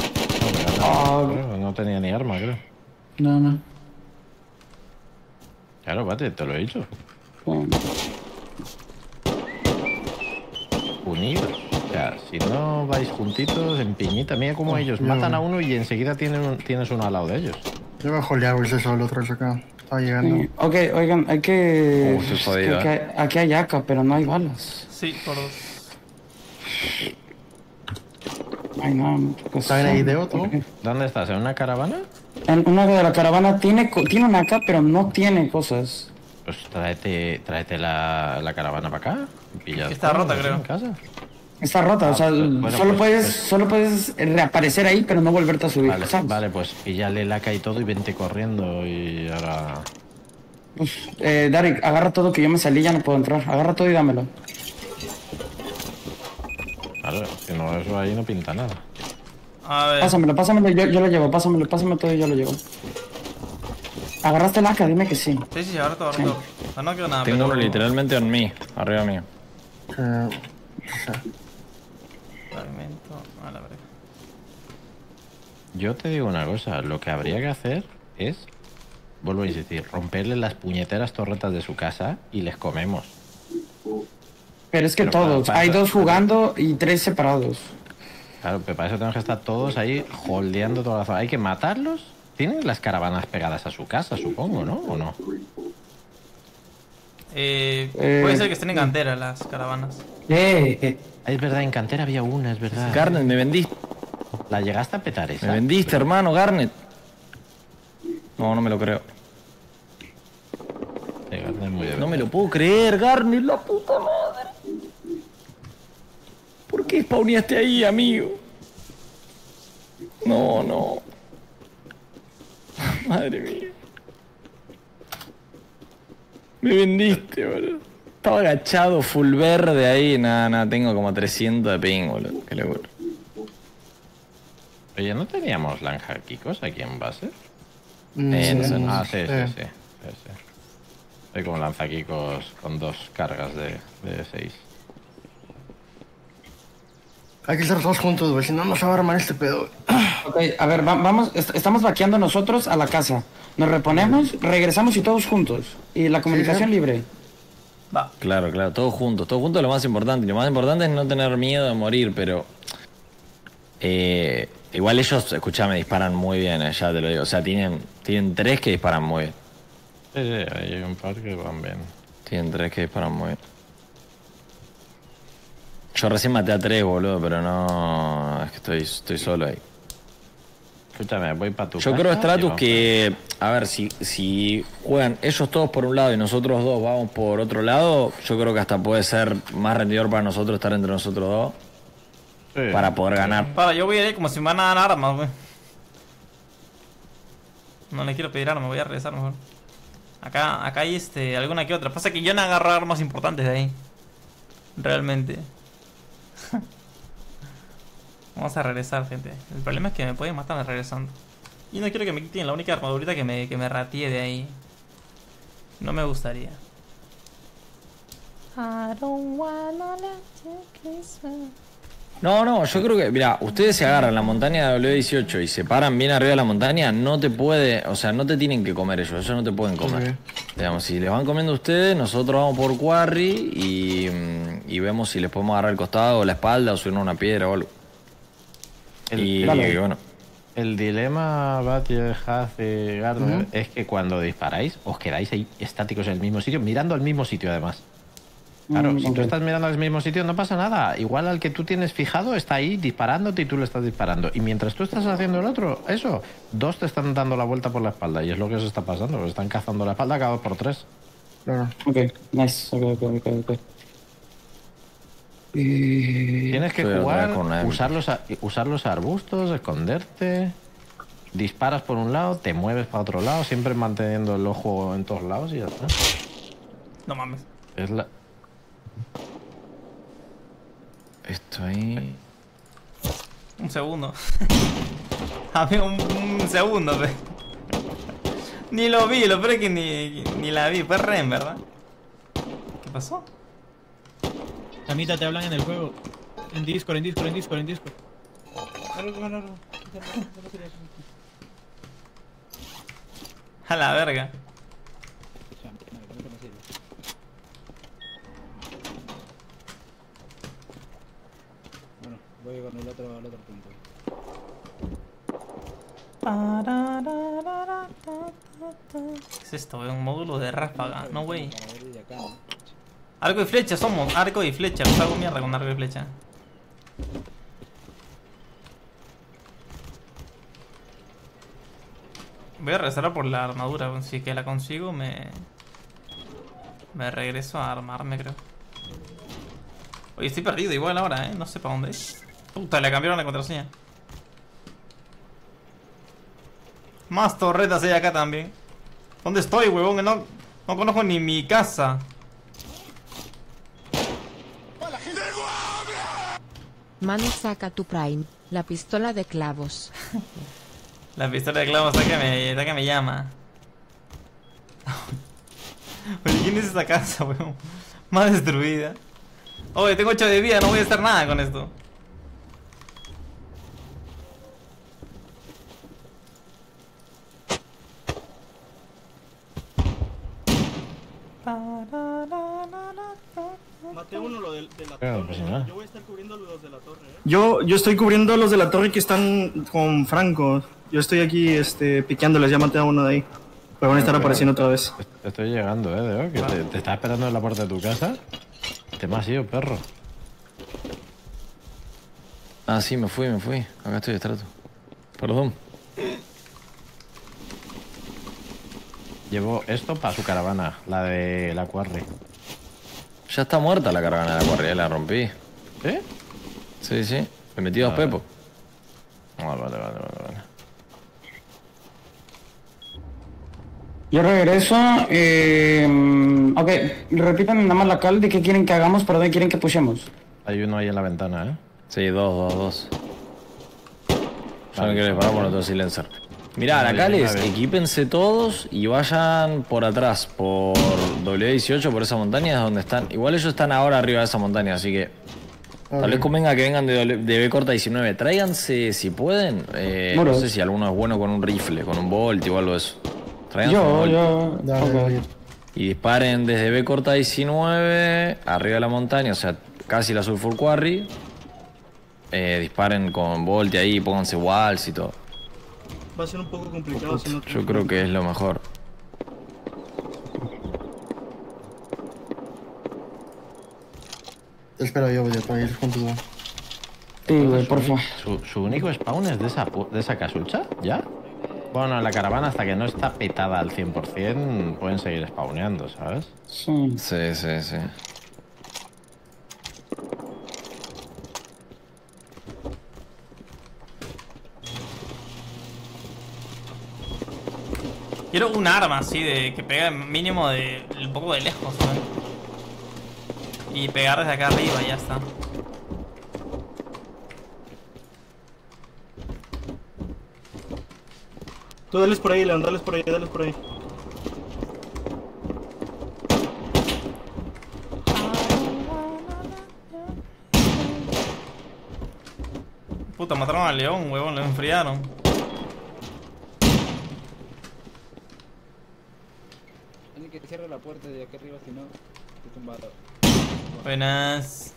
S6: No tenía ni arma, creo.
S9: No.
S6: Claro, Bate, te lo he dicho. Unidos. O sea, si no vais juntitos en piñita, mira cómo ellos matan a uno y enseguida tienes uno al lado de ellos.
S7: Yo bajo el agua y se solo otro acá. Está llegando.
S9: Ok, oigan, hay que...
S6: jodido,
S9: aquí hay AK, pero no hay balas.
S1: Sí, por dos.
S9: Ay, no.
S7: ¿Está en ahí de otro?
S6: ¿Dónde estás? ¿En una caravana?
S9: En una de la caravana tiene una AK, pero no tiene cosas.
S6: Pues tráete la caravana para acá.
S1: Está rota, creo.
S6: En casa.
S9: Está rota, o sea,
S6: bueno,
S9: solo puedes reaparecer ahí, pero no volverte a subir.
S6: Vale, pues píllale la AK y todo y vente corriendo y ahora...
S9: Darik, agarra todo que yo me salí, ya no puedo entrar. Agarra todo y dámelo.
S6: Claro, si no, eso ahí no pinta nada.
S1: A ver.
S9: Pásamelo, yo lo llevo, pásame todo y yo lo llevo. ¿Agarraste la AK? Dime que sí.
S1: Sí, agarra todo. No quedó nada.
S8: Tengo uno literalmente en mí, arriba mío.
S1: Fragmento, a la verga.
S6: Yo te digo una cosa, lo que habría que hacer es, vuelvo a insistir, romperle las puñeteras torretas de su casa y les comemos.
S9: Pero es que todos, hay dos jugando y 3 separados.
S6: Claro, pero para eso tenemos que estar todos ahí holdeando toda la zona. Hay que matarlos. Tienen las caravanas pegadas a su casa, supongo, ¿no? ¿O no?
S1: Puede ser que estén en cantera las caravanas.
S6: Es verdad, en cantera había una, es verdad.
S8: Garnet, me vendiste.
S6: ¿La llegaste a petar esa?
S8: Me vendiste, hermano, Garnet. No me lo creo. No me lo puedo creer, Garnet, la puta madre. ¿Por qué spawneaste ahí, amigo? No. Madre mía. Me vendiste, boludo. Estaba agachado, full verde ahí. Nada, tengo como 300 de ping, boludo. Qué locura.
S6: Oye, ¿no teníamos lanjakicos aquí en base?
S8: No sé.
S6: Sí. Soy como lanzaquicos con 2 cargas de 6.
S7: Hay que estar todos juntos, güey, si no nos va a armar este pedo.
S9: Ok, a ver, vamos, estamos vaqueando nosotros a la casa. Nos reponemos, regresamos y todos juntos. Y la comunicación libre.
S1: Va.
S8: Claro, todos juntos es lo más importante. Y lo más importante es no tener miedo de morir, pero... igual ellos, escuchame, disparan muy bien, ya te lo digo. O sea, tienen 3 que disparan muy bien.
S6: Sí, hay un par que van bien.
S8: Tienen 3 que disparan muy bien. Yo recién maté a 3, boludo, pero no... Es que estoy solo ahí.
S6: Escúchame, voy para tu casa.
S8: Yo creo, Stratus, que... A ver, si juegan ellos todos por un lado y nosotros dos vamos por otro lado, yo creo que hasta puede ser más rendidor para nosotros estar entre nosotros dos. Sí. Para poder ganar.
S1: Yo voy a ir como si me van a dar armas, güey. No le quiero pedir armas, voy a regresar mejor. Acá hay alguna que otra. Pasa que yo no agarro armas importantes de ahí. Realmente. Vamos a regresar, gente. El problema es que me pueden matar regresando. Y no quiero que me quiten la única armadurita que me ratee de ahí. No me gustaría. I don't wanna let you kiss me.
S8: No, yo creo que, mira, ustedes se agarran la montaña de W18 y se paran bien arriba de la montaña, no te tienen que comer ellos no te pueden comer. Okay. Digamos, si les van comiendo ustedes, nosotros vamos por quarry y vemos si les podemos agarrar el costado o la espalda o subirnos una piedra o algo. Bueno.
S6: El dilema, Batio, Haz y Gardner, es que cuando disparáis, os quedáis ahí estáticos en el mismo sitio, mirando al mismo sitio además. Claro, si tú
S9: ok.
S6: estás mirando al mismo sitio no pasa nada. Igual al que tú tienes fijado está ahí disparándote y tú le estás disparando. Y mientras tú estás haciendo el otro, eso, dos te están dando la vuelta por la espalda. Y es lo que os está pasando, os están cazando la espalda cada 2 por 3.
S7: Claro.
S9: Ok, nice. Ok.
S6: Tienes que
S8: Estoy
S6: jugar,
S8: otra vez con la
S6: usar los arbustos, esconderte. Disparas por un lado, te mueves para otro lado, siempre manteniendo el ojo en todos lados y ya está.
S1: No mames.
S6: Es la...
S8: Esto ahí.
S1: Un segundo. Había un segundo, pe. Ni lo vi, lo peor es que ni la vi. Fue re, en verdad. ¿Qué pasó?
S12: Camita, te hablan en el juego. En Discord.
S1: A la verga.
S12: Bueno, voy con el otro punto.
S1: ¿Qué es esto? Un módulo de ráfaga. No, güey. Arco y flecha somos. Arco y flecha. Pues hago mierda con arco y flecha. Voy a regresar por la armadura. Si es que la consigo, me regreso a armarme, creo. Oye, estoy perdido igual ahora, no sé para dónde es. Puta, le cambiaron la contraseña. Más torretas hay acá también. ¿Dónde estoy, huevón? No conozco ni mi casa.
S5: Manu, saca tu Prime, la pistola de clavos.
S1: La pistola de clavos está que me llama. Oye, ¿quién es esa casa, weón? Más destruida. Oye, tengo 8 de vida, no voy a hacer nada con esto.
S2: Maté uno lo de la
S6: Claro,
S2: torre.
S6: pues nada.
S2: Yo voy a estar cubriendo los de la torre, Yo estoy cubriendo a los de la torre que están con Franco. Yo estoy aquí piqueándoles, ya maté a uno de ahí. Pero van a estar apareciendo otra vez.
S6: Estoy llegando, Deo, que te estaba esperando en la puerta de tu casa. Te me has ido, perro.
S8: Ah, sí, me fui. Acá estoy de trato. Perdón.
S6: Llevo esto para su caravana, la de la Quarry.
S8: Ya está muerta la caravana de la cuarrilla, la rompí.
S6: ¿Eh?
S8: Sí. Me metí 2 pepos.
S6: Vale.
S9: Yo regreso. Ok, repítanme nada más la cal de qué quieren que hagamos, por dónde quieren que pushemos.
S6: Hay uno ahí en la ventana, ¿eh?
S8: Sí, dos. Yo no quiero disparar por otro silencer. Mirá, la cal es, equípense todos y vayan por atrás, por W18, por esa montaña, es donde están. Igual ellos están ahora arriba de esa montaña, así que tal vez convenga que vengan de B corta 19. Tráiganse, si pueden, no sé si alguno es bueno con un rifle, con un bolt o algo de eso. Tráiganse un bolt.
S9: Okay.
S8: Y disparen desde B corta 19, arriba de la montaña, o sea, casi la Sulfur Quarry. Disparen con bolt ahí, pónganse walls y todo.
S2: Va a ser un poco complicado si no...
S8: Yo creo que es lo mejor.
S7: Te espero yo, voy para ir juntos.
S9: Sí, güey, porfa.
S6: ¿Su único spawn es de esa casucha? ¿Ya? Bueno, la caravana hasta que no está petada al 100% pueden seguir spawneando, ¿sabes?
S9: Sí.
S8: Sí.
S1: Quiero un arma así de que pegue mínimo de un poco de lejos, ¿sabes? Y pegar desde acá arriba y ya está.
S2: Tú dales por ahí, Leon, dales por ahí.
S1: Puta, mataron al león, huevón, lo enfriaron.
S12: Alguien que cierre la puerta de aquí arriba, si no, estoy tumbado.
S1: Buenas.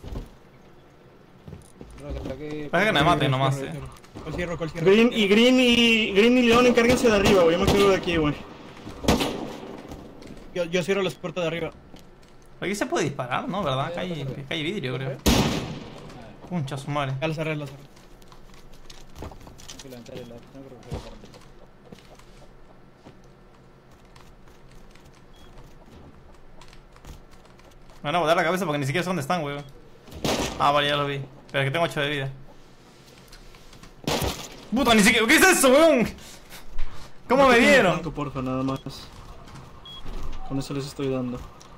S12: Para
S1: que me maten nomás,
S12: ¿Cuál cierro?
S2: Green y León, encárguense de arriba, güey. Yo me quedo de aquí, güey.
S12: Yo cierro las puertas de arriba.
S1: Aquí se puede disparar, ¿no? ¿Verdad? Acá hay vidrio, creo. Concha su madre.
S2: Ya lo cerré, lo cerré.
S1: Me van a botar la cabeza porque ni siquiera sé dónde están, weón. Ah, vale, ya lo vi. Pero es que tengo 8 de vida. Puta, ni siquiera. ¿Qué es eso, weón? ¿Cómo me dieron?
S2: Franco, porfa, nada más. Con eso les estoy dando.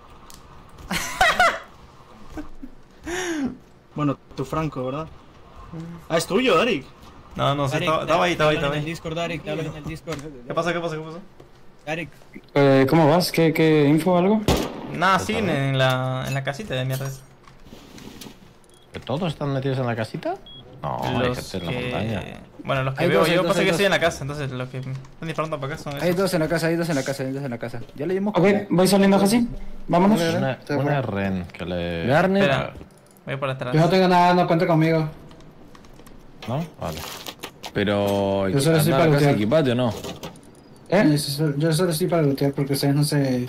S2: Bueno, tu Franco, ¿verdad? Ah, es tuyo, Darik.
S1: No, sí, estaba ahí.
S2: En el Discord, Darik, te hablo en el Discord.
S1: ¿Qué pasa?
S2: Darik.
S9: ¿Cómo vas? ¿Qué info o algo?
S1: Nada, siguen en la casita de mierda esa.
S6: ¿Todos están metidos en la casita? No, hay gente en la montaña.
S1: Bueno, los que veo yo, pasa que estoy en la casa, entonces los que están disparando para acá son esos.
S12: Hay dos en la casa. Ya le dimos.
S9: Ok, voy saliendo así. Vámonos.
S6: Una Ren que le...
S8: Garnet.
S1: Espera, voy por atrás.
S11: Yo no tengo nada, no cuenta conmigo.
S6: ¿No? Vale.
S8: Pero...
S11: Yo solo estoy
S8: ¿andar a
S11: para
S8: casa
S11: lootear.
S8: equipate o no?
S11: Yo solo estoy para lootear porque ustedes no sé.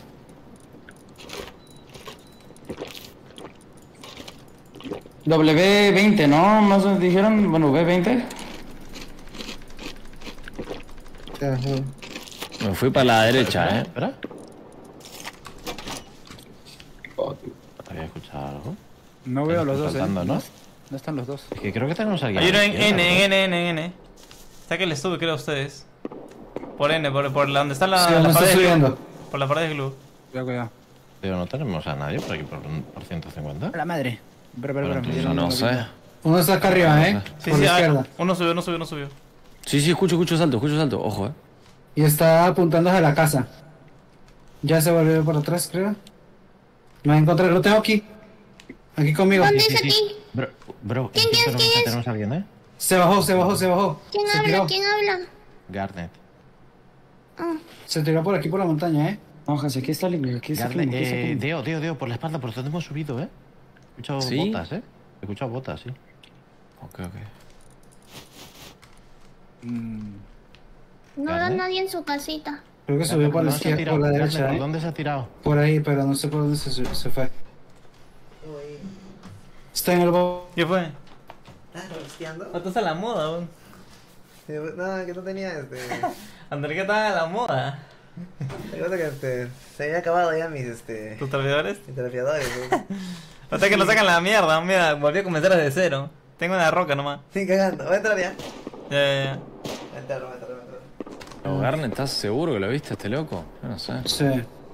S9: W20, ¿no? Más dijeron, bueno, V20.
S8: Me fui para la derecha,
S6: Espera. ¿Había escuchado algo?
S12: No veo los dos,
S6: saltando, ¿no?
S12: No están los dos.
S6: Es que creo que tenemos a alguien.
S1: Hay uno en
S6: aquí,
S1: N. Está que le sube, creo, a ustedes. Por N, por donde está la
S11: Sí, ¿dónde está
S1: pared de
S11: subiendo?
S1: glue. Por la pared de glue.
S12: Cuidado.
S6: Pero no tenemos a nadie por aquí por 150.
S12: A la madre. Pero.
S6: entonces
S8: Yo no sé.
S11: Uno está acá arriba,
S1: Sí,
S11: por la izquierda.
S1: uno subió.
S8: Sí, escucho salto. Ojo,
S11: Y está apuntando hacia la casa. Ya se volvió por atrás, creo. Me va a encontrar, lo tengo aquí. Aquí conmigo.
S3: ¿Dónde es aquí?
S6: Bro,
S3: ¿Quién
S6: en
S3: es?
S6: quinto tenemos a alguien,
S11: Se bajó.
S3: ¿Quién
S11: Se
S3: habla?
S11: tiró.
S3: ¿Quién habla?
S6: Garnet.
S11: Se tiró por aquí por la montaña,
S9: Ojas, aquí está el aquí está
S6: Garnet,
S9: el
S6: Deo, por la espalda, por donde hemos subido, He escuchado
S8: ¿Sí?
S6: botas, He escuchado botas, sí.
S8: Ok.
S3: No da nadie en su casita.
S11: Creo que subió por la izquierda, por la derecha,
S6: ¿Por dónde se ha tirado?
S11: Por ahí, pero no sé por dónde se fue. Está en el bo...
S1: ¿Qué fue?
S14: ¿Estás rosteando?
S1: ¿O estás a la moda, weón?
S14: No, que no tenía
S1: André, ¿qué estaba a la moda?
S14: Recuerdo que se había acabado ya mis
S1: ¿Tus trapeadores?
S14: Mis trapeadores,
S1: O sea que nos sacan la mierda, mira, volví a comenzar desde cero. Tengo una roca nomás.
S14: Sí, cagando. ¿Va a entrar ya?
S1: Ya.
S14: Va a entrar.
S8: Pero Garnet, ¿estás seguro que lo viste este loco? Yo no sé.
S11: Sí.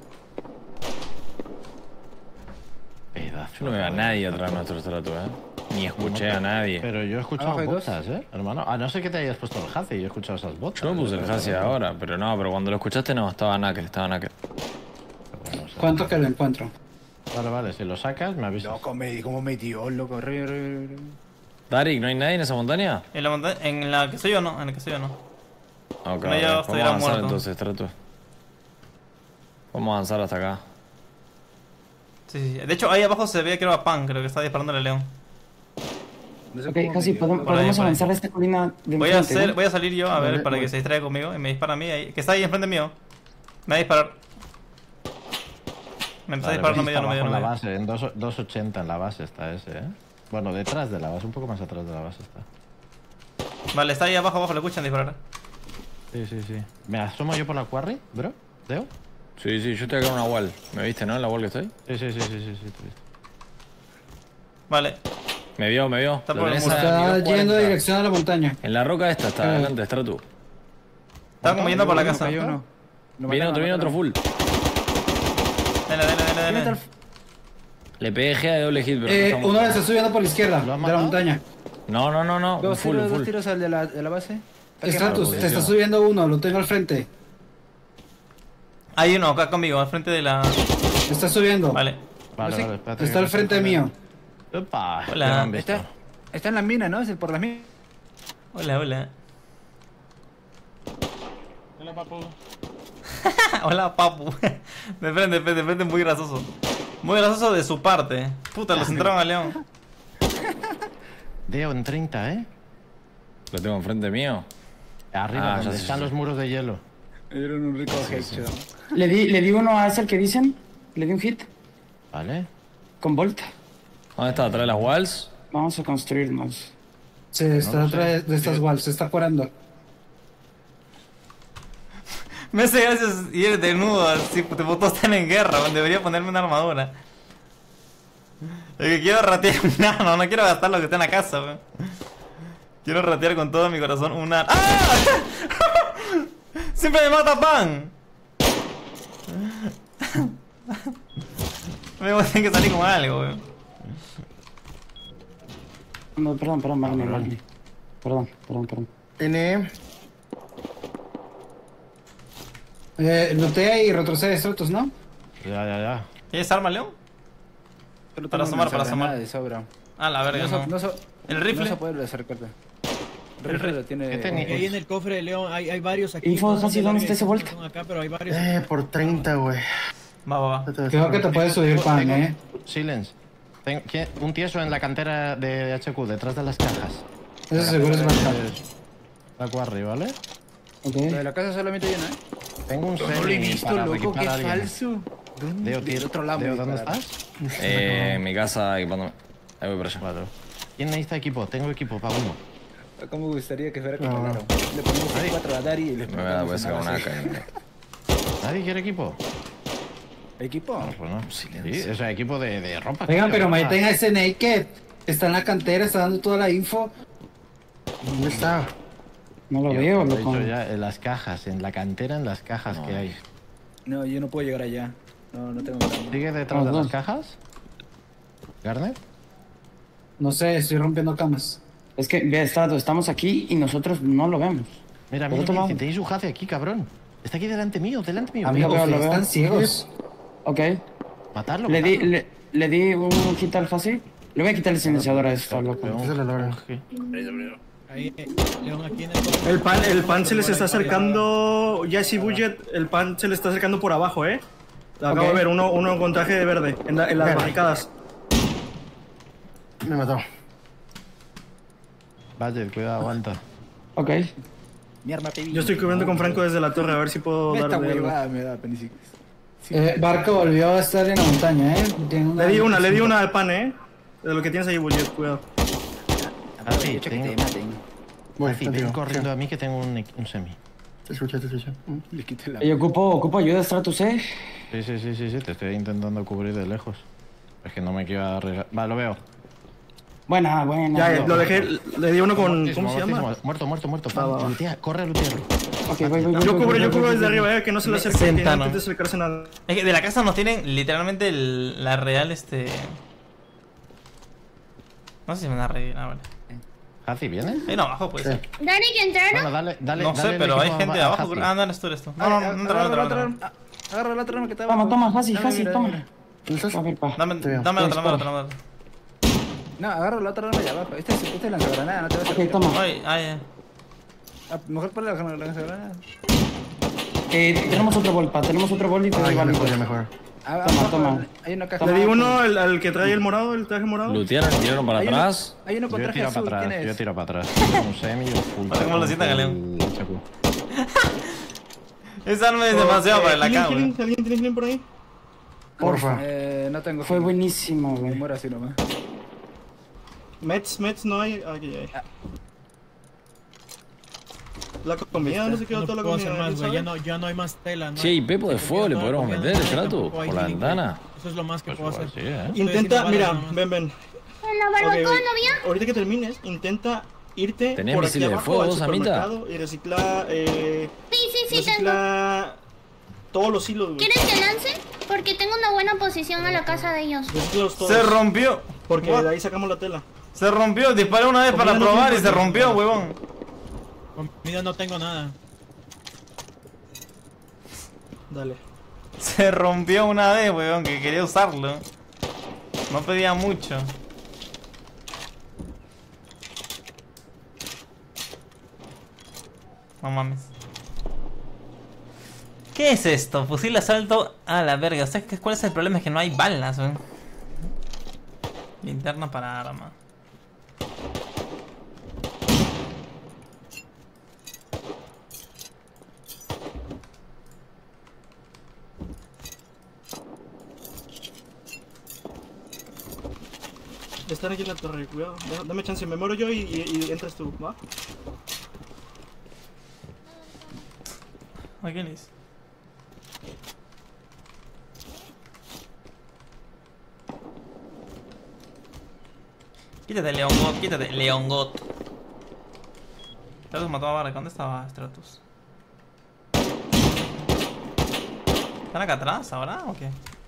S8: Yo no veo a nadie atrás de nuestro estrato, Ni escuché a nadie.
S6: Pero yo he escuchado
S8: Abajo hay dos.
S6: botas, hermano. A no ser que te hayas puesto el hace y yo he escuchado esas botas.
S8: Yo me puse el Hasi ahora, pero cuando lo escuchaste no, estaba naked.
S11: ¿Cuánto que lo encuentro?
S6: Vale, si lo sacas me avisas.
S12: Loco, ¿cómo me dio, loco?
S8: Darik, ¿no hay nadie en esa montaña?
S1: En la montaña, en la que soy yo no,
S8: Ok,
S1: No, ya
S8: vamos
S1: estuviera
S8: a avanzar
S1: muerto.
S8: entonces, Trato. Vamos a avanzar hasta acá.
S1: Sí. De hecho, ahí abajo se ve que era Pan, creo que está disparando el león.
S9: Ok, casi podemos
S1: Por ahí.
S9: avanzar a esta colina de
S1: Voy
S9: enfrente, ¿no?
S1: a salir yo a ver para que se distraiga conmigo y me dispara a mí ahí. Que está ahí enfrente mío. Me va a disparar. Me empezó a disparar, no me dio.
S6: En la base, en 280 en la base está ese, Bueno, detrás de la base, un poco más atrás de la base está.
S1: Vale, está ahí abajo, lo escuchan disparar.
S6: Sí. ¿Me asomo yo por la quarry, bro? ¿Deo?
S8: Sí, yo estoy acá en una wall. ¿Me viste, no? En la wall que estoy.
S6: Sí, te he visto.
S1: Vale.
S8: Me vio.
S1: Está
S8: Lo
S1: por el
S8: tenés
S1: muro.
S11: Está
S8: a
S11: yendo en dirección a la montaña.
S8: En la roca esta está adelante, Stratu.
S1: Estaba como yendo por la casa.
S8: Viene otro full.
S1: Dale.
S8: Le pegué G de doble hit, pero no estamos-
S11: Uno está subiendo por la izquierda, de la montaña.
S8: No.
S12: Dos
S8: Full.
S12: tiros al de la base.
S11: Stratus, te está subiendo uno, lo tengo al frente.
S1: Hay uno acá conmigo, al frente de la...
S11: Está subiendo.
S1: Vale.
S6: Vale, espérate.
S11: Está al frente mío.
S6: Opa,
S1: Hola.
S6: ya me han visto.
S12: Está en las minas, ¿no? Es por las minas.
S1: Hola.
S2: Hola, papu.
S1: Hola, papu. De frente, muy grasoso. Muy grasoso de su parte. Puta, lo centraron al león.
S6: Deo en 30,
S8: Lo tengo enfrente mío.
S6: Arriba,
S8: ya
S6: donde
S8: sé,
S6: están
S8: sí.
S6: los muros de hielo.
S12: Me dieron un rico headshot.
S9: ¿Le di uno a ese el que dicen? ¿Le di un hit?
S6: Vale.
S9: Con Volta.
S8: ¿Dónde está? ¿Atrás de las walls?
S9: Vamos a construirnos.
S11: Sí, está atrás de estas walls, se está curando.
S1: Me hace gracias ir desnudo, así, tipo, todos están en guerra, debería ponerme una armadura. Es que quiero ratear un arma, no quiero gastar lo que está en la casa, weón. Quiero ratear con todo mi corazón un arma. ¡Ah! ¡Siempre me mata Pan! Me voy a tener que salir con algo, weón.
S9: No, perdón, vale. Perdón.
S11: Lootea y retrocede estratos, ¿no?
S6: Ya.
S1: ¿Tienes arma, León? Para asomar.
S12: De sobra.
S1: Ah, la verga, no. ¿El rifle?
S12: No se puede acercarte. El rifle lo tiene.
S15: Ahí en el cofre de León hay varios aquí.
S9: Info, José, ¿dónde está ese Volta?
S15: Acá, pero hay varios.
S7: Por 30, güey.
S1: Va.
S11: Creo que te puedes subir pan,
S6: Silence. Un tieso en la cantera de HQ, detrás de las cajas.
S11: Eso seguro es bastante.
S6: La quarry, ¿vale?
S9: Ok.
S12: Lo de la casa solamente llena,
S6: Tengo un
S12: No lo he visto, loco, qué falso.
S6: Del otro lado. ¿Dónde estás?
S8: En mi casa equipándome. Ahí voy por allá.
S6: Vale. ¿Quién necesita equipo? Tengo equipo para uno.
S12: ¿Cómo me gustaría que fuera con Claro? Le ponemos 4 a Dari y le
S8: Me voy a sacar una AK.
S6: ¿Nadie quiere equipo?
S12: ¿Equipo?
S6: No, pues no. Sí, o sea, equipo de ropa.
S11: Oigan, pero maten a ese Naked. Está en la cantera, está dando toda la info.
S7: ¿Dónde está?
S9: No lo veo,
S6: Lo he
S9: loco.
S6: dicho ya, en las cajas, en la cantera, en las cajas que hay.
S12: No, yo no puedo llegar allá. No tengo nada.
S6: ¿Sigue detrás de las cajas? ¿Garnet?
S11: No sé, estoy rompiendo camas.
S9: Es que, vea, estamos aquí y nosotros no lo vemos.
S6: Mira,
S9: Por otro lado.
S6: que tenéis un jace aquí, cabrón. Está aquí delante mío.
S9: Amigo, lo veo.
S11: Están ciegos.
S9: Ok.
S6: Matarlo.
S9: Le di un hit al fácil. Le voy a quitar el silenciador a esto, loco.
S15: Ahí, León, aquí en el
S2: El pan se les está acercando. Jesse Budget, el pan se le está acercando por abajo, Acabo de ver uno con traje de verde en las barricadas.
S7: Me mató.
S6: Vaya, cuidado, aguanta.
S9: Ok.
S12: Mi arma te vi.
S2: Yo estoy cubriendo con Franco desde la torre, a ver si puedo
S12: Esta
S2: darle algo.
S12: huevada me da apendicitis.
S11: Barco volvió a estar en la montaña, Tiene
S2: Le di una al pan, De lo que tienes ahí, Budget, cuidado.
S6: Sí, ven corriendo a mí que tengo un semi.
S7: Te escuché.
S12: Le quité la...
S9: Yo ocupo ayuda, Stratus,
S6: Sí, te estoy intentando cubrir de lejos. Es que no me quiero arriesgar. Va, lo veo.
S9: Buena.
S2: Ya, lo dejé, le di uno con... ¿Cómo se llama?
S6: Muerto. Lutea, corre a lutearlo.
S9: Ok, voy.
S2: Yo cubro desde arriba, que no se le acerque, que no intente acercarse nada.
S1: Es que de la casa nos tienen literalmente la real, No sé si me da reír, vale.
S6: ¿Hazi viene?
S1: No, abajo puede ser.
S3: ¿Dani que entraron?
S6: Dale,
S1: no sé, pero hay gente de abajo. No, no eres tú. No entra.
S12: Agarra la otra arma que está abajo.
S9: Toma, Hasi, toma. A ver, pa.
S1: Dame otra.
S12: No, agarra la otra arma de abajo. Este es lanzagranada, no te vas a...
S9: Ok, toma.
S12: Mejor para la lanzagranada.
S9: Tenemos otro bol, pa. Tenemos otro bol y te doy
S7: Ya
S9: balitas.
S7: mejor.
S9: Toma.
S12: Hay una caja.
S2: Le di uno al que trae el traje morado.
S8: ¿Tiraron para atrás?
S12: Hay uno con traje azul, ¿quién es?
S6: Yo tiro para atrás. Un semi o full.
S1: ¿Cómo lo sientan, León? Esa arma es demasiado para la cama.
S2: ¿Alguien tiene healing por ahí?
S7: Porfa.
S12: No tengo.
S9: Fue buenísimo, güey.
S12: Me muero así nomás.
S2: Mets no hay. Aquí hay. La comida, no se quedó toda la
S15: puedo hacer
S2: comida.
S15: más, güey. Ya no hay más tela.
S8: Che, y pepo de fuego le podemos meter, Stratus, por la ventana.
S15: Eso es lo más que puedo hacer.
S2: Intenta, mira, ven.
S3: ¿En la barbacoa no había?
S2: Ahorita que termines, intenta irte
S8: ¿Tenés
S2: por aquí
S8: misiles de
S2: abajo
S8: fuego,
S2: al
S8: vos, Amita?
S2: supermercado y recicla,
S3: Sí, tengo.
S2: todos los hilos, güey.
S3: ¿Quieres que lance? Porque tengo una buena posición a la casa de ellos.
S2: Recíclalos todos.
S1: Se rompió.
S2: Porque de ahí sacamos la tela.
S1: Se rompió, disparé una vez para probar y se rompió, huevón.
S15: Comida no tengo nada.
S2: Dale.
S1: Se rompió una vez, huevón, que quería usarlo. No pedía mucho. No mames. ¿Qué es esto? Fusil de asalto a la verga. O sea, ¿cuál es el problema? Es que no hay balas, weón. Linterna para arma.
S2: están aquí en la torre, cuidado. Dame chance, me muero yo y entras tú, ¿va?
S1: ¿A quién es? Quítate, Leongot, quítate, Leongot. Stratus mató a Barra, ¿dónde estaba Stratus? ¿Están acá atrás ahora o qué?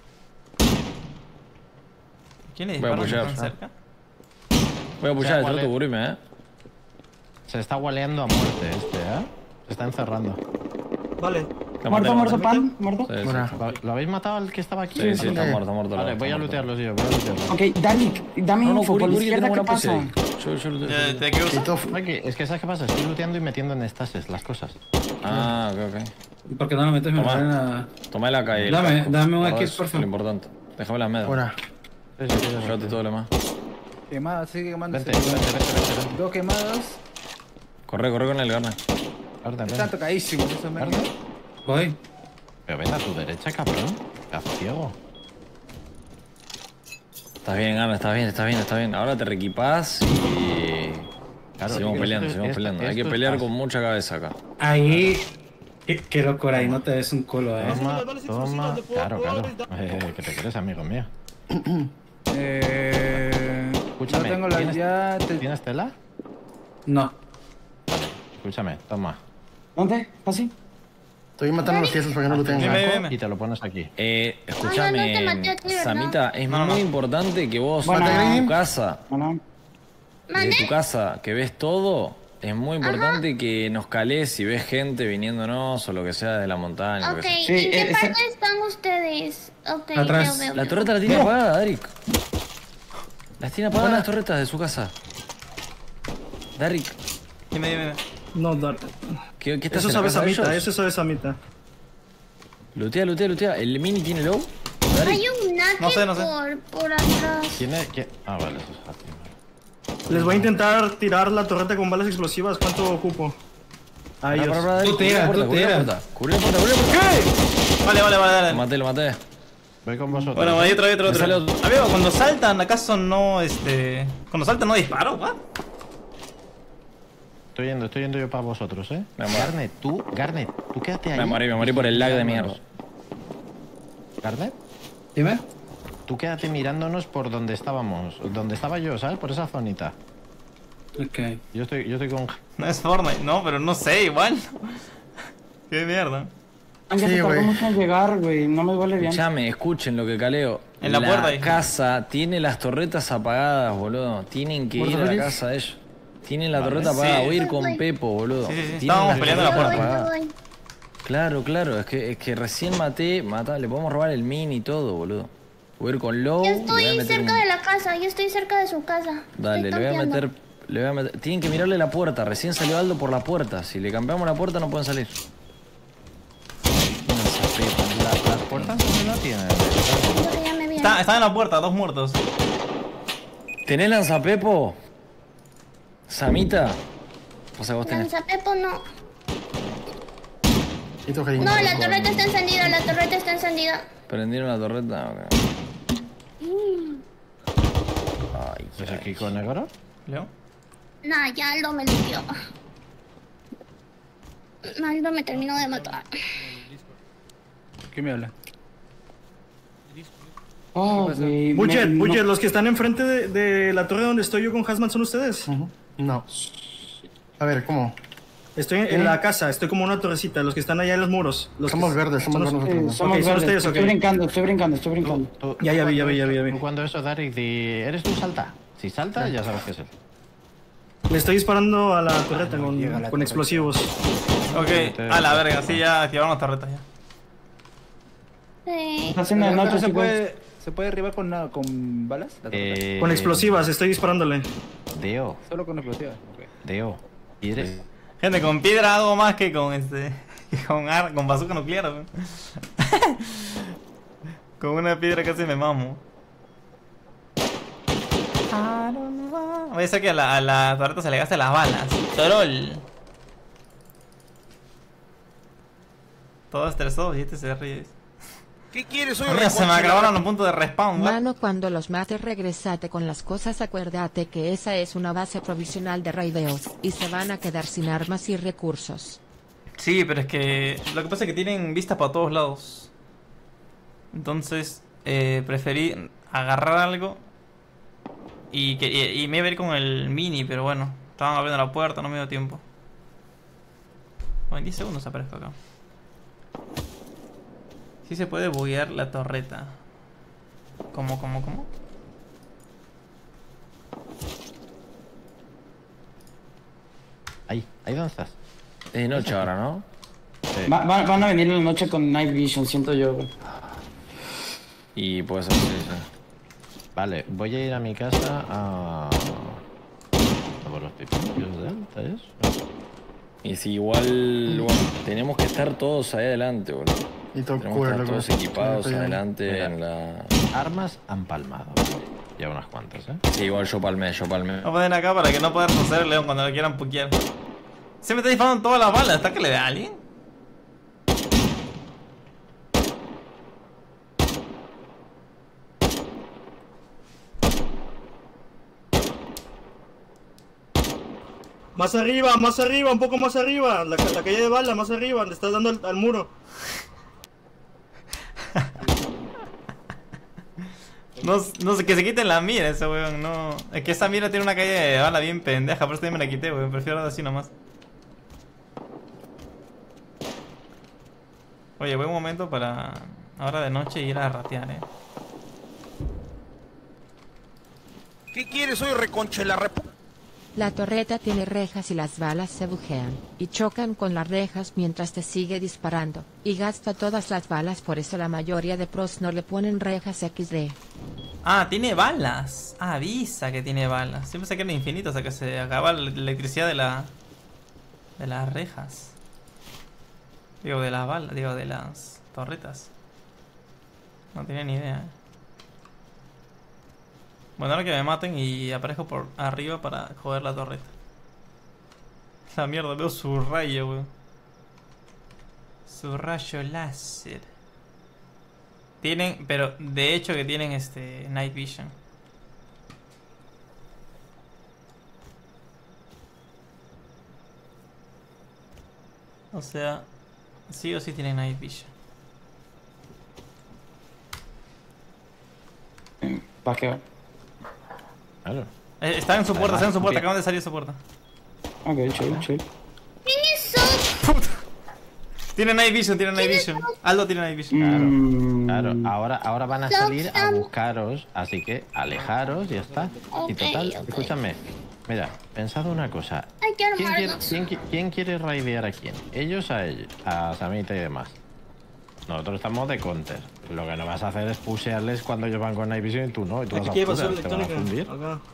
S1: ¿Quién le
S8: Voy a
S1: dispara?
S8: apoyar.
S1: ¿Están cerca?
S8: Voy a apoyar, Stratus, cubrime,
S6: Se está gualeando a muerte este, Se está encerrando.
S2: Vale.
S9: Muerto, pan, muerto.
S8: Sí, sí.
S6: ¿Lo habéis matado al que estaba aquí?
S8: Sí, está muerto.
S6: Vale, voy a lootearlos yo,
S9: Ok, Danik, dame info por la izquierda, ¿qué pasa?
S1: ¿Te qué usa?
S6: Es que ¿sabes qué pasa? Estoy looteando y metiendo en estasis las cosas.
S8: Ah, ok.
S11: ¿Y por qué no lo metes? Me van a...
S8: Toma la calle.
S11: Dame un equipo, por favor.
S8: Lo importante. Déjame las medas.
S7: Fuera.
S8: Llévate todo lo demás.
S12: Quemada, sigue quemándose.
S6: Vente.
S12: 2 quemados.
S8: Corre con el Garnet.
S12: Están tocadísimos esos merdas.
S11: Voy.
S6: Pero ven a tu derecha, cabrón. Pedazo ciego.
S8: Estás bien, Garnet, estás bien. Ahora te reequipás y...
S6: Claro,
S8: seguimos peleando. Hay que pelear con mucha cabeza acá.
S11: Ahí... Qué locura, ahí no te des un culo,
S6: Toma. Claro. ¿Qué te crees, amigo mío? Escúchame,
S12: no tengo la ya...
S6: ¿Tienes tela?
S11: No.
S6: Escúchame, toma.
S9: ¿Dónde? ¿Así?
S7: Estoy matando a los tiesos para que no lo tengan.
S6: Y te lo pones aquí.
S8: Escúchame,
S3: No te maté a ti, ¿verdad?
S8: Samita, es muy importante que vos
S9: Bueno,
S8: desde tu casa,
S9: Bueno,
S8: desde tu casa, que ves todo, es muy importante que nos cales si ves gente viniéndonos o lo que sea de la montaña. lo
S3: Ok,
S8: que sea.
S9: Sí,
S3: ¿en qué parte están ustedes? Ok,
S11: Atrás.
S3: veo.
S8: La torreta la tiene apagada, Darik. Las tiene apagadas las torretas de su casa. Darik,
S1: Dime.
S2: No, Dark.
S8: ¿qué estás
S2: Eso
S8: en la
S2: sabe
S8: casa de
S2: Samita,
S8: ellos?
S2: eso sabe Samita.
S8: Lutea. ¿El mini tiene low? Darik.
S3: Hay un Naki
S1: No sé.
S3: por atrás.
S6: ¿Quién? Ah, vale, eso es fácil.
S2: Les voy a intentar tirar la torreta con balas explosivas. ¿Cuánto ocupo? A ellos.
S11: Tú tira.
S8: Cubre la puerta. ¿Qué?
S1: Vale, dale.
S8: Lo maté.
S6: Voy con vosotros.
S1: Bueno, hay otro.
S8: Me sale otro.
S1: Amigo, cuando saltan, ¿acaso no, Cuando saltan no disparo, ¿va?
S6: Estoy yendo yo para vosotros, Garnet, tú quédate ahí.
S8: Me morí por el lag de mierda.
S6: Garnet,
S11: Dime.
S6: tú quédate mirándonos por donde estábamos. Donde estaba yo, ¿sabes? Por esa zonita.
S11: Ok.
S6: Yo estoy con...
S1: No es Fortnite, no, pero no sé, igual. Qué mierda.
S9: ya se tardó mucho en llegar, güey, no me duele bien.
S8: Escuchame, escuchen lo que caleo.
S1: En la puerta ahí.
S8: La casa tiene las torretas apagadas, boludo. Tienen que ir a la casa de ellos. Tienen la torreta apagada. Voy a ir con Pepo, boludo.
S1: Sí.
S8: Tienen
S1: Estábamos
S8: las
S1: peleando la
S8: torretas
S1: puerta.
S8: apagadas. Claro. Es que recién le podemos robar el mini y todo, boludo. Voy a ir con Low.
S3: Yo estoy cerca de la casa, yo estoy cerca de su casa.
S8: Dale, le voy a meter. Tienen que mirarle la puerta. Recién salió Aldo por la puerta. Si le cambiamos la puerta no pueden salir.
S6: Las puertas no la tienen.
S1: Está en la puerta, 2 muertos.
S8: ¿Tenés lanzapepo? Samita. O sea, vos tenés.
S3: Lanzapepo no. No, la torreta está encendida,
S8: ¿Prendieron la torreta? Ok. Ay,
S6: ¿Es aquí con negro?
S1: ¿Leo?
S3: Nah, ya Aldo me limpió. Aldo me terminó de matar.
S12: ¿Qué me habla?
S9: Oh, güey.
S2: Budget, los que están enfrente de la torre donde estoy yo con Hazman son ustedes.
S7: No. A ver, ¿cómo?
S2: Estoy en la casa, estoy como una torrecita, los que están allá en los muros.
S7: Somos verdes, somos verdes.
S9: Somos
S2: son
S9: verdes.
S2: ustedes, ok.
S9: Estoy brincando.
S2: Ya vi.
S6: Tú cuando eso, Darik, ¿eres tú salta? Si salta, ya sabes qué es él.
S2: Le estoy disparando a la torreta con explosivos.
S1: Ok, a la verga, sí, ya activaron las torretas ya.
S3: Sí.
S9: Haciendo de noche,
S12: ¿Se puede derribar con balas?
S2: Con explosivas, estoy disparándole.
S6: Deo.
S12: Solo con explosivas. Okay.
S6: Deo. ¿Quieres?
S1: Gente, con piedra hago más que con con bazooka nuclear, weón. Con una piedra casi me mamo. Voy a hacer que a la torreta se le gasten las balas. Torol. Todo estresado y se ríe.
S4: ¿Qué quieres? Soy
S1: Mira, se me acabaron los puntos de respawn.
S5: Mano, cuando los mates regresate con las cosas, acuérdate que esa es una base provisional de raideos, y se van a quedar sin armas y recursos.
S1: Sí, pero es que lo que pasa es que tienen vista para todos lados. Entonces, preferí agarrar algo y me iba a ir con el mini, pero bueno, estaban abriendo la puerta, no me dio tiempo. Bueno, en 10 segundos aparezco acá. Sí se puede buguear la torreta. ¿Cómo?
S6: Ahí dónde estás.
S8: Es noche ahora, ¿no?
S6: Sí.
S9: Van a venir en la noche con Night Vision, siento yo.
S8: Y puede ser, sí.
S6: Vale, voy a ir a mi casa a por los pipillos de alta, eso.
S8: Y si igual, bueno, tenemos que estar todos ahí adelante, boludo.
S7: Y
S8: tenemos que estar todos equipados adelante.
S6: Mira,
S8: en la...
S6: Armas han palmado. Ya unas cuantas,
S8: Sí, igual yo palmé.
S1: Voy a poner acá para que no pueda reconocer el león cuando lo quieran puquear. Se me está disparando todas las balas. ¿Está que le da a alguien?
S2: Más arriba, un poco más arriba. La calle de bala, más arriba, donde estás dando al muro.
S1: No sé, que se quiten la mira ese weón, no. Es que esa mira tiene una calle de bala bien pendeja, por eso también me la quité, weón. Prefiero así nomás. Oye, buen momento para ahora de noche ir a ratear,
S4: ¿Qué quieres? Soy reconche la rep...
S5: La torreta tiene rejas y las balas se bujean, y chocan con las rejas mientras te sigue disparando, y gasta todas las balas, por eso la mayoría de pros no le ponen rejas XD.
S1: Ah, tiene balas. Ah, avisa que tiene balas. Siempre pensé que era infinito, o sea que se acaba la electricidad de las rejas. Digo, de las balas, digo, de las torretas. No tenía ni idea, Bueno, ahora que me maten y aparezco por arriba para joder la torreta. La mierda, veo su rayo, weón. Su rayo láser. Tienen, pero de hecho que tienen Night Vision. O sea, sí o sí tienen Night Vision.
S9: ¿Para qué?
S6: Claro.
S1: Están en su puerta, están en su puerta, acaban de salir de su puerta.
S9: Ok, chill.
S3: ¿Quién es eso?
S1: Tiene Night Vision, Aldo tiene Night Vision.
S6: Claro. Ahora van a salir a buscaros, así que alejaros y ya está. Y total, escúchame. Mira, pensad una cosa. ¿Quién quiere raidear a quién? Ellos a ellos, a Samita y demás. Nosotros estamos de counter. Lo que no vas a hacer es pushearles cuando ellos van con Night Vision y tú no. Y tú vas a furar, te van a fundir.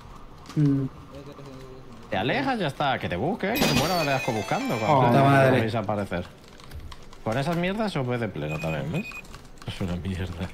S6: Te alejas, ya está. Que te busque, que te muera de asco buscando cuando te vais a aparecer. Con esas mierdas os ve de pleno también, ¿ves? Es una mierda.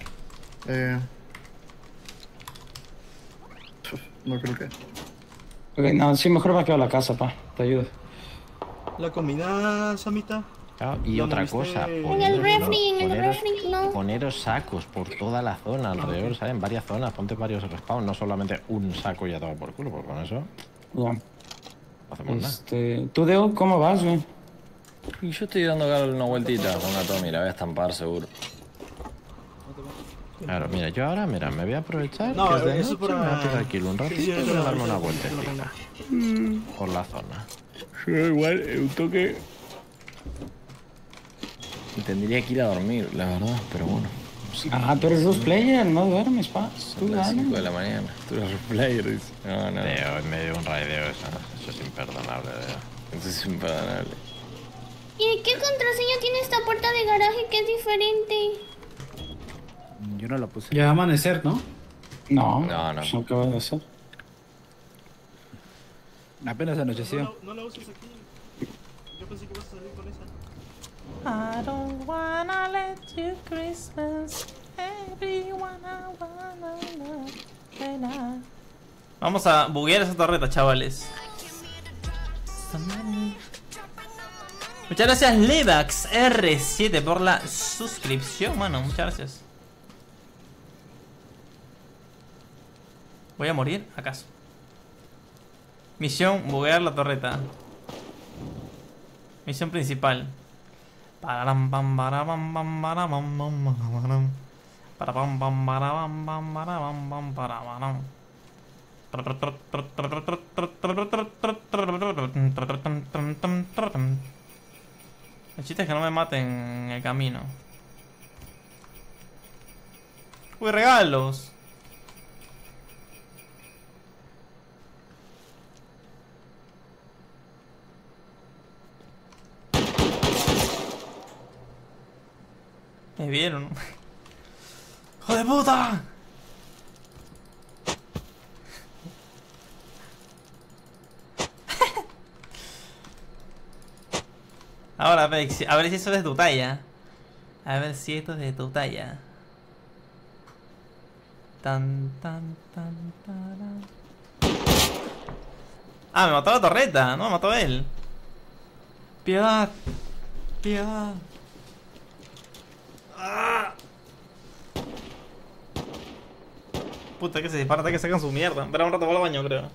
S7: No creo que...
S9: Ok, no, sí, mejor va que a la casa, pa. Te ayudo.
S2: La comida, Samita.
S6: Claro, y otra cosa,
S3: En el refri, no.
S6: Poneros sacos por toda la zona alrededor, ¿saben? Varias zonas, ponte varios respawns, no solamente un saco y ya todo por culo, porque con eso
S9: Ya.
S6: no hacemos nada.
S9: ¿Tú, Deo, cómo vas, güey?
S8: Y yo estoy dando acá una vueltita con una Tommy, la voy a estampar seguro.
S6: Claro, mira, yo ahora, me voy a aprovechar
S2: No,
S6: que es de
S2: eso
S6: noche,
S2: para...
S6: me voy a tirar aquí un ratito
S2: Sí,
S6: y voy a darme una vueltecita por la zona.
S8: Yo igual, un toque... Tendría que ir a dormir, la verdad, pero bueno.
S9: Sí. Ah, tú eres dos player, no duermes, pa.
S8: Son las 5 de la mañana. Tú eres player, dice. No.
S6: Deo, en medio de un raideo, eso es imperdonable, Deo.
S8: Eso es imperdonable.
S3: ¿Y qué contraseña tiene esta puerta de garaje que es diferente?
S12: Yo no la puse.
S11: Ya va a amanecer, ¿no?
S9: No.
S8: No
S9: acaba de hacer.
S12: Apenas anocheció.
S2: No la uses aquí. Yo pensé que ibas a salir con esa.
S1: I don't wanna let you Christmas. Everyone I wanna love. Vamos a buguear esa torreta, chavales. Muchas gracias Levax R7 por la suscripción, mano. Muchas gracias. ¿Voy a morir? ¿Acaso? Misión, buguear la torreta. Misión principal. Pararam pam pararam pam pararam pam pararam. Pararam pam pararam pam pararam pam pararam. El chiste es que no me maten en el camino. ¡Uy, regalos! Me vieron. ¡Hijo de puta! Ahora, a ver si eso es de tu talla. A ver si esto es de tu talla. Tan, tan, tan, taran. Ah, me mató la torreta. No, me mató él. Piedad. Piedad. ¡Ah! Puta, que se dispara, que sacan su mierda. Espera un rato, voy al baño, creo.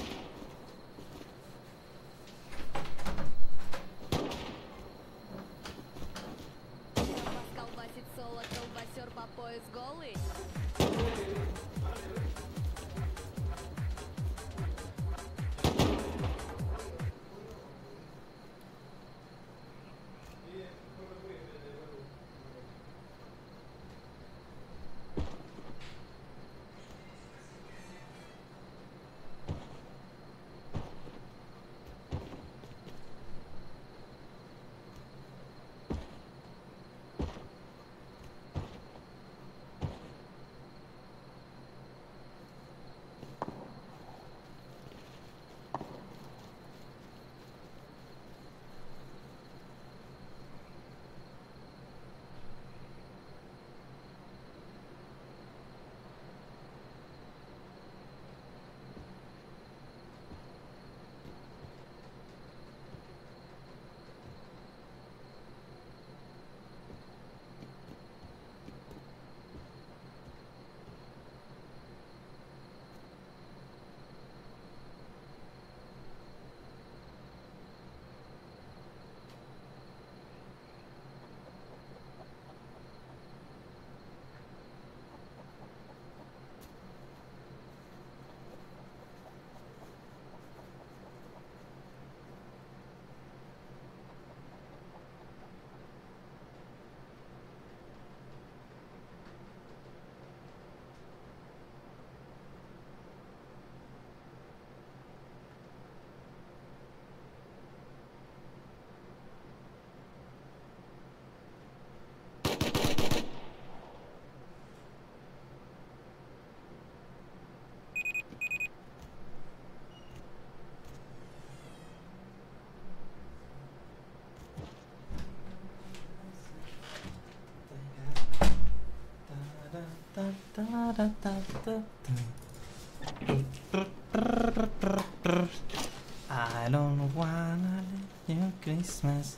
S1: I don't wanna let you Christmas.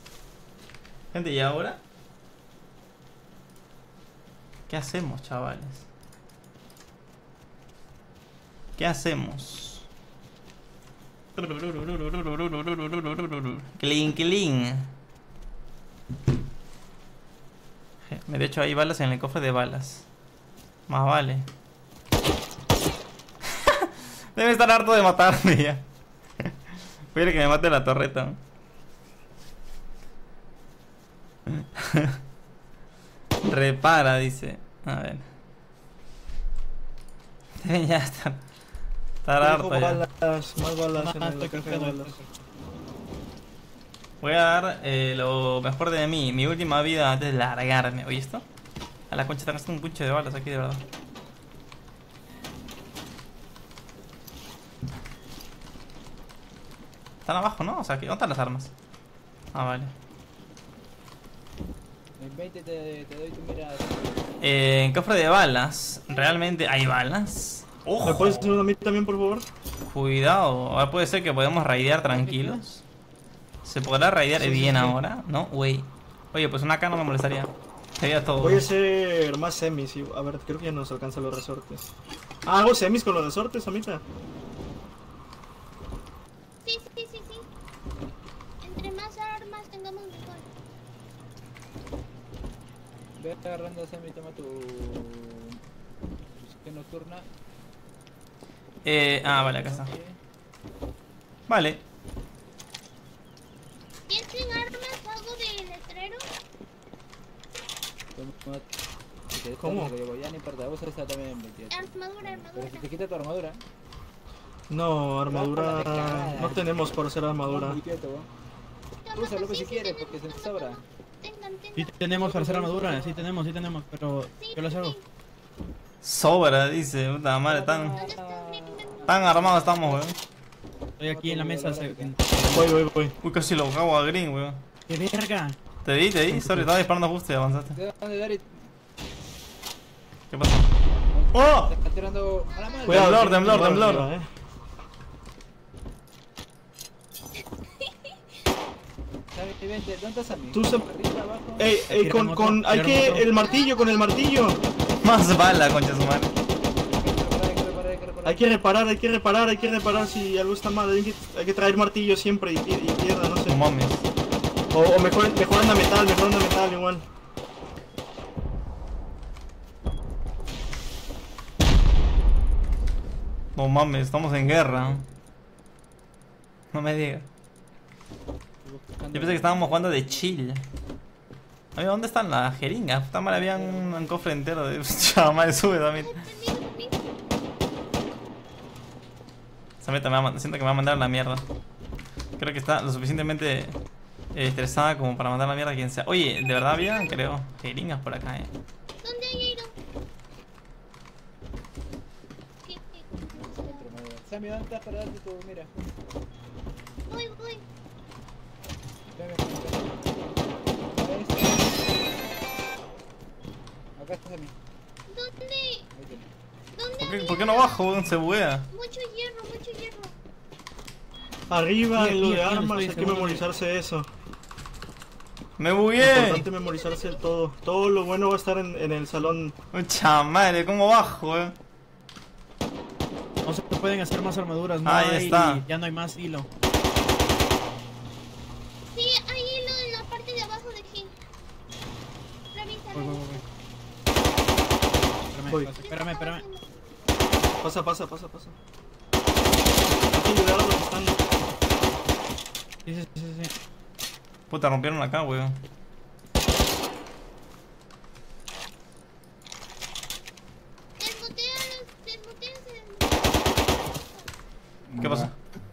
S1: Gente, ¿y ahora? ¿Qué hacemos, chavales? ¿Qué hacemos? Clean, clean. De hecho hay balas en el cofre de balas. Más vale. Debe estar harto de matarme ya. Voy a ir que me mate la torreta. Repara, dice. A ver. Ya está. Está harto ya.
S2: Más balas en la caja de balas.
S1: Voy a dar lo mejor de mí, mi última vida antes de largarme. ¿Oye esto? A la concha, está gastando un pucho de balas aquí, de verdad. Están abajo, ¿no? O sea, ¿dónde están las armas? Ah, vale.
S12: En 20 te doy tu mirada.
S1: En cofre de balas. ¿Realmente hay balas? ¡Ojo!
S2: ¿Me puedes hacer una a mí también, por favor?
S1: Cuidado. Ahora puede ser que podemos raidear tranquilos. ¿Se podrá raidear bien ahora? ¿No? Wey. Oye, pues una AK no me molestaría. Sería todo.
S2: Voy a hacer más semis. A ver, creo que ya nos alcanzan los resortes. Ah, hago semis con los resortes, amita.
S3: Sí. Entre más armas tengamos mejor.
S12: Ve agarrando Sammy, toma tu sesión nocturna.
S1: Vale, acá está. Vale.
S3: ¿Tienen armas, algo de letrero?
S2: ¿Cómo?
S12: Ya no importa, vos esta también.
S3: Armadura.
S12: Pero si te quita tu armadura.
S2: No, armadura. No tenemos por hacer armadura.
S12: Úsalo pues si quieres, porque se te sobra.
S15: Sí tenemos para hacer armadura, sí tenemos, pero yo las hago.
S1: Sobra, dice, puta madre, tan armados estamos, weón.
S15: Estoy aquí en la mesa.
S2: Voy.
S1: Uy, casi lo cago a Green, weón.
S15: ¡Qué verga!
S1: Te vi, sorry, estaba disparando justo y avanzaste. ¿Qué pasó? ¡Oh!
S12: Está tirando a la madre.
S1: Cuidado, temblor.
S12: Vente, ¿dónde estás a mí?
S2: Tú se... Ey, hay que... El martillo, con el martillo.
S1: Más bala, concha su madre.
S2: Hay que reparar si algo está mal. Hay que traer martillo siempre y piedra, no sé.
S1: No mames.
S2: O mejor anda metal igual.
S1: No mames, estamos en guerra. No me digas. Yo pensé que estábamos jugando de chill. Oye, ¿dónde están las jeringas? Puta madre, había un cofre entero de... Chaval, sube también. Siento que me va a mandar a la mierda. Creo que está lo suficientemente estresada como para mandar a la mierda a quien sea. Oye, de verdad había, creo, jeringas por acá,
S3: ¿Dónde hay ido?
S12: Sammy, ¿dónde estás para darte tu mira?
S3: Voy.
S12: Acá está Sammy.
S3: ¿Dónde?
S1: ¿Por qué no bajo? Se buguea.
S3: Mucho hierro.
S2: Arriba, en lo de
S15: aquí
S2: armas,
S15: estoy,
S2: hay que memorizarse eso.
S1: Me
S2: Es
S1: bugué.
S2: importante memorizarse todo. Todo lo bueno va a estar en el salón.
S1: Mucha madre, ¿cómo bajo,
S15: No se pueden hacer más armaduras, no
S1: Ahí
S15: hay,
S1: está.
S15: ya no hay más hilo.
S3: Sí, hay hilo en la parte de abajo de aquí. Revisa.
S15: Voy. Espérame.
S2: Pasa. Hay que ayudar a los que están.
S15: Sí.
S1: Puta, rompieron acá, weón. ¿Qué pasa?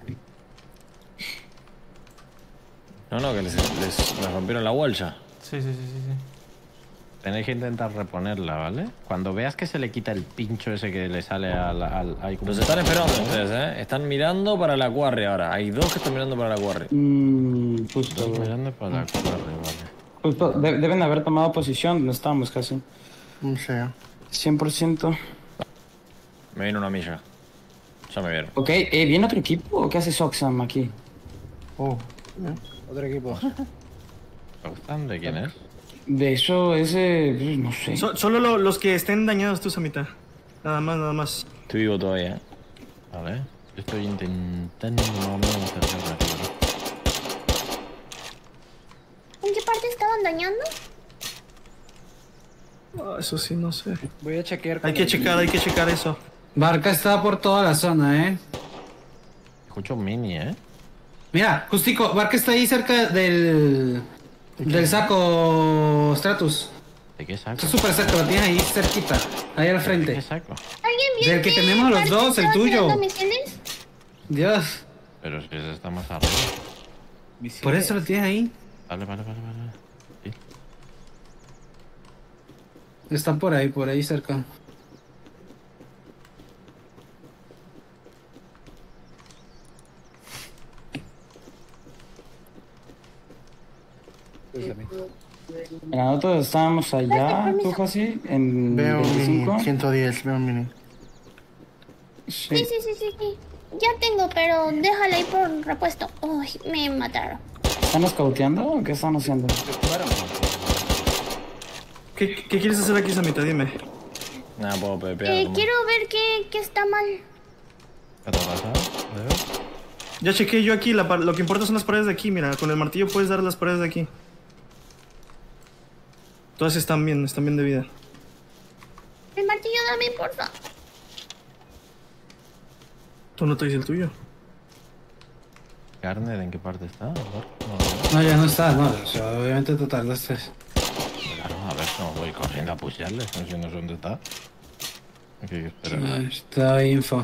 S8: No, que les rompieron la bolsa.
S1: Sí.
S6: Tenéis que intentar reponerla, ¿vale? Cuando veas que se le quita el pincho ese que le sale al
S8: Los están esperando ustedes, ¿eh? Están mirando para la quarry ahora. Hay dos que están mirando para la quarry.
S9: Justo.
S6: Mirando para la quarry, vale.
S9: Justo, deben haber tomado posición donde estábamos casi.
S7: No sé.
S9: 100%.
S8: Me viene una milla. Ya me vieron.
S9: Ok, ¿viene otro equipo o qué hace Soxam aquí?
S12: Otro equipo.
S6: ¿Soxam de quién es?
S9: De eso, ese... no sé.
S2: Solo los que estén dañados, tú, Samita. Nada más.
S8: Estoy vivo todavía, ¿eh?
S6: Vale. Yo estoy intentando más o menos hacer rápido.
S3: ¿En qué parte estaban dañando?
S2: Eso sí, no sé.
S12: Voy a chequear.
S2: Hay que checar eso.
S11: Barca está por toda la zona,
S6: Escucho un mini,
S11: Mira, justico, Barca está ahí cerca del saco Stratus.
S6: ¿De qué saco?
S11: Está súper cerca, lo tienes ahí cerquita, ahí al frente.
S6: ¿De qué saco?
S3: ¿Alguien vio
S11: Del que tenemos los dos, el tuyo.
S3: Misiles?
S11: Dios.
S6: Pero si ese está más arriba.
S11: Por eso lo tienes ahí.
S6: Vale. Sí.
S11: Están por ahí cerca.
S9: Mira, nosotros estábamos allá, tú casi, en
S7: Veo un
S9: 25.
S7: mini, 110, veo un mini.
S3: Sí. Ya tengo, pero déjala ahí por repuesto. Uy, me mataron.
S9: ¿Están escauteando o qué están haciendo?
S2: ¿Qué quieres hacer aquí, Samita? Dime.
S8: Nada, puedo pepear.
S3: Quiero ver qué está mal.
S6: ¿Qué te pasa?
S2: Ya chequé yo aquí, lo que importa son las paredes de aquí, mira, con el martillo puedes dar las paredes de aquí. Todas están bien de vida.
S3: El martillo no me importa.
S2: ¿Tú no traes el tuyo?
S6: ¿Garner en qué parte está?
S11: No, ya no está, no, o sea, obviamente te tardaste.
S6: Claro, a ver, no voy corriendo a pushearle, no sé dónde está. Aquí hay que esperar.
S11: Está info.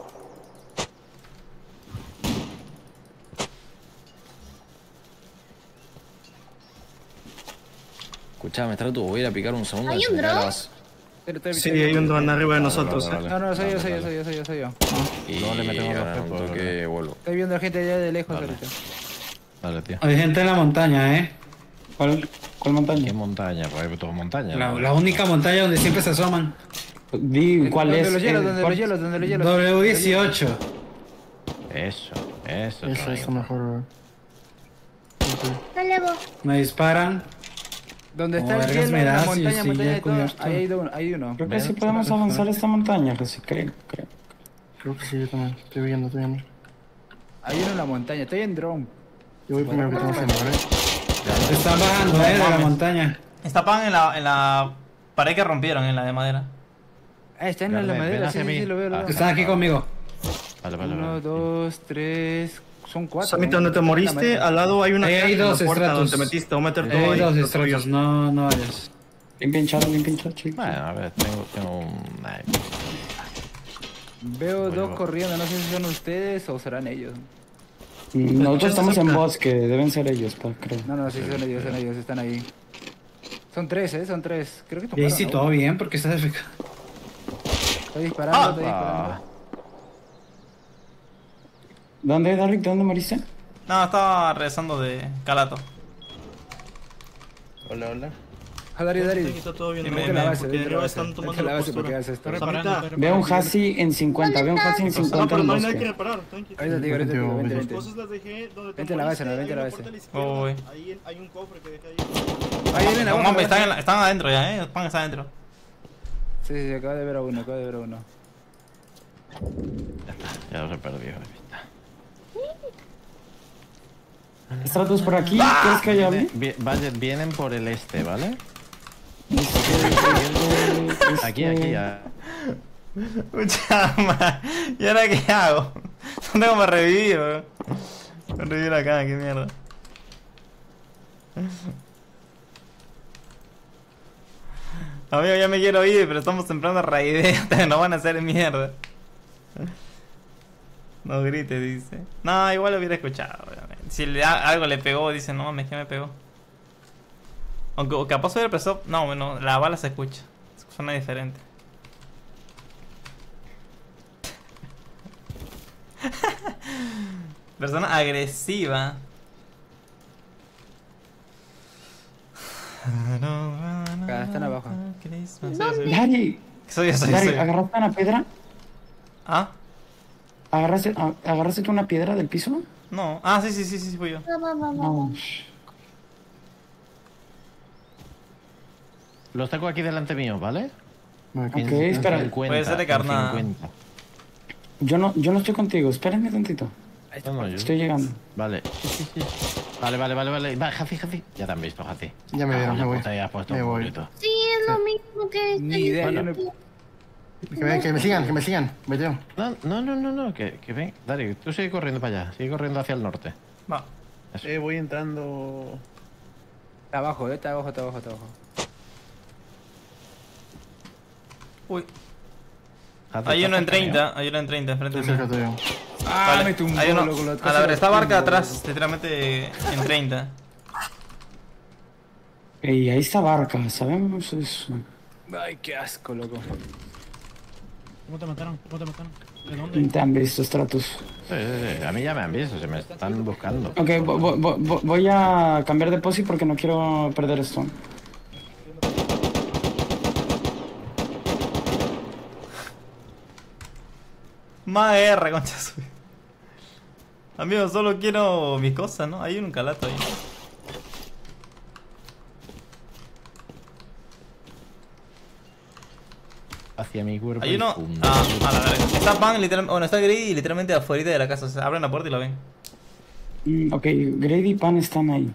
S8: Escuchame, Stratus, voy a ir a picar un segundo.
S3: ¿Hay un dron?
S2: Sí, hay un dron arriba de nosotros.
S12: No, soy yo.
S8: Y
S6: no le metemos
S8: ahora
S6: café,
S8: un
S6: pues,
S8: toque vuelvo.
S12: Estoy viendo a gente allá de lejos
S6: Vale.
S12: ahorita.
S6: Dale, tío.
S11: Hay gente en la montaña,
S9: ¿Cuál montaña?
S6: ¿Qué montaña? Pues hay toda montaña.
S11: La única montaña donde siempre se asoman.
S9: ¿Cuál es?
S12: Donde los hielos.
S11: W18.
S6: Eso.
S7: Eso es mejor.
S3: Dale vos.
S11: Me disparan.
S12: Donde está
S11: Como
S12: el
S11: vergas
S12: hielo,
S11: me
S12: la
S11: das y
S12: montaña,
S11: sí,
S12: montaña
S11: ya
S12: de todo.
S11: cubierto.
S12: Ahí hay uno.
S9: Creo que sí podemos avanzar esta montaña, José, creo.
S7: Creo que sí, yo también. Estoy viendo.
S12: Hay uno en la montaña, estoy en drone.
S7: Yo voy primero que tengo que mover.
S11: Están bajando, de la montaña.
S1: Estaban en la pared que rompieron, en la de madera.
S12: Está en la
S6: Ven
S12: madera,
S6: hacia
S12: sí,
S6: mí.
S12: lo veo.
S11: Están aquí conmigo.
S6: Vale.
S12: 1, 2, 3, son 4.
S2: Samita, donde te moriste, al lado hay una
S11: Ahí hay
S2: caja en la
S11: dos
S2: puerta
S11: estratos.
S2: donde te metiste. Voy a meter todo
S11: Hay
S2: ahí.
S11: dos
S2: lo
S11: estratos,
S2: tuyo.
S11: no vayas.
S9: Bien pinchado, chicos.
S6: Bueno, a ver, tengo un... Ay,
S12: Veo
S6: Voy,
S12: dos
S6: voy.
S12: corriendo, no sé si son ustedes o serán ellos.
S9: Nosotros estamos en bosque, deben ser ellos, creo.
S12: No, sí, son ellos, están ahí. Son 3, son 3. Creo que
S11: Y
S12: tomaron,
S11: sí,
S12: ¿no?
S11: todo bien, porque está FK.
S12: Estoy disparando,
S9: ¿Dónde, Darrick? ¿Dónde moriste?
S1: No, estaba regresando de Calato.
S13: Hola.
S12: Dari.
S2: Está todo bien.
S1: Dime,
S2: Porque
S1: dime.
S2: de arriba están tomando la postura. Samita,
S9: Veo un Hasi en 50, veo un Hasi en 50
S2: pero
S9: en
S2: no hay nada que
S9: bosque.
S2: reparar. Tranqui.
S12: Ahorita te digo,
S2: Tus
S12: vente.
S2: cosas las dejé donde te
S12: Vente a la base,
S2: moriste,
S12: vente a la
S2: hay una
S12: base.
S2: puerta a la izquierda.
S1: Uy.
S2: Ahí hay un cofre que dejé ahí.
S12: Ahí viene la
S1: No,
S12: bomba.
S1: mames, están adentro ya, Pan está adentro.
S12: Sí, acabo de ver a uno.
S6: ya los he perdido de vista.
S9: Stratus por aquí, ¿quieres que haya
S6: Vienen por el este, ¿vale? Aquí, ya.
S1: Chama, ¿y ahora qué hago? No tengo para revivir, weón. Revivir acá, qué mierda. Amigo, ya me quiero ir, pero estamos temprano raideo, no van a hacer mierda. No grites, dice. No, igual lo hubiera escuchado, obviamente. Si algo le pegó, dice, no mames, ¿qué me pegó? Aunque o capaz hubiera pensado, no, bueno, la bala se escucha. Suena diferente. Persona agresiva.
S12: Acá están abajo.
S9: Dari,
S1: Soy yo.
S9: ¿agarraste una piedra?
S1: ¿Ah?
S9: ¿Agarraste tú una piedra del piso?
S1: No. Ah, sí, fui yo.
S9: No.
S6: Los tengo aquí delante mío, ¿vale?
S9: Ok, espera.
S1: Puede ser de carnada.
S9: Yo no estoy contigo, espérenme tantito. Estoy llegando.
S6: Vale. Sí. Vale. Va, Jafi. Ya te han visto, Jafi.
S7: Ya me vieron, me voy.
S6: Ya has puesto
S7: Me
S6: un
S7: voy.
S6: bonito.
S3: Sí, es lo mismo que...
S12: Ni idea, yo no...
S7: Que me sigan, vete.
S6: No, que ven. Dari, tú sigue corriendo para allá. Sigue corriendo hacia el norte.
S1: Va.
S13: Voy entrando.
S12: Está abajo, está abajo.
S1: Uy. Hay uno en 30, enfrente de mí.
S12: Ah, me tumbó,
S1: hay uno.
S12: loco, lo-
S1: A la ver, esta barca
S12: tumbó,
S1: atrás, literalmente en 30.
S9: Ey, ahí está barca, sabemos eso.
S12: Ay, qué asco, loco.
S15: ¿Cómo te mataron? ¿De dónde?
S9: Te han visto, Stratus.
S6: Sí. A mí ya me han visto, se me están buscando.
S9: Ok, voy a cambiar de posi porque no quiero perder esto.
S1: Más R, concha suya. Amigo, solo quiero mis cosas, ¿no? Hay un calato ahí.
S6: hacia mi cuerpo.
S1: Hay uno.
S6: y
S1: Ah, a la verga. Está Pan, literalmente. Bueno, está Grady literalmente afuera de la casa. O sea, abren la puerta y lo ven.
S9: Ok, Grady y Pan están ahí.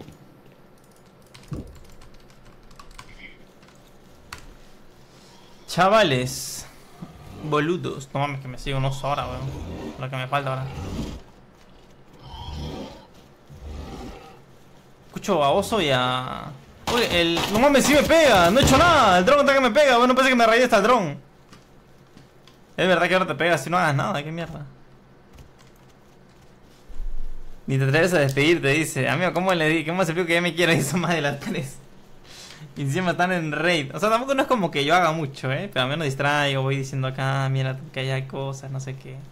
S1: Chavales. Boludos. No mames, que me sigo unos horas, weón. Lo que me falta ahora. Escucho a Oso y a... Uy, el... No mames, sí me pega. No he hecho nada. El dron está que me pega. Bueno, pensé que me rayé hasta el dron. Es verdad que ahora te pega si no hagas nada. Qué mierda. Ni te atreves a despedirte, dice. Amigo, ¿cómo le di? ¿Cómo se explico que ya me quiero? Y son más de las 3. Y encima están en raid. O sea, tampoco no es como que yo haga mucho, pero al menos distraigo, voy diciendo acá, mira que allá hay cosas, no sé qué.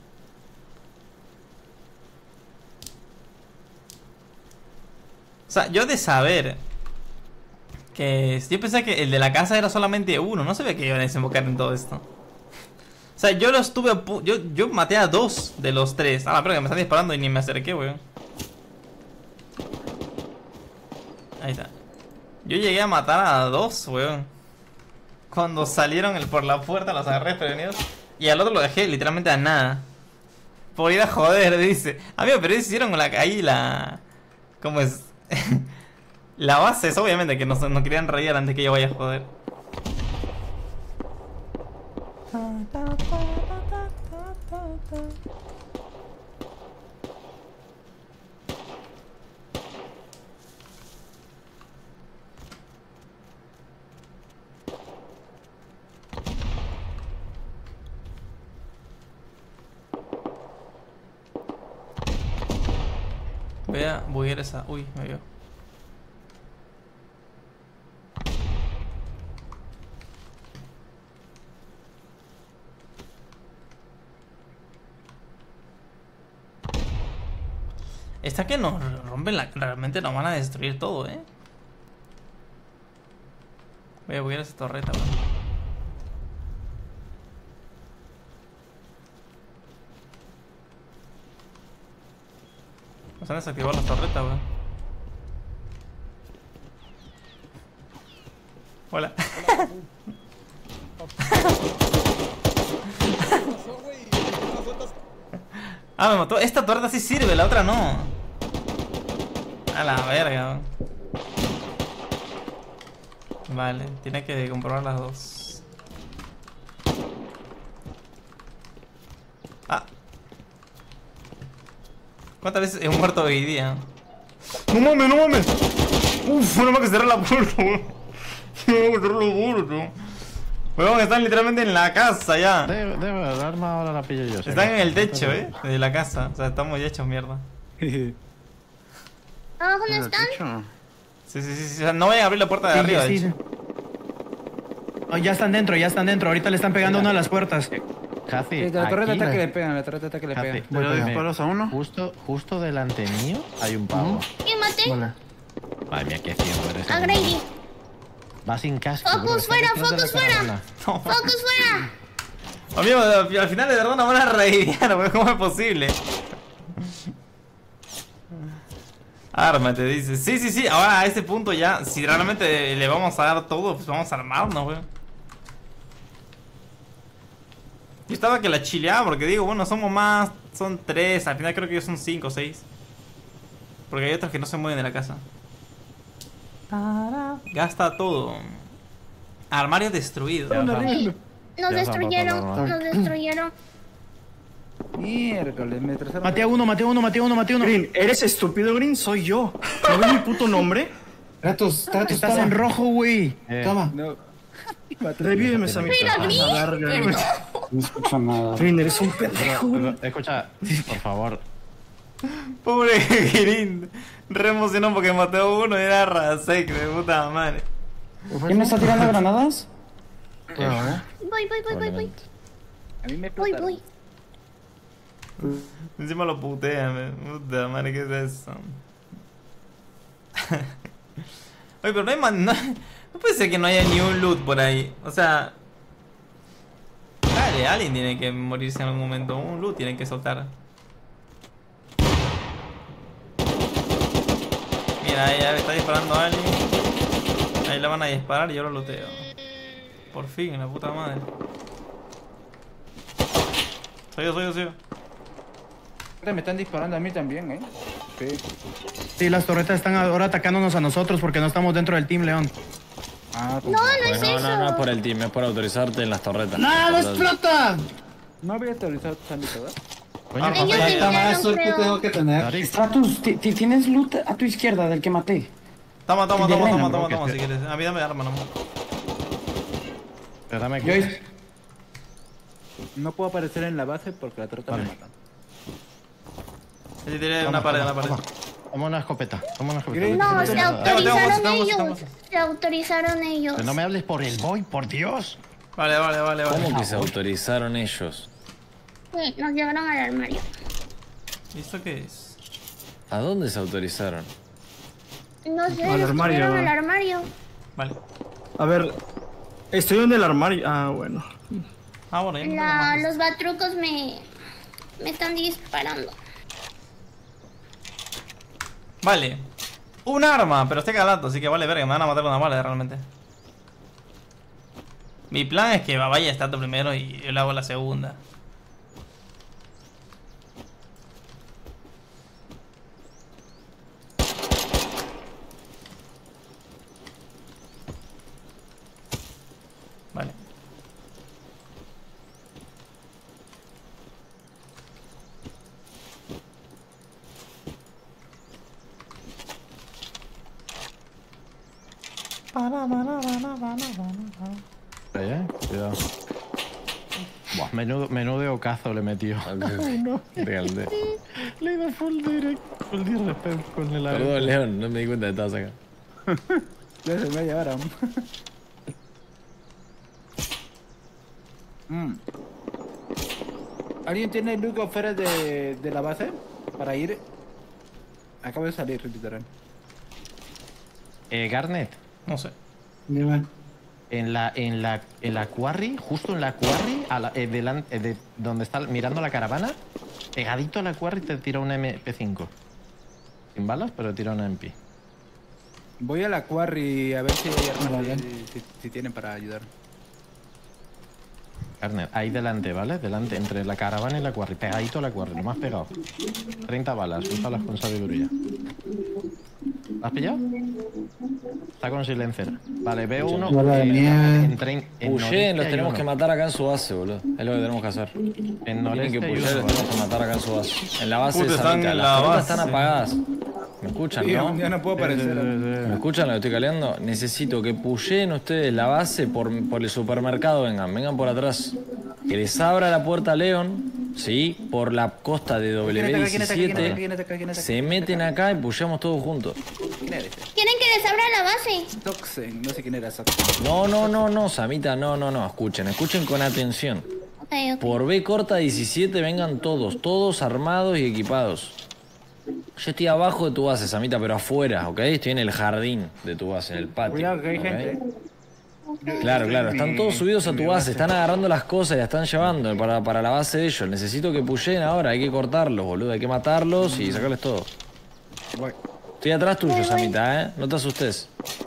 S1: O sea, yo de saber que... Yo pensé que el de la casa era solamente uno, no sabía que iban a desembocar en todo esto. O sea, yo lo estuve a yo maté a 2 de los 3. Ah, pero que me están disparando y ni me acerqué, weón. Ahí está. Yo llegué a matar a 2, weón. Cuando salieron por la puerta los agarré prevenidos. Y al otro lo dejé literalmente a nada. Por ir a joder, dice. Amigo, pero ellos hicieron ahí la... ¿Cómo es? La base es obviamente que no querían rayar antes que yo vaya a joder. Voy a buguear esa... Uy, me vio. Esta que nos rompen la... Realmente nos van a destruir todo, Voy a buguear esa torreta, weón. Nos han desactivado las torretas, weón. Hola. Ah, me mató. Esta torreta sí sirve, la otra no. A la verga, weón. Vale, tiene que comprobar las dos. Ah. ¿Cuántas veces he muerto hoy día? ¡No mames, no mames! Uf, no mames que cerrar la puerta, weón. No mames que cerrar la puerta. Weón, están literalmente en la casa ya.
S6: El arma ahora la pillo yo.
S1: Están en el techo, de la casa. O sea, estamos ya hechos mierda.
S3: ¿Abajo no están?
S1: Sí. O sea, no vayan a abrir la puerta de arriba, de hecho.
S15: Oh, ya están dentro. Ahorita le están pegando una de las puertas.
S6: Cathy,
S12: la torreta ataque le pegan, la torreta ataque le pegan.
S2: ¿Le doy disparos a uno?
S6: Justo delante mío hay un pavo.
S3: ¿Quién maté?
S2: Vale.
S6: Madre mía, qué ciego eres.
S3: A Grady.
S6: Va sin casco.
S3: ¡Focus fuera! ¡Focus fuera! ¡Focus fuera!
S1: Amigo, al final de verdad nos van a raidear, ¿cómo es posible? Ármate, dice. Sí. Ahora a este punto ya, si realmente le vamos a dar todo, pues vamos a armarnos, weón. Yo estaba que la chileaba porque digo, bueno, somos más, son 3, al final creo que ellos son 5 o 6. Porque hay otros que no se mueven de la casa. Gasta todo. Armario destruido.
S3: Nos destruyeron.
S12: Miércoles, me trazaron.
S15: Maté a uno.
S2: Green, ¿eres estúpido, Green? Soy yo. ¿No ves mi puto nombre?
S11: Tratos,
S15: Estás en rojo, güey.
S11: Toma.
S12: No.
S2: Revíveme esa mitad.
S9: No escucho nada.
S2: Green, eres un pendejo.
S6: Escucha, por favor.
S1: Pobre Green. Re emocionó porque maté a uno y era Rasek, de puta madre.
S9: ¿Quién me está tirando granadas?
S3: Voy.
S12: A mí me
S3: Voy.
S1: Encima lo putean, puta madre, ¿qué es eso? Oye, pero no hay no puede ser que no haya ni un loot por ahí. O sea... Dale, alguien tiene que morirse en algún momento. Un loot tienen que soltar. Mira, ahí ya está disparando a alguien. Ahí la van a disparar y yo lo looteo. Por fin, la puta madre. Soy yo.
S12: Me están disparando a mí también, Sí.
S15: Sí, las torretas están ahora atacándonos a nosotros porque no estamos dentro del Team León.
S3: No es eso.
S8: No es por el team, es por autorizarte en las torretas.
S11: ¡No explota!
S12: No había autorizado tanto, ¿verdad?
S11: Coño, tanta mala suerte tengo que tener.
S9: Stratus, ¿tienes loot a tu izquierda del que maté?
S1: Toma, si quieres. A mí dame arma nomás.
S6: Pero dame
S12: Joyce. No puedo aparecer en la base porque la torreta me mata.
S1: Sí, tiré una pared.
S6: Toma una escopeta.
S3: No, se autorizaron ellos. Se autorizaron ellos.
S6: Pero no me hables por el boy, por Dios.
S1: Vale.
S8: ¿Cómo que se autorizaron ellos?
S3: Sí, nos llevaron al armario.
S1: ¿Y esto qué es?
S8: ¿A dónde se autorizaron?
S3: No sé,
S2: Al armario.
S3: estuvieron al armario.
S1: Vale.
S2: A ver, estoy en el armario. Ah, bueno.
S3: Los batrucos me están disparando.
S1: Vale. Un arma, pero estoy calato, así que vale verga, me van a matar con una bala realmente. Mi plan es que vaya estato primero y yo le hago la segunda. Vale.
S6: Cuidado. Buah, menudo ocazo le metió. No. Realmente. Le he ido full direct con el arma.
S8: Perdón, León, no me di cuenta de que estabas acá.
S12: Ya se me llevaron. ¿Alguien tiene loot afuera de la base? Para ir. Acabo de salir, literal.
S6: Garnet.
S1: No sé.
S11: Dime.
S6: En la quarry, justo en la quarry, delante, donde está mirando la caravana, pegadito a la quarry te tira un MP5. Sin balas, pero tira una MP.
S12: Voy a la quarry a ver si hay armas si tienen para ayudar.
S6: Garnet, ahí delante, ¿vale? Delante, entre la caravana y la quarry, pegadito a la quarry, lo más pegado. 30 balas, úsalas con sabiduría. ¿Lo has pillado? Está con silencer. Vale, veo uno.
S8: Pushen, los tenemos que matar acá en su base, boludo. Es lo que tenemos que hacer.
S6: En noreste
S8: que Pushen los tenemos que matar acá en su base. En la base de Samita.
S1: Las
S8: torretas están apagadas. ¿Me escuchan, no?
S12: Ya no puedo aparecer.
S8: ¿Me escuchan lo que estoy caleando? Necesito que pushen ustedes la base por el supermercado. Vengan por atrás. Que les abra la puerta a León, ¿sí? Por la costa de W17. Se meten acá y pushamos todos juntos.
S3: ¿Quieren que les abra la base?
S12: Toxen, no sé quién era Toxen.
S8: No, Samita, no. Escuchen con atención.
S3: Okay.
S8: Por B corta 17 vengan todos armados y equipados. Yo estoy abajo de tu base, Samita, pero afuera, ¿ok? Estoy en el jardín de tu base, en el patio.
S12: Cuidado que hay gente.
S8: Claro, están todos subidos a tu base, están agarrando las cosas y las están llevando para la base de ellos. Necesito que pushen ahora, hay que cortarlos, boludo, hay que matarlos y sacarles todo. Estoy atrás tuyo, Samita, ¿eh? No te asustes.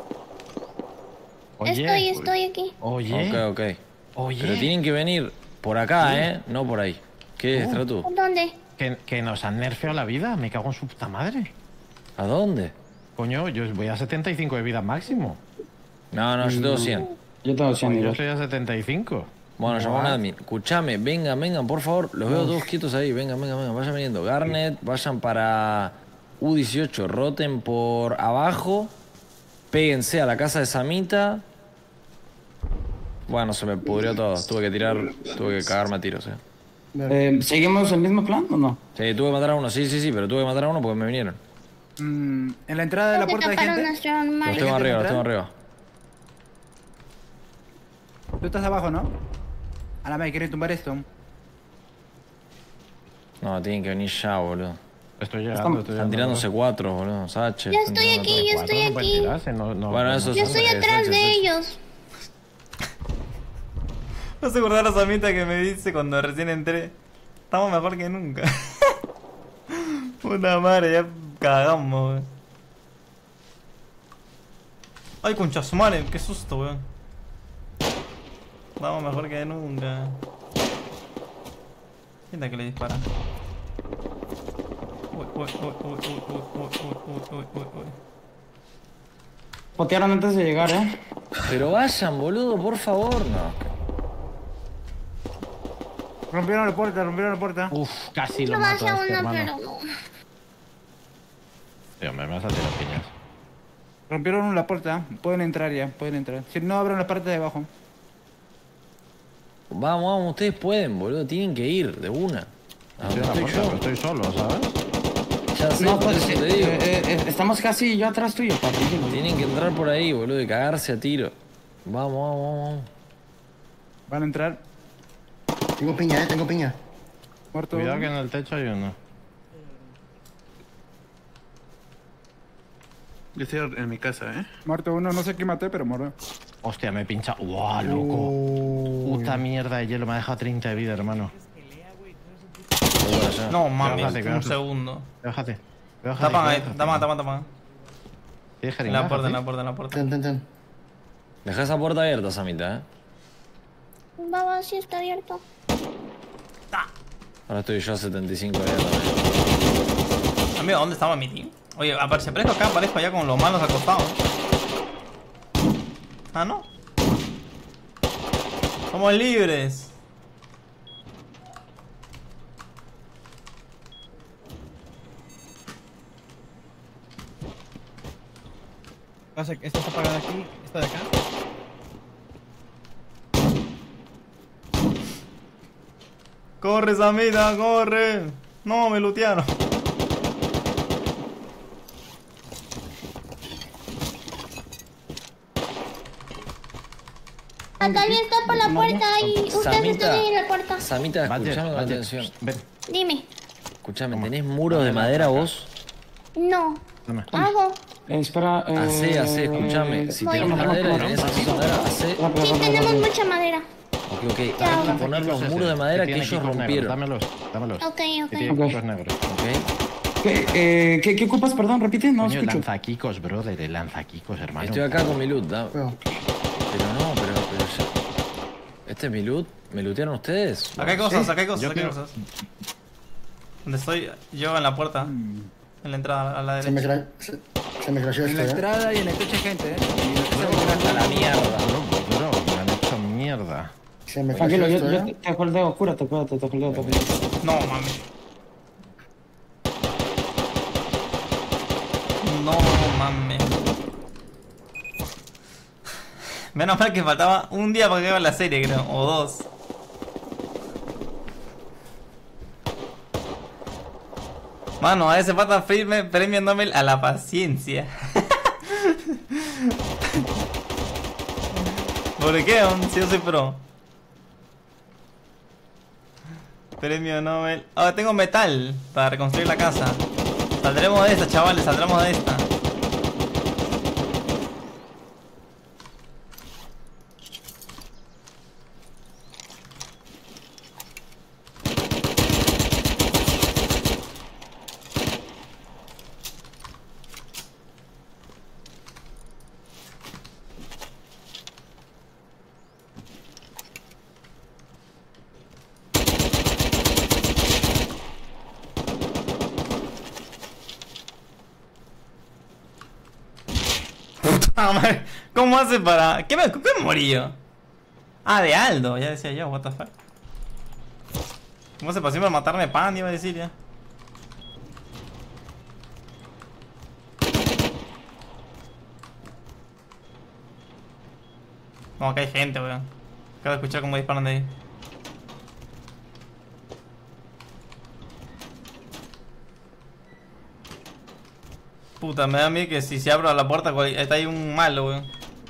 S3: Oye. Estoy aquí.
S6: Oye.
S8: Ok. Oye. Pero tienen que venir por acá, ¿eh? No por ahí. ¿Qué es, Tratu?
S3: ¿Dónde?
S6: Que nos han nerfeado la vida, me cago en su puta madre.
S8: ¿A dónde?
S6: Coño, yo voy a 75 de vida máximo.
S8: No, yo tengo 100.
S9: Yo tengo 100.
S6: Yo estoy a 75.
S8: Bueno, llamó a un admin. Escuchame, vengan, por favor. Los veo todos quietos ahí. Vengan. Vayan viniendo. Garnet, vayan para U18. Roten por abajo. Péguense a la casa de Samita. Bueno, se me pudrió todo. Tuve que cagarme a tiros,
S9: ¿Seguimos el mismo plan o no?
S8: Sí, tuve que matar a uno. Sí, pero tuve que matar a uno porque me vinieron.
S12: En la entrada de la puerta de gente.
S8: Los tengo arriba.
S12: Tú estás abajo, ¿no? A la vez, ¿quieres tumbar esto?
S8: No, tienen que venir ya, boludo.
S6: Estoy llegando.
S8: Están tirándose 4, boludo. Sache.
S3: Yo estoy aquí.
S8: Bueno, eso
S3: yo estoy atrás de ellos.
S1: No se acordaba la Samita que me dice cuando recién entré. Estamos mejor que nunca. Puta madre, ya cagamos, weón. Ay, concha su madre, qué susto, weón. Estamos mejor que nunca. Sienta que le dispara. Uy.
S9: Potearon antes de llegar,
S8: Pero vayan, boludo, por favor, no.
S12: Rompieron la puerta.
S6: Uf, casi lo
S3: No
S6: mato
S3: vaya
S6: a este,
S3: uno,
S6: hermano.
S3: pero no.
S6: Tío, me vas a tirar piñas.
S12: Rompieron la puerta. Pueden entrar ya, Si no, abran la parte de abajo.
S8: Vamos, ustedes pueden, boludo, tienen que ir de una.
S6: Estoy solo, ¿sabes?
S8: Ya sé,
S9: No,
S8: por
S9: pues
S8: eso te digo.
S9: estamos casi yo atrás tuyo, papi.
S8: Tienen que entrar por ahí, boludo, y cagarse a tiro. Vamos.
S12: Van a entrar.
S7: Tengo piña.
S12: Muerto.
S6: Cuidado que en el techo hay uno.
S13: Yo estoy en mi casa,
S12: Muerto uno, no sé qué maté, pero muerto.
S6: Hostia, me he pinchado. ¡Guau, loco! Puta mierda de hielo, me ha dejado 30 de vida, hermano.
S1: No, mami,
S6: Bájate,
S1: un segundo.
S6: Bájate.
S1: Tapan ahí, tapan.
S6: ¿Tienes
S1: En la puerta.
S7: Ten.
S8: Deja esa puerta abierta, Samita,
S3: Baba, sí está abierto.
S8: Ahora estoy yo a 75 de también.
S1: Amigo, ¿dónde estaba mi team? Oye, si aparezco acá, aparezco allá con los malos acostados. Ah, ¿no? Somos libres.
S15: Esta está apagada aquí, esta de acá.
S1: Corre, Samita, corre. No, me lutearon.
S3: Natalia está por la puerta y ustedes están ahí en la puerta.
S8: Samita, escuchame con atención.
S3: Dime.
S8: Escuchame, ¿tenés muros de madera vos?
S3: No. Hago.
S9: Espera.
S8: Hacé, escuchame. Si
S3: Voy.
S8: tenés madera y tenés acceso a madera, hacé.
S3: Sí, tenemos mucha madera.
S8: Ok. Hay que poner los muros de madera que ellos rompieron.
S6: Dámelos.
S3: Ok.
S6: Los negros.
S9: ¿Qué ocupas? Perdón, repite, no
S6: Coño,
S9: escucho.
S6: lanzaquicos, brother, el lanzaquicos, hermano.
S8: Estoy acá con mi loot, ¿da? Pero ya. ¿Este es mi loot? ¿Me lootearon ustedes?
S1: Acá hay cosas. Donde estoy yo en la puerta. En la entrada a la derecha.
S7: Se me crasheó
S12: En la entrada y en el techo hay gente,
S8: A la mierda.
S6: Bro, me han hecho mierda.
S7: Se me
S9: Tranquilo,
S7: crasheó
S9: yo
S7: esto,
S9: te dejo el dedo, cúrate, te dejo el dedo.
S1: No, mami. No mames. Menos mal que faltaba un día para que acabe la serie, creo. O 2. Mano, a ese pata firme premio Nobel a la paciencia. ¿Por qué? Si yo soy pro. Premio Nobel. Ah, tengo metal para reconstruir la casa. Saldremos de esta, chavales, saldremos de esta. ¿Cómo hace para...? ¿Qué me morí yo? Ah, de Aldo, ya decía yo, what the fuck. ¿Cómo hace para siempre matarme pan, iba a decir ya? No, acá hay gente, weón. Acabo de escuchar cómo disparan de ahí. Puta, me da a mí que si se abro la puerta está ahí un malo, weón.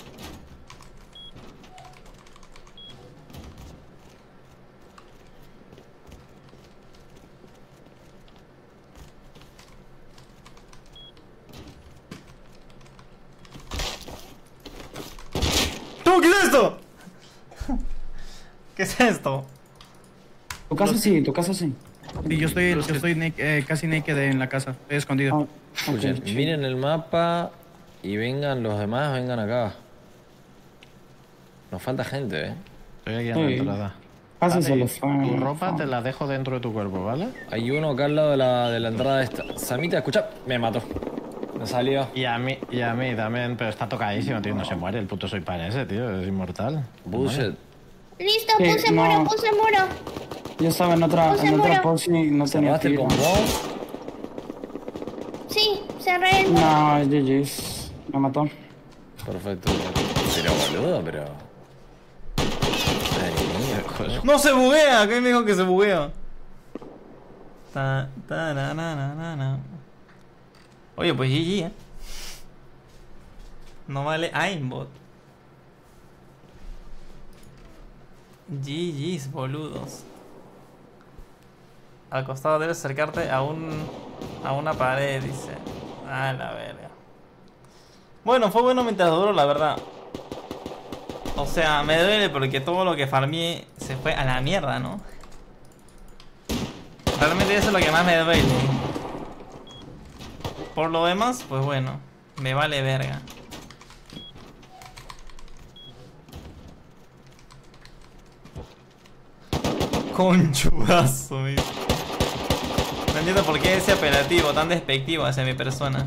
S1: ¿Tú qué es esto? ¿Qué es esto?
S9: Tu casa sí.
S15: Sí, yo estoy casi naked en la casa, estoy escondido.
S8: Escuchen, miren el mapa y vengan los demás, vengan acá. Nos falta gente,
S6: Estoy aquí en la entrada.
S9: Casi se les fue.
S6: Tu ropa te la dejo dentro de tu cuerpo, ¿vale?
S8: Hay uno acá al lado de la entrada esta. Samita, escucha, me mató. Me salió.
S6: Y a mí también, pero está tocadísimo, tío. No se muere el puto soy pan ese, tío. Es inmortal.
S8: Bullshit.
S3: Listo,
S9: Sí,
S3: puse
S9: no.
S3: muro, puse muro.
S9: Yo estaba en otra post y no tenía
S8: ¿Cerraste el
S9: tiro.
S8: combo?
S3: Sí, cerré el muro.
S9: No, GG's. Me mató.
S8: Perfecto. Pero boludo, pero... Ay, mía.
S1: ¡No se buguea! ¿Qué me dijo que se buguea? Ta, ta, na, na, na, na. Oye, pues GG, No vale aimbot. GG's, boludos. Al costado debes acercarte a una pared, dice. A la verga. Bueno, fue bueno mientras duró, la verdad. O sea, me duele porque todo lo que farmeé se fue a la mierda, ¿no? Realmente eso es lo que más me duele. Por lo demás, pues bueno, me vale verga. Conchudazo, ¿ves? No entiendo por qué ese apelativo tan despectivo hacia mi persona.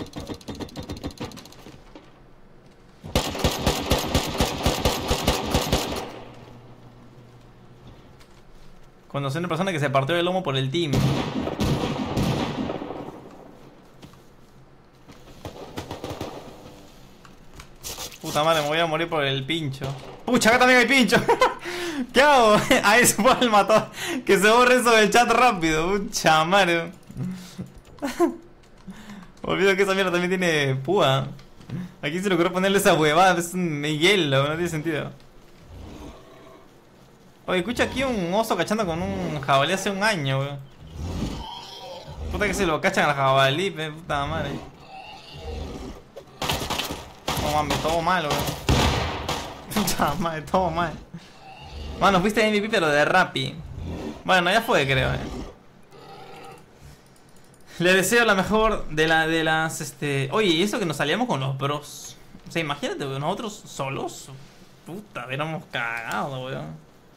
S1: Cuando soy una persona que se partió el lomo por el team. Puta madre, me voy a morir por el pincho. Pucha, acá también hay pincho. ¿Qué hago? Ahí se fue el matón. Que se borre eso del chat rápido. Pucha madre. Olvido que esa mierda también tiene púa. Aquí se le ocurrió ponerle esa huevada. Es un hielo, no tiene sentido. Oye, escucha aquí un oso cachando con un jabalí hace un año, weón. Puta que se lo cachan al jabalí, puta madre. No mames, todo mal, weón. Puta madre, todo mal. Mano, fuiste MVP pero de Rappi. Bueno, ya fue, creo, Le deseo la mejor de las, Oye, y eso que nos salíamos con los bros. O sea, imagínate, weón, nosotros solos. Puta, hubiéramos cagado, weón.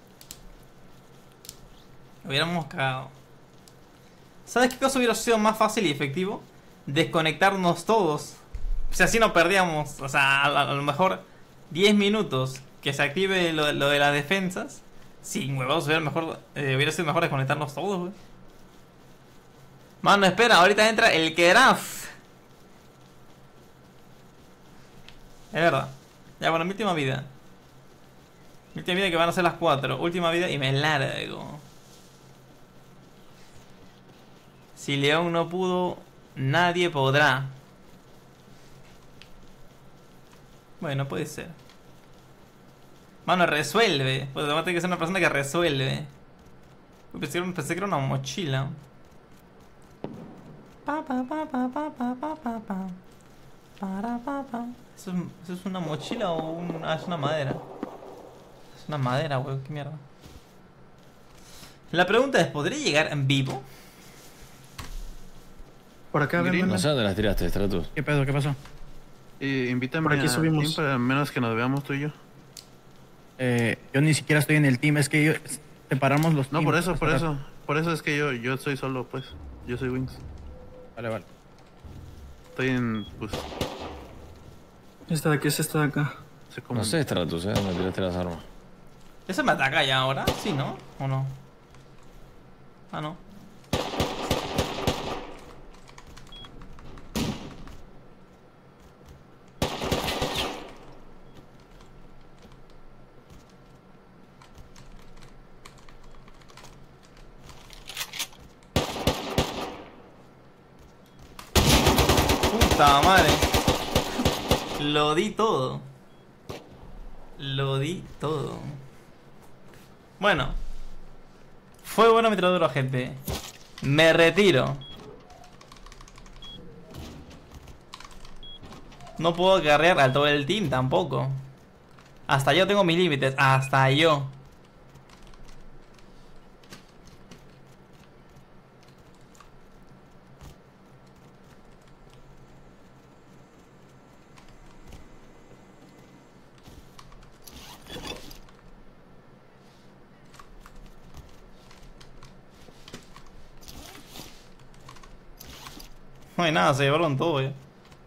S1: Hubiéramos cagado. ¿Sabes qué cosa hubiera sido más fácil y efectivo? Desconectarnos todos. O sea, así no perdíamos. O sea, a lo mejor 10 minutos que se active lo de las defensas. Sin huevos, hubiera sido mejor desconectarnos todos, güey. Mano, espera, ahorita entra el Keraf. Es verdad. Ya, bueno, mi última vida. Mi última vida que van a ser las 4. Última vida y me largo. Si León no pudo, nadie podrá. Bueno, puede ser. Mano, resuelve. Pues además tiene que ser una persona que resuelve. Pensé que era una mochila. ¿Eso es una mochila o un...? Ah, es una madera. Es una madera, weón, qué mierda. La pregunta es, ¿podré llegar en vivo?
S7: Por acá, ven.
S8: No sé dónde las tiraste, Stratus.
S15: ¿Qué pedo? ¿Qué pasó?
S7: Invítame
S2: Por aquí subimos.
S7: Team para menos que nos veamos tú y yo.
S15: Yo ni siquiera estoy en el team, es que separamos los
S7: No,
S15: teams.
S7: por eso es que yo soy solo, pues. Yo soy Wings.
S15: Vale.
S7: Estoy en, pues...
S2: Esta de aquí es esta de acá.
S8: No sé, Stratus, dónde tiraste las armas.
S1: ¿Eso me ataca ya ahora? Sí, ¿no? ¿O no? Ah, no. Puta madre. Lo di todo. Lo di todo. Bueno. Fue bueno mi duro, gente. Me retiro. No puedo carrear a todo el team tampoco. Hasta yo tengo mis límites. Hasta yo. No hay nada, se llevaron todo ya.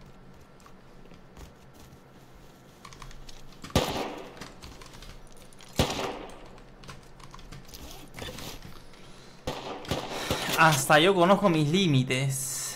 S1: Hasta yo conozco mis límites.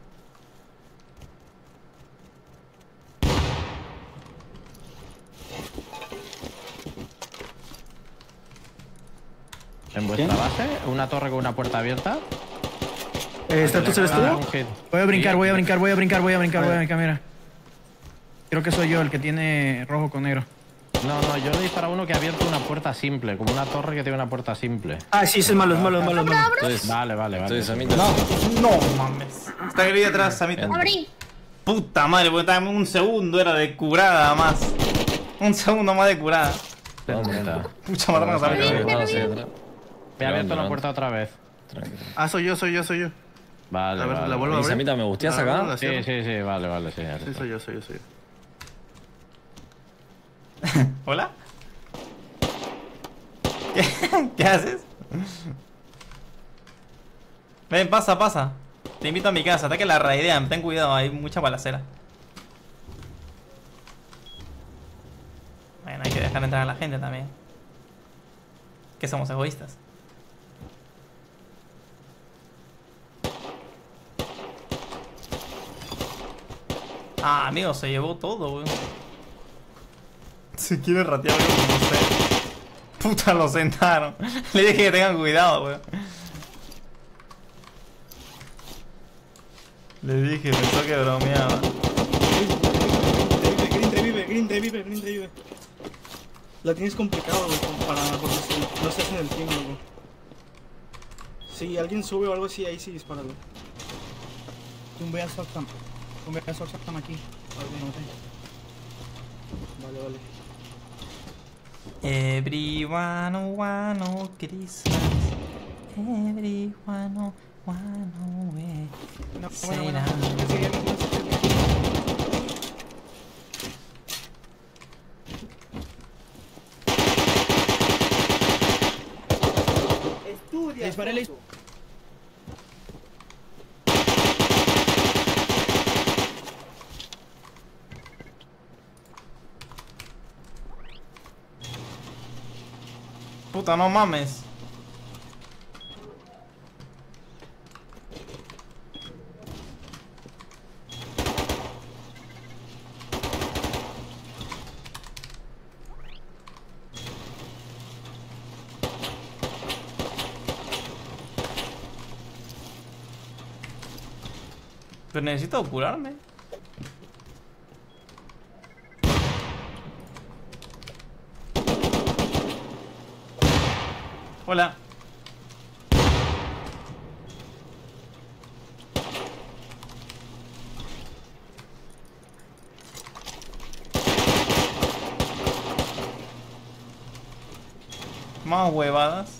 S6: ¿En vuestra base? ¿Una torre con una puerta abierta?
S2: ¿Status eres tú?
S15: Voy a brincar, mira. Creo que soy yo el que tiene rojo con negro.
S6: No, yo le disparo a uno que ha abierto una puerta simple, como una torre que tiene una puerta simple.
S2: Ah, sí, es malo.
S8: Entonces,
S6: Vale.
S8: entonces, Samita.
S1: No mames. Está ahí atrás, Samita.
S3: Abrí.
S1: Puta madre, porque estaba un segundo era de curada más. Un segundo más de curada. Pucha, mataron a Samita.
S6: Me ha abierto la puerta otra vez.
S2: Ah, soy yo.
S6: Vale,
S2: A ver,
S6: vale.
S2: la vuelvo a
S8: ¿Y
S2: abrir.
S8: Samita, me gusteas acá?
S6: Sí, vale, sí.
S2: Sí, soy yo.
S1: ¿Hola? ¿Qué haces? Ven, pasa. Te invito a mi casa, ataque la raidean, ten cuidado, hay mucha balacera. Bueno, hay que dejar entrar a la gente también. Que somos egoístas. Ah, amigo, se llevó todo, weón. Se quiere ratear, no sé. Puta, lo sentaron. Le dije que tengan cuidado, weón. Le dije, pensó que bromeaba.
S2: Green revive. La tienes complicado, güey, porque no estás en el team, güey. Si alguien sube o algo así, ahí sí dispáralo.
S15: Tumbé a Soxam aquí.
S2: Vale.
S1: Everyone wanna Christmas. Everyone wanna way.
S15: Bueno.
S2: Estudia.
S15: Disparé listo.
S1: Puta, no mames. Pero necesito curarme. Hola. Más huevadas.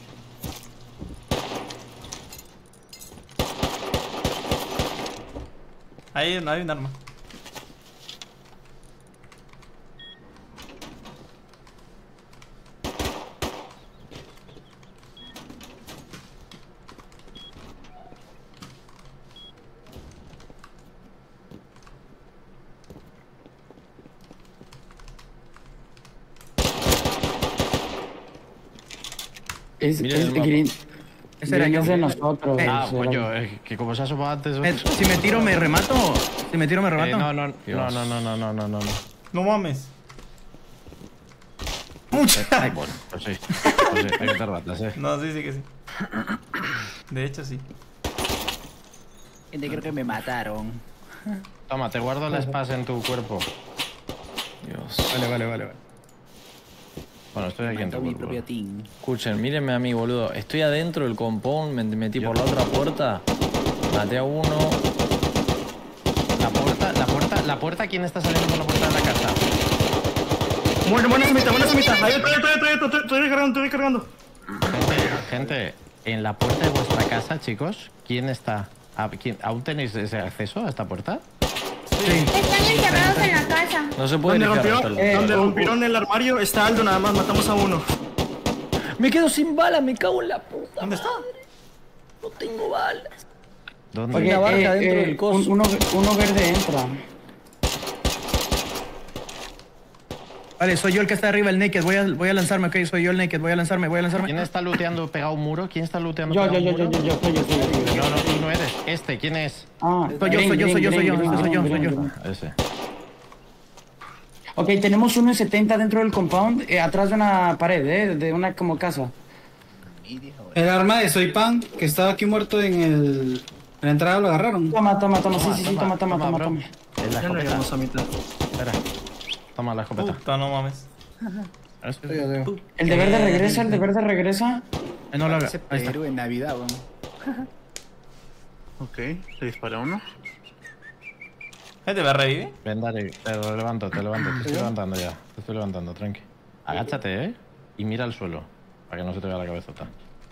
S1: Ahí no hay un arma.
S9: Es
S8: Miren,
S9: Green.
S15: Ese era yo.
S9: Es de nosotros.
S6: Coño, que como se ha asomado antes.
S15: Si me tiro, me remato.
S6: No.
S1: No mames.
S6: Bueno, pues sí, hay que estar ratas,
S1: No, sí que sí. De hecho, sí.
S15: Creo que me mataron.
S6: Toma, te guardo el espacio en tu cuerpo.
S8: Dios.
S15: Vale.
S6: Bueno, estoy aquí en tu cuerpo.
S8: Escuchen, mírenme a mí, boludo. Estoy adentro del compound, me metí por la otra puerta. Maté a uno.
S6: La puerta, ¿quién está saliendo por la puerta de la casa?
S2: Buena Samita. Ahí estoy recargando.
S6: Gente, en la puerta de vuestra casa, chicos, ¿quién está? ¿Aún tenéis ese acceso a esta puerta?
S3: Sí. Están encerrados en la casa.
S8: No se puede
S2: Donde rompieron el armario está Aldo, nada más matamos a uno.
S8: Me quedo sin balas, me cago en la puta.
S1: ¿Dónde está?
S8: No tengo balas.
S6: ¿Dónde?
S9: Oye,
S10: Una barca dentro del coso.
S9: uno verde entra.
S15: Vale, soy yo el que está arriba, el naked. Voy a lanzarme, ok. Soy yo el naked. Voy a lanzarme.
S6: ¿Quién está looteando pegado a un muro? ¿Quién está looteando
S9: Yo.
S6: pegado a un muro? No, tú no eres. ¿Quién es?
S9: Ah,
S15: Soy yo.
S6: Ese.
S9: Ok, tenemos uno de 70 dentro del compound, atrás de una pared, de una como casa.
S11: El arma de Soy Pan, que estaba aquí muerto en la entrada, lo agarraron.
S9: Toma. Toma.
S6: Es la
S2: Ya no llegamos a mitad.
S6: Espera. Toma la escopeta.
S1: Puta, no mames.
S9: El de verde regresa,
S15: No lo haga.
S13: Ese
S15: Ahí está.
S13: Perú en Navidad, weón.
S2: Ok, le dispara uno.
S1: ¿Te va a revivir?
S6: Ven, dale, te levanto. Te estoy levantando ya. Te estoy levantando, tranqui. Agáchate, y mira al suelo. Para que no se te vea la cabezota.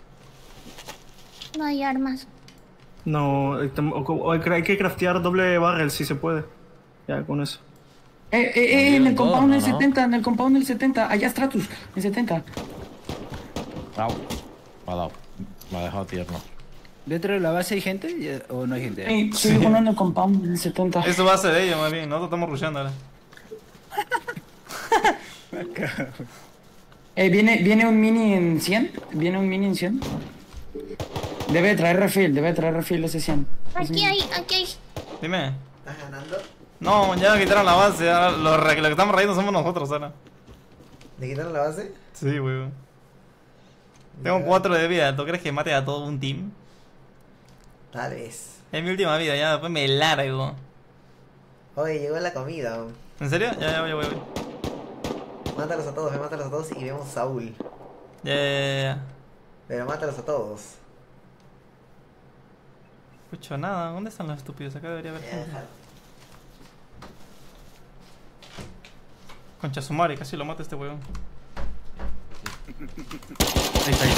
S3: No hay armas.
S2: No, hay que craftear doble barrel si se puede. Ya, con eso.
S9: en el compound del
S6: ¿no?
S9: 70, en el compound del 70, allá Stratus, en 70.
S6: Au. Me ha dado. Me ha dejado tierno.
S13: ¿Dentro de la base hay gente o no hay gente?
S9: Sí, uno en el compound del 70.
S1: Eso va a ser ellos, más bien. Nosotros estamos rusheando ahora.
S9: Viene un mini en 100. Debe traer refill ese 100.
S3: Aquí hay.
S1: Dime.
S14: ¿Estás ganando?
S1: No, ya quitaron la base. Ahora lo que estamos rayando somos nosotros ahora.
S14: ¿Le quitaron la base?
S1: Sí, weón. Tengo 4 de vida. ¿Tú crees que mate a todo un team?
S14: Tal vez.
S1: Es mi última vida, ya después me largo.
S14: Oye, llegó la comida.
S1: ¿En serio? Ya voy.
S14: Mátalos a todos y vemos a Saúl.
S1: Ya.
S14: Pero mátalos a todos.
S1: Escucho nada. ¿Dónde están los estúpidos? Acá debería haber gente. Concha su madre, casi lo mata este weón. Ahí está.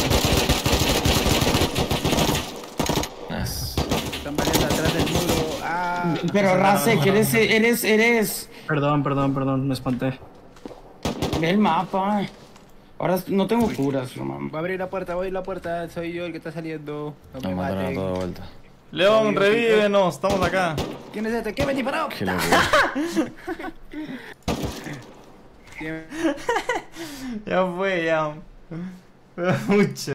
S13: Están variando atrás del muro. Ah.
S9: Pero Race, que eres...
S2: Perdón, me espanté.
S9: Ve el mapa. Ahora no tengo curas, mamá.
S13: Voy a abrir la puerta, soy yo el que está saliendo. No me
S8: Nos mataron a
S13: maten.
S8: toda vuelta.
S1: León, revívenos, estamos acá.
S13: ¿Quién es este? ¿Qué me disparó?
S8: Qué locura.
S1: Ya fue, ya. Mucho.